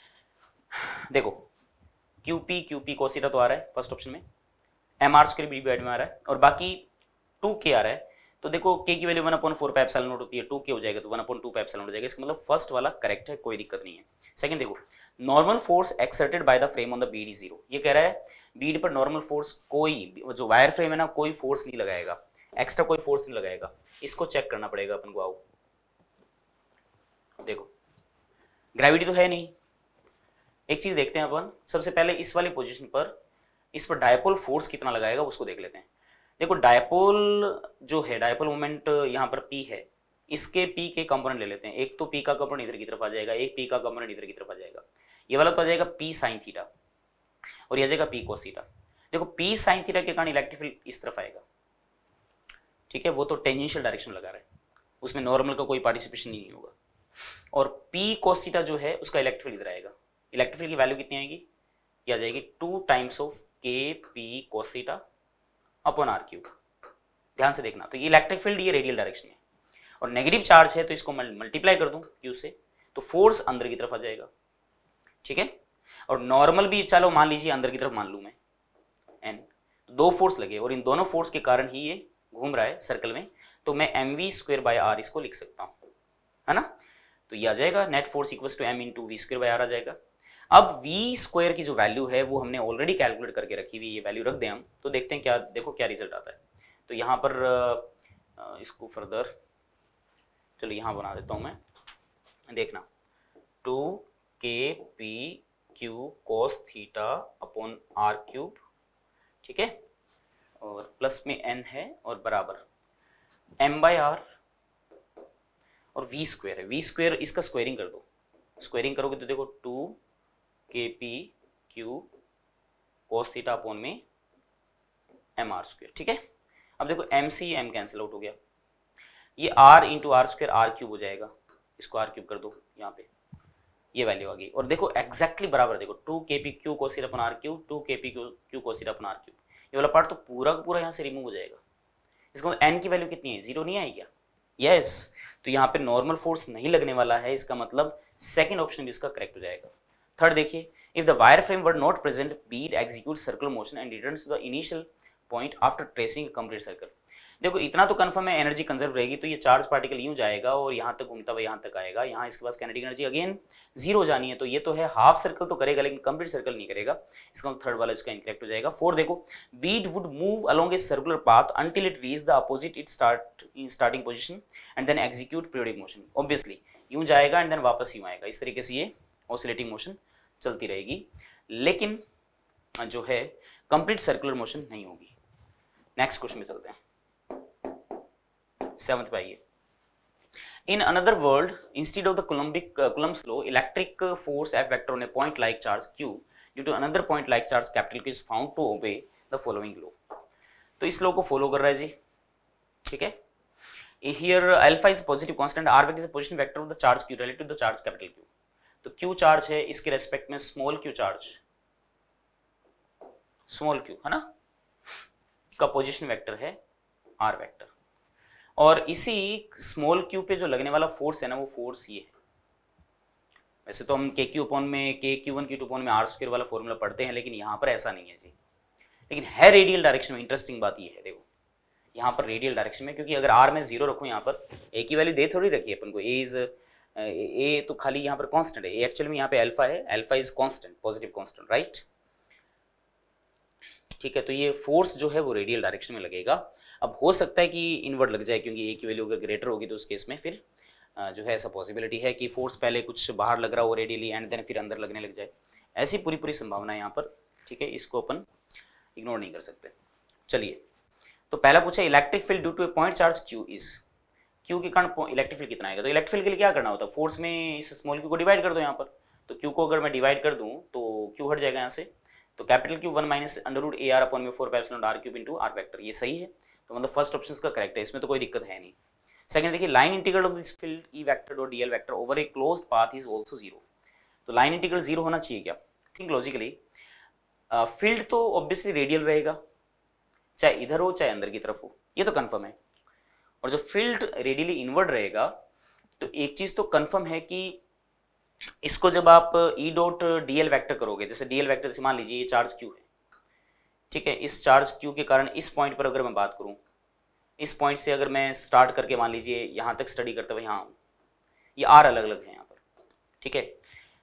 देखो qp qp cos थीटा तो आ रहा है फर्स्ट ऑप्शन में, mr स्क्वायर b डिवाइड में आ रहा है और बाकी टू के आ रहा है, तो देखो k की value one upon four pi epsilon naught होती है, टू के हो जाएगा तो one upon two pi epsilon हो जाएगा, इसका मतलब फर्स्ट वाला करेक्ट है, कोई दिक्कत नहीं है। सेकंड देखो, normal force exerted by the frame on the bead is zero, ये कह रहा है बीड पर नॉर्मल फोर्स कोई, जो वायर फ्रेम है ना कोई फोर्स नहीं लगाएगा, एक्स्ट्रा कोई फोर्स नहीं लगाएगा, इसको चेक करना पड़ेगा अपन को। आओ देखो ग्रेविटी तो है नहीं, एक चीज देखते हैं अपन, सबसे पहले इस वाली पोजीशन पर इस पर डायपोल फोर्स कितना लगाएगा उसको देख लेते हैं। देखो डायपोल जो है, डायपोल मोमेंट यहाँ पर P है, इसके P के कंपोनेंट ले लेते हैं, एक तो P का कंपोनेंट इधर की तरफ आ जाएगा, एक P का कंपोनेंट इधर की तरफ आ जाएगा, ये वाला तो आ जाएगा P साइन थीटा और ये आ जाएगा P कोस थीटा। देखो P साइन थीटा के कारण इलेक्ट्रिक फील्ड इस तरफ आएगा, ठीक है, वो तो टेंजेंशियल डायरेक्शन लगा रहा है, उसमें नॉर्मल का कोई पार्टिसिपेशन नहीं होगा। और P कोस थीटा जो है उसका इलेक्ट्रिक फील्ड इधर आएगा, इलेक्ट्रिक फील्ड की वैल्यू कितनी आएगी, ये आ जाएगी two times of K P cos theta upon R cube. ध्यान से देखना, तो ये इलेक्ट्रिक फील्ड ये रेडियल डायरेक्शन है और नेगेटिव चार्ज है तो इसको मल्टीप्लाई कर दूं क्यू से तो फोर्स अंदर की तरफ आ जाएगा, ठीक है। और नॉर्मल भी चलो मान लीजिए अंदर की तरफ मान लूं मैं एन, दो फोर्स लगे और इन दोनों फोर्स के कारण ही ये घूम रहा है सर्कल में, तो मैं M V square by R इसको लिख सकता हूं, है ना। तो ये आ जाएगा net force equals to M into V square by R आ जाएगा। अब वी स्क्वायर की जो वैल्यू है वो हमने ऑलरेडी कैलकुलेट करके रखी हुई, ये वैल्यू रख दें हम तो देखते हैं क्या, देखो क्या रिजल्ट आता है। तो यहाँ पर इसको फर्दर चलो यहाँ बना देता हूँ मैं, देखना two K P Q cos theta upon R cube, ठीक है, और प्लस में एन है और बराबर एम बाई आर और वी स्क्वायर है, वी स्क्वायर इसका स्क्वायरिंग कर दो, स्क्वायरिंग करोगे तो देखो two K P Q cos theta upon में एम आर स्क्वायर, ठीक है। अब देखो एम से ये एम कैंसिल आउट हो गया, ये R into R square R cube हो जाएगा, इसको आर क्यूब कर दो यहाँ पे, ये वैल्यू आ गई। और देखो एग्जैक्टली बराबर, देखो two K P Q cos theta upon R cube, two K P Q Q cos theta upon R cube, ये वाला पार्ट तो पूरा पूरा यहाँ से रिमूव हो जाएगा। इसको एन की वैल्यू कितनी है, जीरो नहीं आई क्या, यस yes. तो यहाँ पे नॉर्मल फोर्स नहीं लगने वाला है, इसका मतलब सेकंड ऑप्शन भी इसका करेक्ट हो जाएगा। थर्ड देखिए, if the wire frame were not present bead execute circular motion and returns to the initial point after tracing complete circle. देखो इतना तो कंफर्म है एनर्जी कंजर्व रहेगी, तो ये चार्ज पार्टिकल यूं जाएगा और यहाँ तक घूमता हुआ यहाँ तक आएगा, यहाँ इसके पास काइनेटिक एनर्जी अगेन जीरो जानी है, तो ये तो है हाफ सर्कल तो करेगा लेकिन कंप्लीट सर्कल नहीं करेगा, इसका थर्ड वाला इसका इनकरेक्ट हो जाएगा। फोर देखो, bead would move along a circular path until it reach the opposite it start in starting position and then execute periodic motion. Obviously यूं जाएगा एंड देन वापस यूं आएगा, इस तरीके से ये ऑसिलेटिंग मोशन चलती रहेगी, लेकिन जो है कंप्लीट सर्कुलर मोशन नहीं होगी। नेक्स्ट क्वेश्चन में चलते हैं, सेवंथ पे आइए। In another word, instead of the Coulombic uh, Coulomb's law, electric uh, force F vector on a point-like charge Q due to another point-like charge capital Q is found to obey the following law. तो इस law को follow कर रहा है जी, ठीक है। Here alpha is a positive constant, r vector is a position vector of the charge Q relative to the charge capital Q. तो Q charge है, इसके रेस्पेक्ट में small q charge, small q है ना, का पोजिशन वेक्टर है r vector, और इसी स्मॉल q पे जो लगने वाला फोर्स है ना, वो फोर्स ये है। वैसे तो हम के क्यू अपॉन में K Q one Q two upon में आर स्क्वायर वाला फॉर्मूला पढ़ते हैं, लेकिन यहाँ पर ऐसा नहीं है जी, लेकिन है रेडियल डायरेक्शन में। इंटरेस्टिंग बात ये है, देखो यहाँ पर रेडियल डायरेक्शन में, क्योंकि अगर आर में जीरो रखूँ यहाँ पर, ए की वैल्यू दे थोड़ी रखी है अपन को, ए इज ए तो खाली यहाँ पर कांस्टेंट है, ए एक्चुअली में यहाँ पे अल्फा है, alpha is constant, positive constant, right, ठीक है। तो ये फोर्स जो है वो रेडियल डायरेक्शन में लगेगा। अब हो सकता है कि इनवर्ट लग जाए, क्योंकि ए की वैल्यू अगर ग्रेटर होगी तो उस केस में फिर जो है ऐसा पॉसिबिलिटी है कि फोर्स पहले कुछ बाहर लग रहा हो रेडियली एंड देन फिर अंदर लगने लग जाए, ऐसी पूरी पूरी संभावना है यहाँ पर, ठीक है। इसको अपन इग्नोर नहीं कर सकते। चलिए, तो पहला पूछा electric field due to a point charge Q is, Q के कारण इलेक्ट्रिक फील्ड कितना आएगा। तो इलेक्ट्रिक फील्ड के लिए क्या करना होता है, फोर्स में इस स्मॉल क्यू को डिवाइड कर दो यहाँ पर, तो क्यू को अगर मैं डिवाइड कर दूँ तो क्यू हट जाएगा यहाँ से, तो capital Q one minus under root A R upon में four pi epsilon R cube into R vector, ये सही है। तो मतलब फर्स्ट ऑप्शन का करेक्ट है, इसमें तो कोई दिक्कत है नहीं। सेकंड देखिए, line integral of this field E vector dot DL vector over a closed path is also zero. तो लाइन इंटीग्रल जीरो होना चाहिए क्या, थिंक लॉजिकली। फील्ड तो ऑब्वियसली रेडियल रहेगा, चाहे इधर हो चाहे अंदर की तरफ हो, ये तो कंफर्म है। और जो फील्ड रेडियली इनवर्ड रहेगा, तो एक चीज तो कंफर्म है कि इसको जब आप ई डॉट डीएल वेक्टर करोगे, जैसे डीएल वेक्टर से मान लीजिए ये चार्ज क्यू है, ठीक है, इस चार्ज क्यू के कारण इस पॉइंट पर अगर मैं बात करूं, इस पॉइंट से अगर मैं स्टार्ट करके मान लीजिए यहाँ तक स्टडी करते हुए यहाँ, ये आर अलग अलग है यहाँ पर, ठीक है,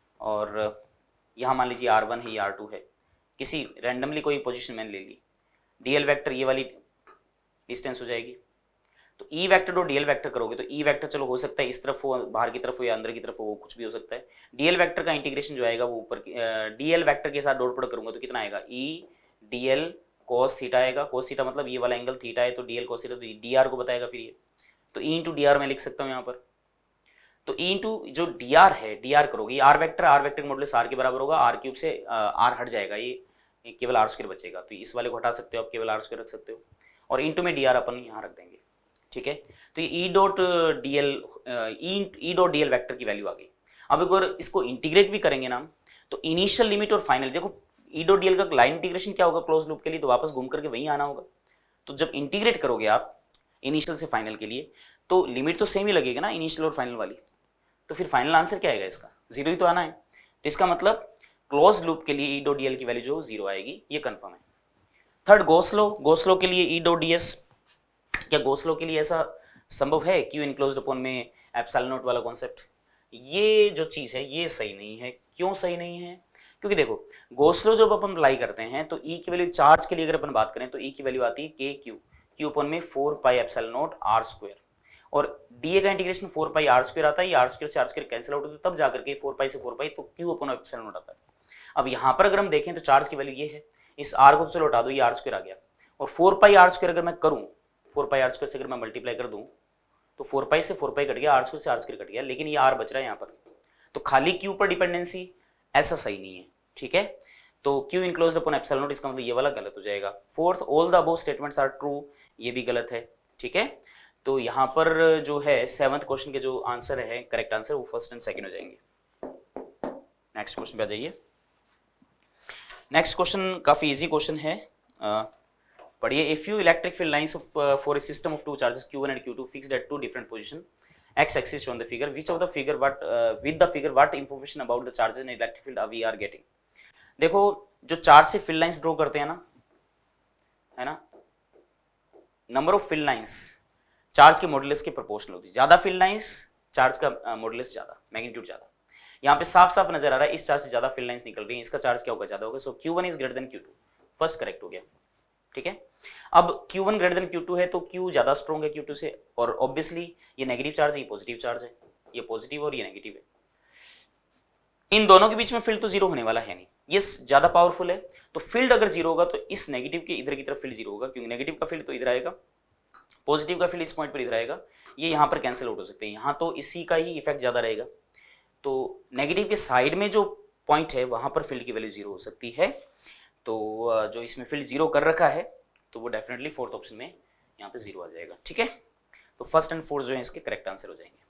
और यहाँ मान लीजिए आर वन है, ये आर टू है, किसी रैंडमली कोई पोजीशन मैंने ले ली, डीएल वेक्टर ये वाली डिस्टेंस हो जाएगी। तो ई वेक्टर और डीएल वेक्टर करोगे तो ई वेक्टर चलो हो सकता है इस तरफ हो, बाहर की तरफ हो या अंदर की तरफ हो, वो कुछ भी हो सकता है। डीएल वेक्टर का इंटीग्रेशन जो आएगा वो ऊपर, डीएल वेक्टर के साथ डॉट प्रोडक्ट करूंगा तो कितना आएगा, ई डीएल कोस थीटा आएगा, कोस थीटा मतलब ये वाला एंगल थीटा है, तो डीएल कोस थीटा, तो डी आर को बताएगा फिर ये, तो ई इंटू डी आर मैं लिख सकता हूँ यहाँ पर। तो ई इंटू जो डी आर है, डी आर करोगे, R vector, R vector modulus R के बराबर होगा, आर क्यूब से आर हट जाएगा, ये केवल आर स्क्वायर बचेगा, तो इस वाले को हटा सकते हो आप, केवल आर स्क्वायर रख सकते हो, और इंटू में डी आर अपन यहाँ रख देंगे, ठीक है। तो ये E dot D L E dot D L vector की वैल्यू आ गई। अब अगर इसको इंटीग्रेट भी करेंगे ना, तो इनिशियल लिमिट और फाइनल, देखो ई डॉट डी एल का लाइन इंटीग्रेशन क्या होगा क्लोज लूप के लिए, तो वापस घूम करके वहीं आना होगा। तो जब इंटीग्रेट करोगे आप इनिशियल से फाइनल के लिए, तो लिमिट तो सेम ही लगेगा ना इनिशियल और फाइनल वाली, तो फिर फाइनल आंसर क्या आएगा इसका, जीरो ही तो आना है। तो इसका मतलब क्लोज लूप के लिए ई डॉट डी एल की वैल्यू जो जीरो आएगी, ये कंफर्म है। थर्ड गोसलो, गोसलो के लिए ई डॉट डी एस, क्या गोसलो के लिए ऐसा संभव है क्यू इनक्लोज्ड अपॉन में एप्सिलॉन नॉट वाला कॉन्सेप्ट, ये जो चीज है ये सही नहीं है। क्यों सही नहीं है, क्योंकि देखो गोसलो जब अपन अप्लाई करते हैं तो ई की वैल्यू चार्ज के लिए अगर अपन बात करें तो ई की वैल्यू आती है के क्यू, क्यू अपॉन में four pi epsilon naught R square, और डी ए का integration four pi R square आता है, आर स्क्वायर से आर स्क्वायर कैंसिल आउट होता है, तब जाकर के फोर पाई से फोर पाई तो क्यू अपॉन एप्सिलॉन नॉट आता है। अब यहाँ पर अगर हम देखें तो चार्ज की वैल्यू ये है, इस आर को तो चलो हटा दो, ये आर स्क्वायर आ गया, और फोर पाई आर स्क्वायर अगर मैं करूँ, फोर पाई आर स्क्वायर से अगर मैं मल्टीप्लाई कर दूं तो फोर पाई से फोर पाई कट गया, आर स्क्वायर से आर स्क्वायर कट गया, लेकिन ये आर बच रहा है यहाँ पर, तो खाली क्यू पर डिपेंडेंसी ऐसा सही नहीं है, ठीक है। तो Q enclosed upon epsilon naught, इसका मतलब ये वाला गलत हो जाएगा। Fourth, all the above statements are true, ये भी गलत है, ठीक है। तो यहाँ पर जो है सेवंथ क्वेश्चन के जो आंसर है, करेक्ट आंसर, वो फर्स्ट एंड सेकंड हो जाएंगे। नेक्स्ट क्वेश्चन पे आ जाइए। नेक्स्ट क्वेश्चन काफी इजी क्वेश्चन है, पढ़िए। A few electric field lines for a system of two charges Q one and Q two fixed at two different position X axis on the figure, which of the figure what with the figure what information about the charges in electric field we are getting. देखो जो charge से field lines draw करते हैं ना, है ना, number of field lines charge के modulus के प्रोपोर्शनल होती है, ज्यादा फील्ड लाइंस चार्ज का मॉडुलस ज्यादा, मैग्नीट्यूड ज्यादा। यहाँ पे साफ साफ नजर आ रहा है इस चार्ज से ज्यादा फील्ड लाइंस निकल रही है, इसका चार्ज क्या होगा, ज्यादा होगा, so Q one is greater than Q two, first correct हो गया, ठीक है। अब Q one greater than Q two है तो Q ज्यादा स्ट्रॉन्ग है क्यू टू से, और ऑब्वियसली ये नेगेटिव चार्ज है, ये पॉजिटिव चार्ज है, ये पॉजिटिव और ये नेगेटिव है, इन दोनों के बीच में फील्ड तो जीरो होने वाला है नहीं, ये ज्यादा पावरफुल है, तो फील्ड अगर जीरो होगा तो इस नेगेटिव के इधर की तरफ फील्ड जीरो होगा, क्योंकि नेगेटिव का फील्ड तो इधर आएगा, पॉजिटिव का फील्ड इस पॉइंट पर इधर आएगा, ये यहाँ पर कैंसिल आउट हो सकते हैं, यहाँ तो इसी का ही इफेक्ट ज्यादा रहेगा, तो नेगेटिव के साइड में जो पॉइंट है वहां पर फील्ड की वैल्यू जीरो हो सकती है, तो जो इसमें फील्ड जीरो कर रखा है तो वो डेफिनेटली फोर्थ ऑप्शन में यहाँ पे जीरो आ जाएगा, ठीक है। तो फर्स्ट एंड फोर्थ जो है इसके करेक्ट आंसर हो जाएंगे।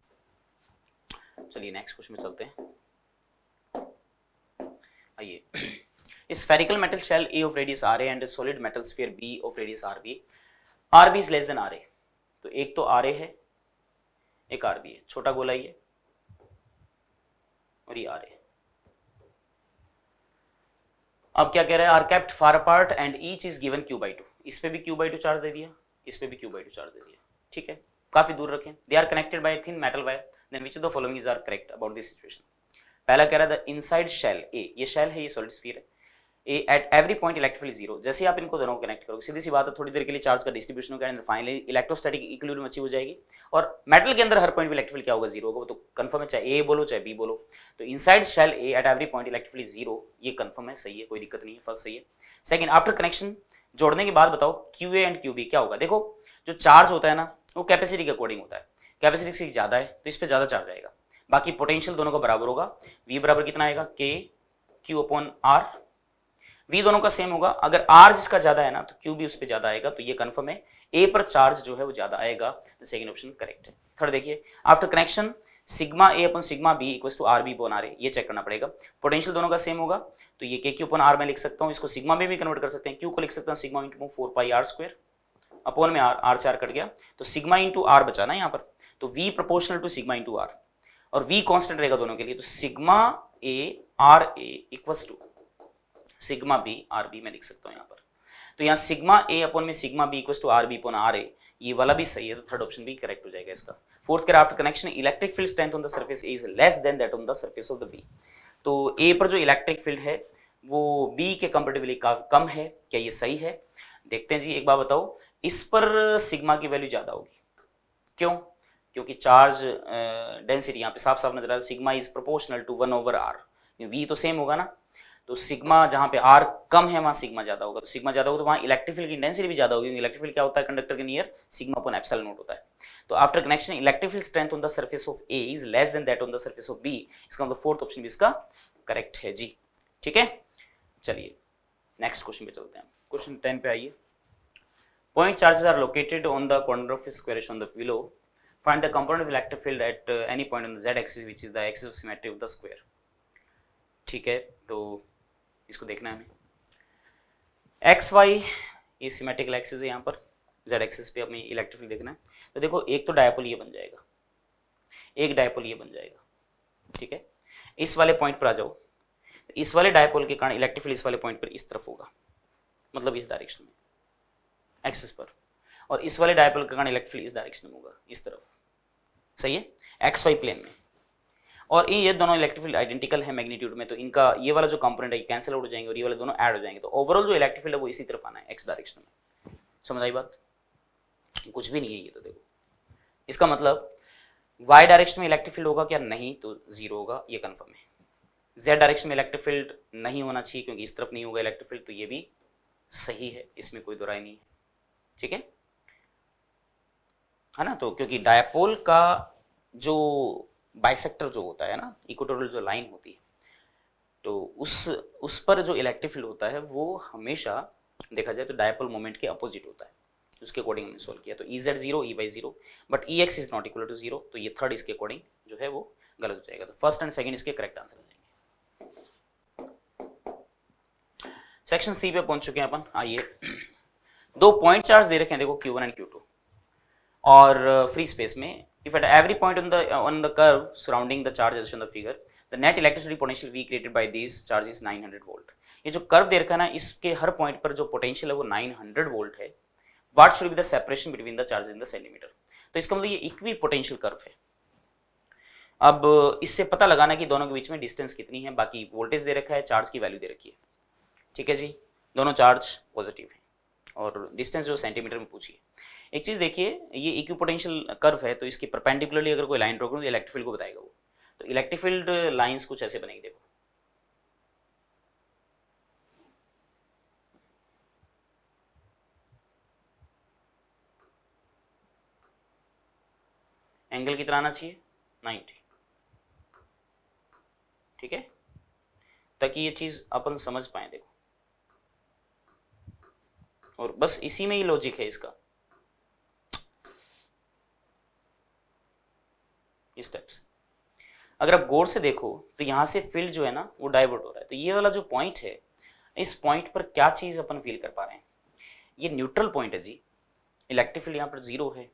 चलिए नेक्स्ट क्वेश्चन में चलते हैं, आइए। Spherical metal shell A of radius R A and solid metal sphere B of radius R B, R B is less than R A, तो एक तो आर ए है एक आर बी है, छोटा गोला ही है और ये आर ए। अब क्या कह रहा है, are kept far apart and each is given Q by two, इस पे भी क्यू बाई टू चार्ज दे दिया, इस पे भी क्यू बाई टू चार्ज दे दिया, ठीक है, काफी दूर रखें। They are connected by thin metal wire, then which of the following is are correct about this situation. पहला कह रहा है द इनसाइड शेल ए, ये शेल है, ये सॉलिड स्फीयर है, A at every point electric field zero, जैसे आप इनको दोनों को कनेक्ट करोगे सीधी सी बात है, थोड़ी देर के लिए चार्ज का डिस्ट्रीब्यूशन होगा and finally electrostatic equilibrium achieve हो जाएगी, और मेटल के अंदर हर पॉइंट पे इलेक्ट्रिक फील्ड क्या होगा, जीरो होगा, वो तो कंफर्म है, चाहे ए बोलो चाहे बी बोलो, तो inside shell A at every point electric field zero, ये कंफर्म है, सही है, कोई दिक्कत नहीं है, फर्स्ट सही है। सेकंड, आफ्टर कनेक्शन, जोड़ने के बाद बताओ Q A and Q B क्या होगा। देखो जो चार्ज होता है ना वो कैपेसिटी के अकॉर्डिंग होता है, कैपेसिटी से ज्यादा है तो इस पे ज्यादा चार्ज आएगा, बाकी पोटेंशियल दोनों का बराबर होगा, v बराबर कितना आएगा, K Q upon are, v दोनों का सेम होगा, अगर r जिसका ज्यादा है ना तो q भी उस पर ज्यादा आएगा, तो ये कंफर्म है, a पर चार्ज जो है वो ज्यादा आएगा, तो सेकंड ऑप्शन करेक्ट है। थर्ड देखिए, after connection sigma a upon sigma b equals to R B upon R A, ये चेक करना पड़ेगा, पोटेंशियल दोनों का सेम होगा, तो ये के क्यू अपॉन आर में लिख सकता हूँ, इसको सिग्मा में भी कन्वर्ट कर सकते हैं, q को लिख सकता हूँ sigma into four pi R square, upon में आर, आर से आर कट गया, तो सिग्मा इंटू आर बचा ना यहाँ पर, तो v proportional to sigma into R, और v कांस्टेंट रहेगा दोनों के लिए, तो sigma a R A equals to sigma B R B में लिख सकता हूँ यहाँ पर, तो यहाँ सिग्मा a अपॉन में sigma b equals to R B upon R A, ये वाला भी सही है, तो थर्ड ऑप्शन भी करेक्ट हो जाएगा इसका। फोर्थ कह after connection electric field strength on the surface is less than that on the surface of the B, तो a पर जो इलेक्ट्रिक फील्ड है वो b के कंपेरेटिवली काफी कम है, क्या ये सही है? देखते हैं जी, एक बार बताओ, इस पर सिग्मा की वैल्यू ज्यादा होगी, क्यों? क्योंकि चार्ज डेंसिटी यहाँ पे साफ साफ नजर आ रहा है, sigma is proportional to one over R, V तो सेम होगा ना, तो सिग्मा जहाँ पे आर कम है वहाँ सिग्मा ज्यादा होगा, तो सिग्मा ज्यादा होगा तो वहाँ इलेक्ट्रिक फील्ड की इंटेंसिटी भी ज्यादा होगी, इलेक्ट्रिक फील्ड क्या होता है कंडक्टर के near, sigma upon epsilon naught होता है। तो after connection electric field strength on the surface of A is less than that on the surface of B, इसका मतलब फोर्थ ऑप्शन भी इसका करेक्ट है जी, ठीक है। चलिए नेक्स्ट क्वेश्चन पे चलते हैं, क्वेश्चन टेन पे आइए। Point charges are located on the corner of a squarish on the below. Find the component of electric field at uh, any point on the z-axis, which is the axis of symmetry of the square. ठीक है, तो इसको देखना है हमें। X Y ये symmetrical axis है, यहाँ पर जेड एक्सिस पे हमें इलेक्ट्रिक फील्ड देखना है। तो देखो एक तो डायपोल ये बन जाएगा, एक डायपोल ये बन जाएगा, ठीक है। इस वाले पॉइंट पर आ जाओ, इस वाले डायपोल के कारण इलेक्ट्रिक फील्ड इस वाले पॉइंट पर इस तरफ होगा, मतलब इस डायरेक्शन में एक्सिस पर, और इस वाले डायपोल का कारण इलेक्ट्रिक फील्ड इस डायरेक्शन में होगा, इस तरफ, सही है, एक्स वाई प्लेन में। और ये दोनों इलेक्ट्रिक फील्ड आइडेंटिकल है मैग्नीट्यूड में, तो इनका ये वाला जो कंपोनेंट है ये कैंसिल आउट हो जाएंगे और ये वाले दोनों ऐड हो जाएंगे, तो ओवरऑल जो इलेक्ट्रिक फील्ड है वो इसी तरफ आना है, एक्स डायरेक्शन में। समझ आई बात? कुछ भी नहीं है ये, तो देखो इसका मतलब वाई डायरेक्शन में इलेक्ट्रिक फील्ड होगा क्या? नहीं, तो जीरो होगा, ये कंफर्म है। जेड डायरेक्शन में इलेक्ट्रिक फील्ड नहीं होना चाहिए क्योंकि इस तरफ नहीं होगा इलेक्ट्रिक फील्ड, तो ये भी सही है, इसमें कोई दो राय नहीं है, ठीक है है ना। तो क्योंकि डायपोल का जो बाइसेक्टर जो होता है ना, इक्वेटोरियल जो लाइन होती है, तो उस उस पर जो इलेक्ट्रिक फील्ड होता है वो हमेशा देखा जाए तो डायपोल मोमेंट के अपोजिट होता है, उसके अकॉर्डिंग हमने सोल्व किया। तो E Z zero, E Y zero, but E X is not equal to zero, तो ये थर्ड इसके अकॉर्डिंग जो है वो गलत हो जाएगा। तो फर्स्ट एंड सेकंड इसके करेक्ट आंसर हो जाएंगे। सेक्शन सी पे पहुंच चुके हैं अपन, आइए। दो पॉइंट चार्ज दे रखे हैं, देखो Q one and Q two, और फ्री स्पेस में if at every point on the uh, on the curve surrounding the charge as shown in the figure the net electricity potential V created by these charges is nine hundred volt। ये जो curve दे रखा है ना, इसके हर point पर जो potential है वो nine hundred वोल्ट है। What should be the separation between the charges in the centimetre, तो इसका मतलब ये इक्वी पोटेंशियल कर्व है। अब इससे पता लगाना कि दोनों के बीच में डिस्टेंस कितनी है, बाकी वोल्टेज दे रखा है, चार्ज की वैल्यू दे रखी है, ठीक है जी। दोनों चार्ज पॉजिटिव है, और डिस्टेंस जो सेंटीमीटर में पूछी है। एक चीज़ देखिए, ये इक्विपोटेंशियल कर्व है तो इसकी परपेंडिकुलरली अगर कोई लाइन ड्रॉ करूँ तो इलेक्ट्रिक फील्ड को बताएगा वो। तो इलेक्ट्रिक फील्ड लाइंस कुछ ऐसे बनेगी, देखो एंगल कितना आना चाहिए, नाइन्टी, ठीक है, ताकि ये चीज अपन समझ पाए। देखो, और बस इसी में ही लॉजिक है इसका, इस टाइप से। अगर आप गौर से देखो तो यहां से फील्ड जो है ना वो डाइवर्ट हो रहा है। तो ये वाला जो पॉइंट है, इस पॉइंट पर क्या चीज अपन फील कर पा रहे हैं, ये न्यूट्रल पॉइंट है जी। इलेक्ट्रिक फील्ड यहां पर जीरो है,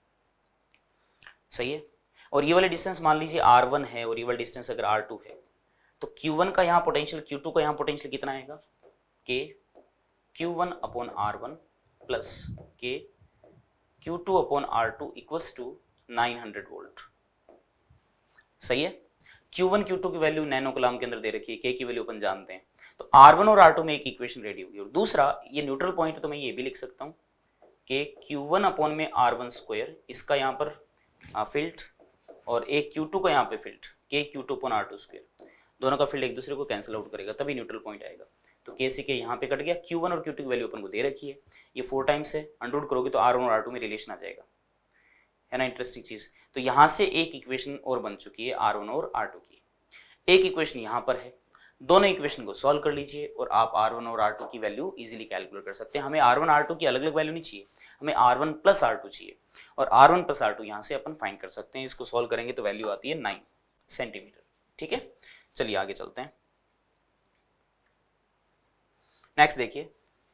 सही है। और ये वाली डिस्टेंस मान लीजिए आर वन है और ये वाली डिस्टेंस अगर आर टू है, तो क्यू वन का यहाँ पोटेंशियल, क्यू टू का यहाँ पोटेंशियल कितना आएगा, K Q one upon R one plus K Q two upon are two equals to nine hundred volt, सही है। क्यू वन क्यू टू की वैल्यू नैनो कलाम के अंदर दे रखी है, के की वैल्यू अपन जानते हैं। तो आर वन और आर टू में एक इक्वेशन रेडी होगी। और दूसरा, ये न्यूट्रल पॉइंट है तो मैं ये भी लिख सकता हूँ कि क्यू वन अपॉन में आर वन स्क्वायर, इसका यहाँ पर फील्ड, और एक क्यू टू का यहाँ पे फील्ड के Q two upon are two square, दोनों का फील्ड एक दूसरे को कैंसिल आउट करेगा, तभी न्यूट्रल पॉइंट आएगा। तो के सी के यहाँ पे कट गया, क्यू वन और क्यू टू की वैल्यू अपन को दे रखी है, ये फोर टाइम्स है, अंडररूट करोगे तो आर वन और आर टू में रिलेशन आ जाएगा, है ना, इंटरेस्टिंग चीज। तो यहाँ से एक इक्वेशन और बन चुकी है आर वन और आर टू की, एक इक्वेशन यहाँ पर है। दोनों इक्वेशन को सॉल्व कर लीजिए और आप आर वन और आर टू की वैल्यू इजीली कैलकुलेट कर सकते हैं। हमें आर वन आर टू की अलग अलग वैल्यू नहीं चाहिए, हमें R one plus R two चाहिए, और R one plus R two यहाँ से अपन फाइंड कर सकते हैं। इसको सॉल्व करेंगे तो वैल्यू आती है नाइन सेंटीमीटर, ठीक है। चलिए आगे चलते हैं। नेक्स्ट देखिए,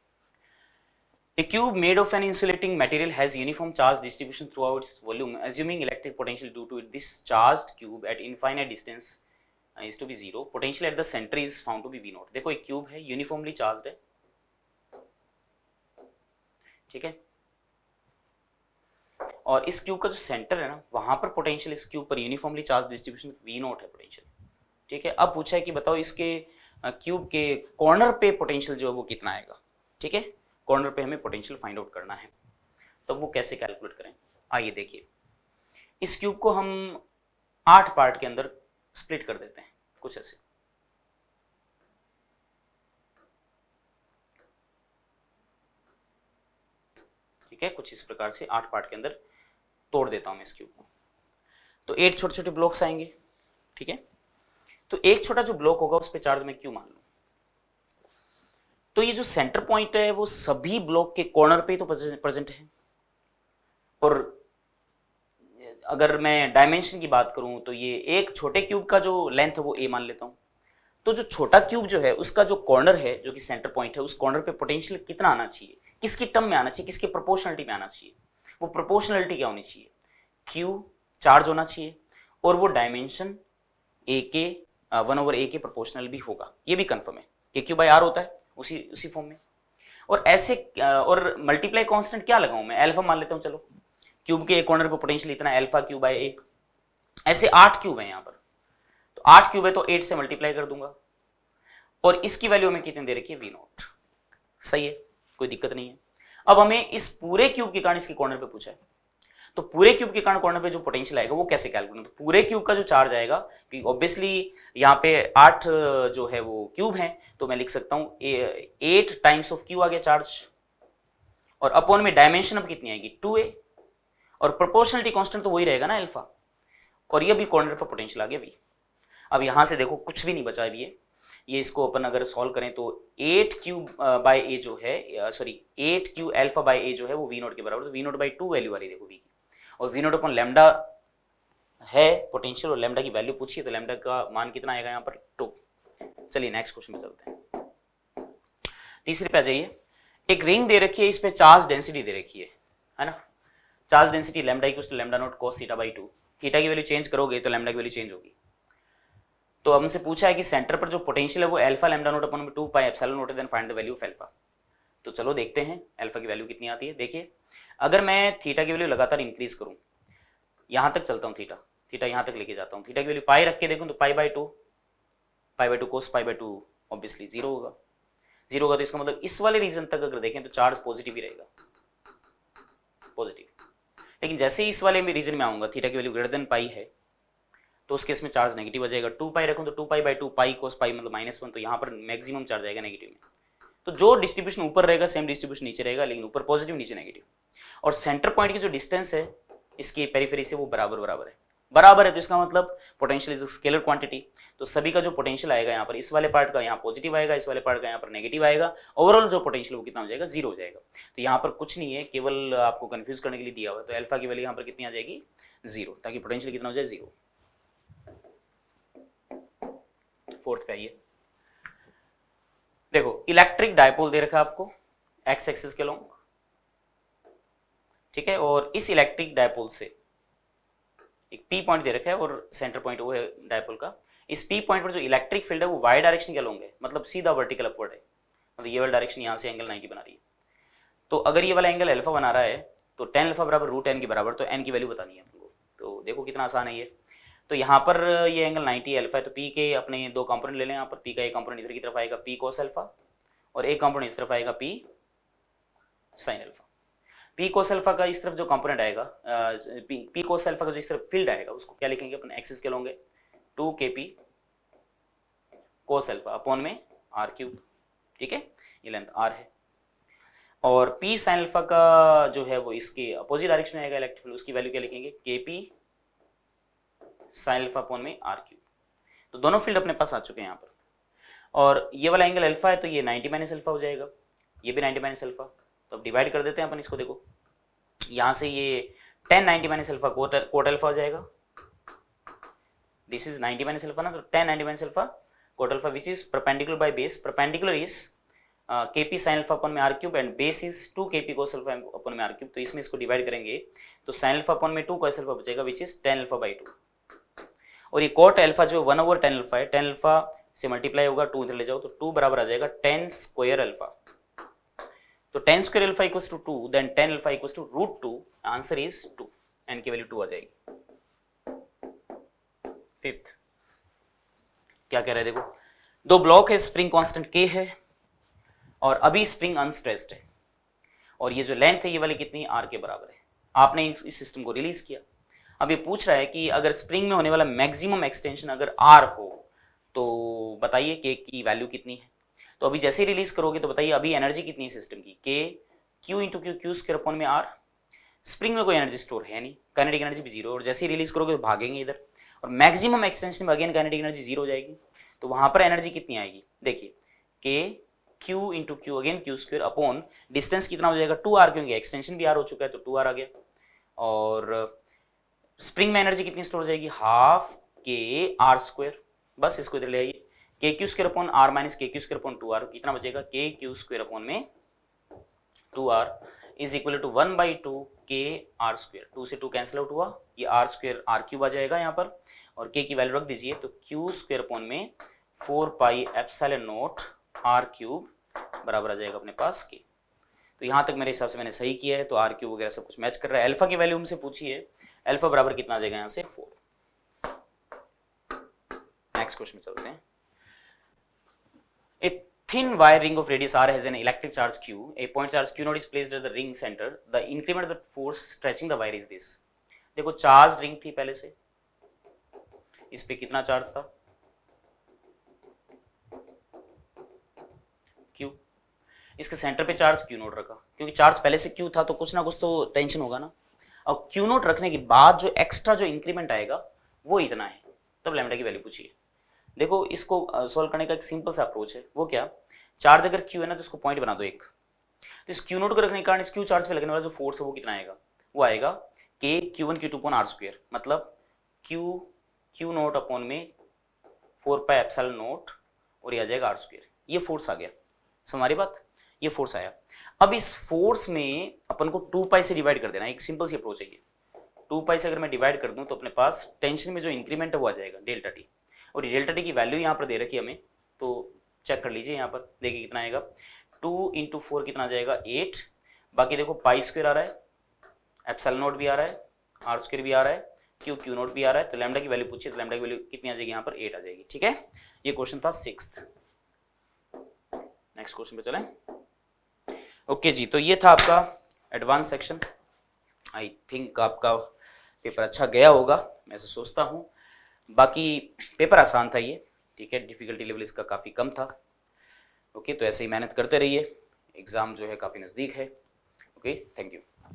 A cube made of an insulating material has uniform charge distribution throughout its volume. Assuming electric potential due to it, this charged cube at infinite distance uh, is to be zero. Potential at the center is found to be V naught. देखो एक cube है, uniformly charged है, ठीक है, और इस cube का जो सेंटर है ना, वहां पर पोटेंशियल इस क्यूब पर uniformly charge distribution V naught है पोटेंशियल, ठीक है। अब पूछा है कि बताओ इसके क्यूब के कॉर्नर पे पोटेंशियल जो है वो कितना आएगा, ठीक है। कॉर्नर पे हमें पोटेंशियल फाइंड आउट करना है, तो वो कैसे कैलकुलेट करें, आइए देखिए। इस क्यूब को हम आठ पार्ट के अंदर स्प्लिट कर देते हैं, कुछ ऐसे, ठीक है, कुछ इस प्रकार से आठ पार्ट के अंदर तोड़ देता हूं मैं इस क्यूब को। तो एट छोटे छोटे ब्लॉक्स आएंगे, ठीक है। तो एक छोटा जो ब्लॉक होगा उस पर चार्ज मैं क्यू मान लूं, तो ये जो सेंटर पॉइंट है वो सभी ब्लॉक के कॉर्नर पे तो प्रेजेंट है। और अगर मैं डायमेंशन की बात करूं तो ये एक छोटे क्यूब का जो लेंथ है वो ए मान लेता हूं। तो जो छोटा क्यूब जो है उसका जो कॉर्नर है, जो कि सेंटर पॉइंट है, उस कॉर्नर पे पोटेंशियल कितना आना चाहिए, किसकी टर्म में आना चाहिए, किसकी प्रोपोर्शनलिटी में आना चाहिए। वो प्रोपोर्शनलिटी क्या होनी चाहिए, क्यू चार्ज होना चाहिए, और वो डायमेंशन ए के वन ओवर ए के प्रोपोर्शनल भी होगा। ये भी कंफर्म है कि क्यू बाई आर होता है उसी उसी फॉर्म में। और ऐसे और मल्टीप्लाई कांस्टेंट क्या लगाऊं मैं, अल्फा मान लेता हूं, चलो क्यूब के एक कॉर्नर पे पोटेंशियल इतना, अल्फा क्यूब बाय एक, ऐसे आठ क्यूब है यहाँ पर। तो आठ क्यूब है तो एट से मल्टीप्लाई कर दूंगा, और इसकी वैल्यू हमें कितनी दे रखी है, वी नॉट, सही है, कोई दिक्कत नहीं है। अब हमें इस पूरे क्यूब के कारण इसके कॉर्नर पे पूछा है, तो पूरे क्यूब के कारण कॉर्नर पे जो पोटेंशियल आएगा वो कैसे कैलकुलेट, तो पूरे क्यूब का जो चार्ज आएगा, कि ऑब्वियसली यहाँ पे आठ जो है वो क्यूब है, तो मैं लिख सकता हूँ एट टाइम्स ऑफ क्यू आ गया चार्ज, और अपॉन में डायमेंशन अब कितनी आएगी, टू ए, और प्रोपोर्शनलिटी कांस्टेंट तो वही रहेगा ना, अल्फा, और ये भी कॉर्नर पर पोटेंशियल आ गया वी। अब यहाँ से देखो कुछ भी नहीं बचा है ये ये इसको अपन अगर सॉल्व करें तो एट क्यू बाय ए जो है, sorry eight Q alpha by A जो है वो वी नॉट के बराबर, तो V naught by two value आ रही देखो वी की, और वी नॉट अपॉन लैम्डा है पोटेंशियल, और लैम्डा की वैल्यू पूछिए तो लैम्डा का मान कितना आएगा यहाँ पर, टू। चलिए नेक्स्ट क्वेश्चन में चलते हैं, तीसरे पे आ जाइए। एक रिंग दे रखी है, इस पे चार्ज डेंसिटी दे रखी है है ना, charge density lambda equals to lambda naught cos theta by two. Theta की वैल्यू चेंज करोगे तो लैम्डा की वैल्यू चेंज होगी। तो हमसे पूछा है कि सेंटर पर जो पोटेंशियल है वो alpha lambda naught upon two pi epsilon naught है, then find the value of alpha. तो चलो देखते हैं अल्फा की वैल्यू कितनी आती है। देखिए अगर मैं थीटा की वैल्यू लगातार इंक्रीज करूं, यहां तक चलता हूं, थीटा थीटा यहां तक लेके जाता हूं, थीटा की वैल्यू पाई रख के देखूं तो pi by two, pi by two cos pi by two obviously zero होगा। जीरो होगा तो इसका मतलब इस वाले रीजन तक अगर देखें तो चार्ज पॉजिटिव ही रहेगा, पॉजिटिव। लेकिन जैसे ही इस वाले में रीजन में आऊंगा, थीटा की वैल्यू ग्रेटर देन पाई है, तो उस केस में चार्ज नेगेटिव आ जाएगा। टू पाई रखूँ तो two pi by two, pi cos pi मतलब माइनस वन, तो यहाँ पर मैक्सिमम चार्ज आएगा नेगेटिव में। तो जो डिस्ट्रीब्यूशन ऊपर रहेगा सेम डिस्ट्रीब्यूशन नीचे रहेगा, लेकिन ऊपर पॉजिटिव नीचे नेगेटिव। और सेंटर पॉइंट की जो डिस्टेंस है इसकी पेरिफेरी से वो बराबर बराबर है, बराबर है तो इसका मतलब पोटेंशियल इज स्केलर क्वांटिटी। तो सभी का जो पोटेंशियल आएगा यहाँ पर, इस वाले पार्ट का यहाँ पॉजिटिव आएगा, इस वाले पार्ट का यहाँ पर नेगेटिव आएगा, ओवरऑल जो पोटेंशियल वो कितना हो जाएगा, जीरो हो जाएगा। तो यहाँ पर कुछ नहीं है, केवल आपको कंफ्यूज करने के लिए दिया हुआ है। तो अल्फा की वैल्यू यहाँ पर कितनी आ जाएगी, जीरो, ताकि पोटेंशियल कितना हो जाए, जीरो। फोर्थ पे आइए, देखो इलेक्ट्रिक डायपोल दे रखा है आपको एक्स एक्सिस के लॉन्ग, ठीक है, और इस इलेक्ट्रिक डायपोल से एक पी पॉइंट दे रखा है और सेंटर पॉइंट वो है डायपोल का। इस पी पॉइंट पर जो इलेक्ट्रिक फील्ड है वो वाई डायरेक्शन के लॉन्ग है, मतलब सीधा वर्टिकल अपवर्ड है, मतलब ये वाला डायरेक्शन यहाँ से एंगल नाइंटी बना रही है। तो अगर ये वाला एंगल अल्फा बना रहा है तो टेन अल्फा बराबर रूट एन के बराबर, तो एन की वैल्यू बतानी है हमको। तो देखो कितना आसान है ये। तो यहाँ पर ये एंगल नाइंटी अल्फा है, तो पी के अपने दो कंपोनेंट ले लें। यहाँ पर पी का एक कंपोनेंट इधर की तरफ आएगा पी कोस अल्फा, और एक कंपोनेंट इस तरफ आएगा P sine alpha. P cos alpha का इस तरफ जो कंपोनेंट आएगा, पी, पी कोस अल्फा का जो इस तरफ फील्ड आएगा उसको क्या लिखेंगे अपन, एक्सिस के लोगे two K P cos alpha upon में आर क्यूब, ठीक है, ये लेंथ आर है। और पी साइन अल्फा का जो है वो इसके अपोजिट डायरेक्शन में आएगा इलेक्ट्रिक फील्ड, उसकी वैल्यू क्या लिखेंगे, K P sine alpha upon में आर क्यूब। तो दोनों फील्ड अपने पास आ चुके हैं यहाँ पर। और ये वाला एंगल अल्फा है तो ये नाइंटी माइनस अल्फा हो जाएगा, ये भी नाइंटी माइनस अल्फा। तो अब डिवाइड कर देते हैं अपन इसको। देखो यहाँ से ये tan ninety minus alpha cot alpha हो जाएगा, this is ninety minus alpha ना, तो tan ninety minus alpha cot alpha which is perpendicular by base, perpendicular is KP sine alpha upon में R cube and base is two KP cos alpha upon में R cube. तो इसमें इसको divide करेंगे तो sine alpha upon में two cos alpha बचेगा which is tan alpha by two. और ये कोट अल्फा जो वन ओवर टेन अल्फा है, टेन अल्फा से मल्टीप्लाई होगा, टू इधर ले जाओ तो टू बराबर आ जाएगा टेन स्क्वायर अल्फा। तो tan square alpha equals to two, then tan alpha equals to root two, answer is two, N की वैल्यू टू आ जाएगी। फिफ्थ क्या कह रहे हैं, देखो दो ब्लॉक है, स्प्रिंग कांस्टेंट के है और अभी स्प्रिंग अनस्ट्रेस्ड है, और ये जो लेंथ है ये वाली कितनी, आर के बराबर है। आपने इस सिस्टम को रिलीज किया। अब ये पूछ रहा है कि अगर स्प्रिंग में होने वाला मैक्सिमम एक्सटेंशन अगर आर हो तो बताइए के की वैल्यू कितनी है। तो अभी जैसे ही रिलीज करोगे तो बताइए अभी एनर्जी कितनी है सिस्टम की, K Q into Q Q square upon में आर। स्प्रिंग में कोई एनर्जी स्टोर है नहीं, काइनेटिक एनर्जी भी जीरो, और जैसे ही रिलीज करोगे तो भागेंगे इधर, और मैक्सिमम एक्सटेंशन में अगेन काइनेटिक एनर्जी जीरो हो जाएगी। तो वहां पर एनर्जी कितनी आएगी, देखिए K Q into Q again Q square upon distance कितना हो जाएगा, टू आर, क्योंकि एक्सटेंशन भी आर हो चुका है तो टू आर आ गया। और स्प्रिंग में एनर्जी कितनी स्टोर हो जाएगी, हाफ के आर स्क्वायर, बस इसको इधर ले आइए, K Q square upon R minus K Q square upon two R, कितना बचेगा, के क्यू स्क्वायर अपॉन में two R is equal to one by two K R square. Two से टू कैंसिल आउट हुआ, ये R square R cube आ जाएगा यहाँ पर, और के की वैल्यू रख दीजिए तो क्यू स्क्वायर अपॉन में four pi epsilon naught R cube बराबर आ जाएगा अपने पास के। तो यहाँ तक मेरे हिसाब से मैंने सही किया है, तो आर क्यूब वगैरह सब कुछ मैच कर रहा है। अल्फा की वैल्यू हमसे पूछी है, अल्फा बराबर कितना आ जाएगा यहाँ से, फोर। नेक्स्ट क्वेश्चन में चलते हैं। A thin wire ring of radius r has an electric charge q. A point charge q naught is placed at the ring center. The increment of the force stretching the wire is this. देखो charge ring थी पहले से, इस पे कितना charge था, q। इसके centre पे चार्ज q नोट रखा, क्योंकि चार्ज पहले से q था तो कुछ ना कुछ तो टेंशन होगा ना। और q नोट रखने के बाद जो एक्स्ट्रा जो इंक्रीमेंट आएगा वो इतना है, तब लैम्डा की वैल्यू पूछिए। देखो इसको सॉल्व करने का एक सिंपल सा अप्रोच है, वो क्या, चार्ज अगर क्यू है ना तो इसको पॉइंट बना दो एक, तो इस क्यू नोट को रखने के कारण इस क्यू चार्ज पे लगने वाला जो फोर्स है वो कितना आएगा, वो आएगा K Q one Q two upon R square, मतलब क्यू क्यू नोट अपॉन में फोर पाई एप्सिलॉन नोट, और ये आ जाएगा आर स्क्वायर। ये फोर्स आ गया, हमारी बात, ये फोर्स आया। अब इस फोर्स में अपन को टू पाई से डिवाइड कर देना, एक सिंपल सी अप्रोच है ये। टू पाई से अगर मैं डिवाइड कर दूं तो अपने पास टेंशन में जो इंक्रीमेंट है वो आ जाएगा डेल्टा टी, और डेल्टा टी की वैल्यू यहाँ पर दे रखी है हमें, तो चेक कर लीजिए यहाँ पर, देखिए कितना आएगा, टू इंटू फोर कितना आ जाएगा, एट। बाकी देखो पाई स्क्वायर आ रहा है, एप्सिलॉन नोट भी आ रहा है, आर स्क्वायर भी आ रहा है, क्यू क्यू नोट भी आ रहा है, तो लैम्डा की वैल्यू पूछिए तो लैम्डा की वैल्यू कितनी आ जाएगी यहाँ पर, एट आ जाएगी। ठीक है, ये क्वेश्चन था सिक्स्थ। नेक्स्ट क्वेश्चन पे चलें। ओके जी, तो ये था आपका एडवांस सेक्शन। आई थिंक आपका पेपर अच्छा गया होगा, मैं ऐसा सोचता हूँ। बाकी पेपर आसान था ये, ठीक है, डिफिकल्टी लेवल इसका काफ़ी कम था। ओके, तो ऐसे ही मेहनत करते रहिए, एग्ज़ाम जो है काफ़ी नज़दीक है। Okay, thank you.